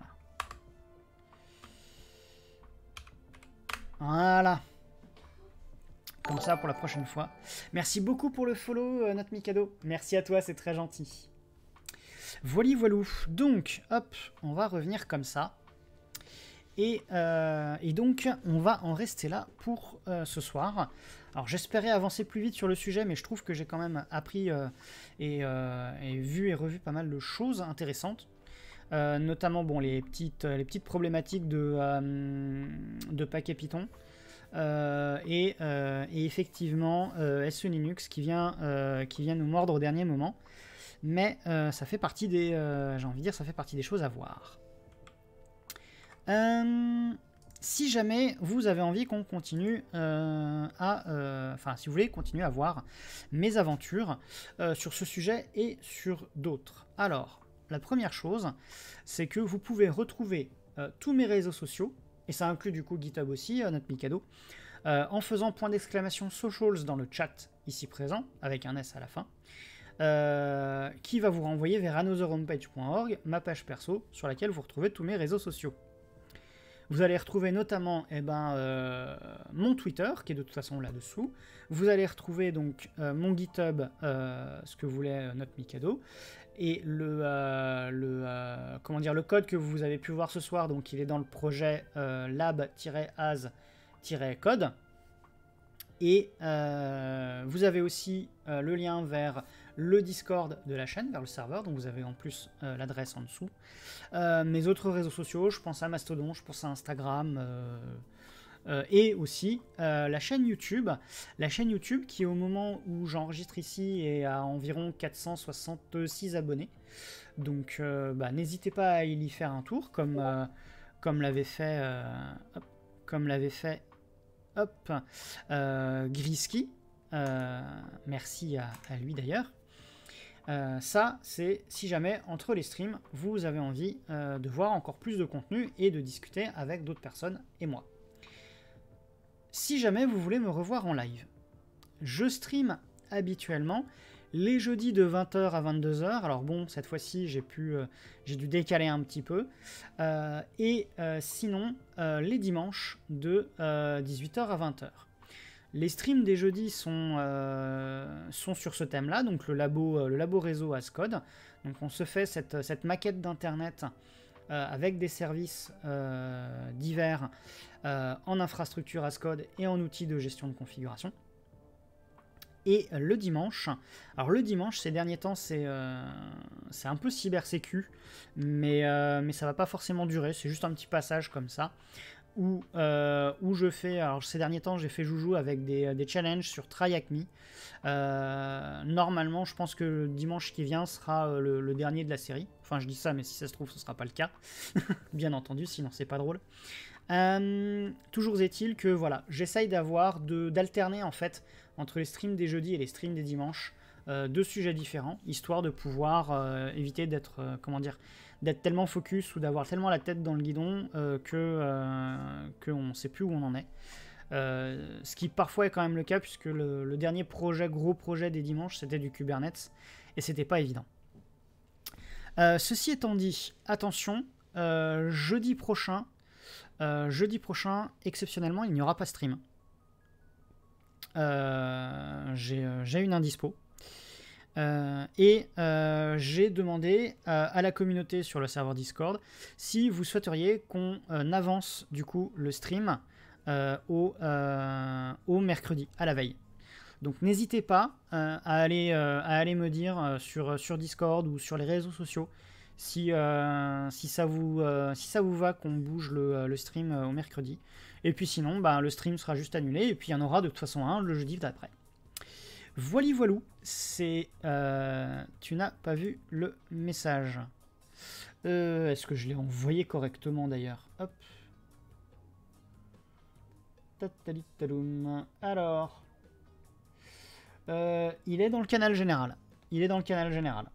Voilà. Comme ça pour la prochaine fois. Merci beaucoup pour le follow, euh, notre Mikado. Merci à toi, c'est très gentil. Voili voilou. Donc, hop, on va revenir comme ça. Et, euh, et donc, on va en rester là pour euh, ce soir. Alors, j'espérais avancer plus vite sur le sujet, mais je trouve que j'ai quand même appris euh, et, euh, et vu et revu pas mal de choses intéressantes. Euh, notamment, bon, les petites, les petites problématiques de, euh, de paquet Python. Euh, et, euh, et effectivement, euh, S E Linux qui vient, euh, qui vient nous mordre au dernier moment. Mais euh, ça fait partie des... Euh, j'ai envie de dire, ça fait partie des choses à voir. Euh, si jamais vous avez envie qu'on continue euh, à... Enfin, euh, si vous voulez continuer à voir mes aventures euh, sur ce sujet et sur d'autres. Alors, la première chose, c'est que vous pouvez retrouver euh, tous mes réseaux sociaux, et ça inclut du coup GitHub aussi, euh, notre Mikado, euh, en faisant point d'exclamation socials dans le chat ici présent, avec un S à la fin. euh, qui va vous renvoyer vers another homepage point org, ma page perso, sur laquelle vous retrouvez tous mes réseaux sociaux. Vous allez retrouver notamment eh ben, euh, mon Twitter, qui est de toute façon là-dessous. Vous allez retrouver donc euh, mon GitHub, euh, ce que voulait notre Mikado, et le, euh, le, euh, comment dire, le code que vous avez pu voir ce soir, donc il est dans le projet euh, lab-as-code. Et euh, vous avez aussi euh, le lien vers le Discord de la chaîne, vers le serveur, donc vous avez en plus euh, l'adresse en dessous. Euh, mes autres réseaux sociaux, je pense à Mastodon, je pense à Instagram, euh, euh, et aussi euh, la chaîne YouTube. La chaîne YouTube qui, au moment où j'enregistre ici, est à environ quatre cent soixante-six abonnés. Donc euh, bah, n'hésitez pas à y faire un tour, comme, euh, comme l'avait fait... Euh, hop, comme l'avait fait... Hop, euh, Grisky, euh, merci à, à lui d'ailleurs. Euh, ça, c'est si jamais entre les streams, vous avez envie euh, de voir encore plus de contenu et de discuter avec d'autres personnes et moi. Si jamais vous voulez me revoir en live, je stream habituellement les jeudis de vingt heures à vingt-deux heures. Alors bon, cette fois-ci, j'ai pu, euh, j'ai dû décaler un petit peu. Euh, et euh, sinon, euh, les dimanches de euh, dix-huit heures à vingt heures. Les streams des jeudis sont, euh, sont sur ce thème-là, donc le labo, euh, le labo réseau Ascode. Donc on se fait cette, cette maquette d'internet euh, avec des services euh, divers euh, en infrastructure Ascode et en outils de gestion de configuration. Et le dimanche, alors le dimanche ces derniers temps c'est euh, c'est un peu cybersécu, mais, euh, mais ça va pas forcément durer, c'est juste un petit passage comme ça. Où, euh, où je fais, alors ces derniers temps j'ai fait joujou avec des, des challenges sur Try Hack Me. Euh, normalement je pense que le dimanche qui vient sera le, le dernier de la série, enfin je dis ça mais si ça se trouve ce sera pas le cas, bien entendu sinon c'est pas drôle. Euh, toujours est-il que voilà, j'essaye d'avoir, de, d'alterner en fait entre les streams des jeudis et les streams des dimanches, euh, deux sujets différents, histoire de pouvoir euh, éviter d'être, euh, comment dire, d'être tellement focus ou d'avoir tellement la tête dans le guidon euh, que euh, qu'on ne sait plus où on en est. Euh, ce qui parfois est quand même le cas, puisque le, le dernier projet, gros projet des dimanches, c'était du Kubernetes, et c'était pas évident. Euh, ceci étant dit, attention, euh, jeudi prochain, euh, jeudi prochain, exceptionnellement, il n'y aura pas stream. Euh, j'ai, euh, j'ai une indispo. Euh, et euh, j'ai demandé euh, à la communauté sur le serveur Discord si vous souhaiteriez qu'on euh, avance du coup le stream euh, au, euh, au mercredi, à la veille. Donc n'hésitez pas euh, à, aller, euh, à aller me dire euh, sur, sur Discord ou sur les réseaux sociaux si, euh, si, ça, vous, euh, si ça vous va qu'on bouge le, le stream euh, au mercredi. Et puis sinon, bah, le stream sera juste annulé et puis il y en aura de toute façon un le jeudi d'après. Voili voilou, c'est... Euh, tu n'as pas vu le message. Euh, Est-ce que je l'ai envoyé correctement d'ailleurs? Hop. Alors. Euh, il est dans le canal général. Il est dans le canal général.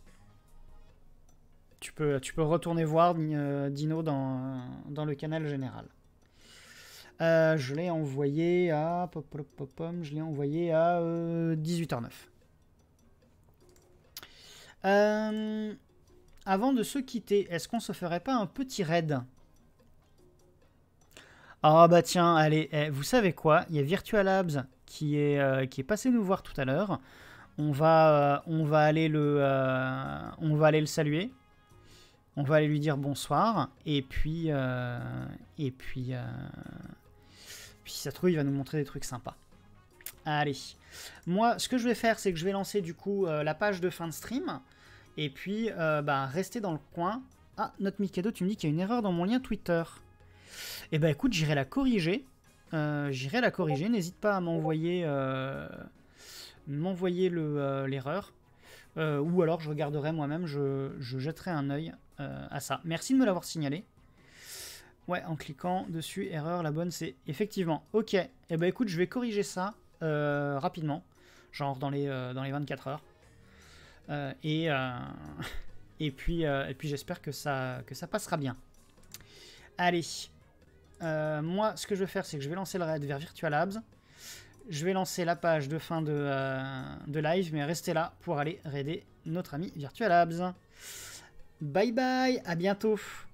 Tu peux, tu peux retourner voir euh, Dino dans, dans le canal général. Euh, je l'ai envoyé à... Pop, pop, pop, pop, je l'ai envoyé à euh, dix-huit heures neuf. Euh, avant de se quitter, est-ce qu'on se ferait pas un petit raid? Ah bah tiens, allez, eh, vous savez quoi? Il y a Virtual Labs qui est, euh, qui est passé nous voir tout à l'heure. On va, euh, on va aller le, euh, on va aller le saluer. On va aller lui dire bonsoir. Et puis, euh, et puis... Euh, Puis si ça se trouve, il va nous montrer des trucs sympas. Allez. Moi, ce que je vais faire, c'est que je vais lancer du coup euh, la page de fin de stream. Et puis, euh, bah, rester dans le coin. Ah, notre Mikado, tu me dis qu'il y a une erreur dans mon lien Twitter. Eh ben écoute, j'irai la corriger. Euh, j'irai la corriger. N'hésite pas à m'envoyer euh, m'envoyer euh, l'erreur. Euh, ou alors, je regarderai moi-même. Je, je jetterai un œil euh, à ça. Merci de me l'avoir signalé. Ouais, en cliquant dessus, erreur, la bonne c'est effectivement. Ok, et eh ben écoute, je vais corriger ça euh, rapidement, genre dans les, euh, dans les vingt-quatre heures. Euh, et, euh, et puis, euh, et puis j'espère que ça, que ça passera bien. Allez, euh, moi ce que je vais faire c'est que je vais lancer le raid vers Virtual Labs. je vais lancer la page de fin de, euh, de live, mais restez là pour aller raider notre ami Virtual Labs. Bye bye, à bientôt.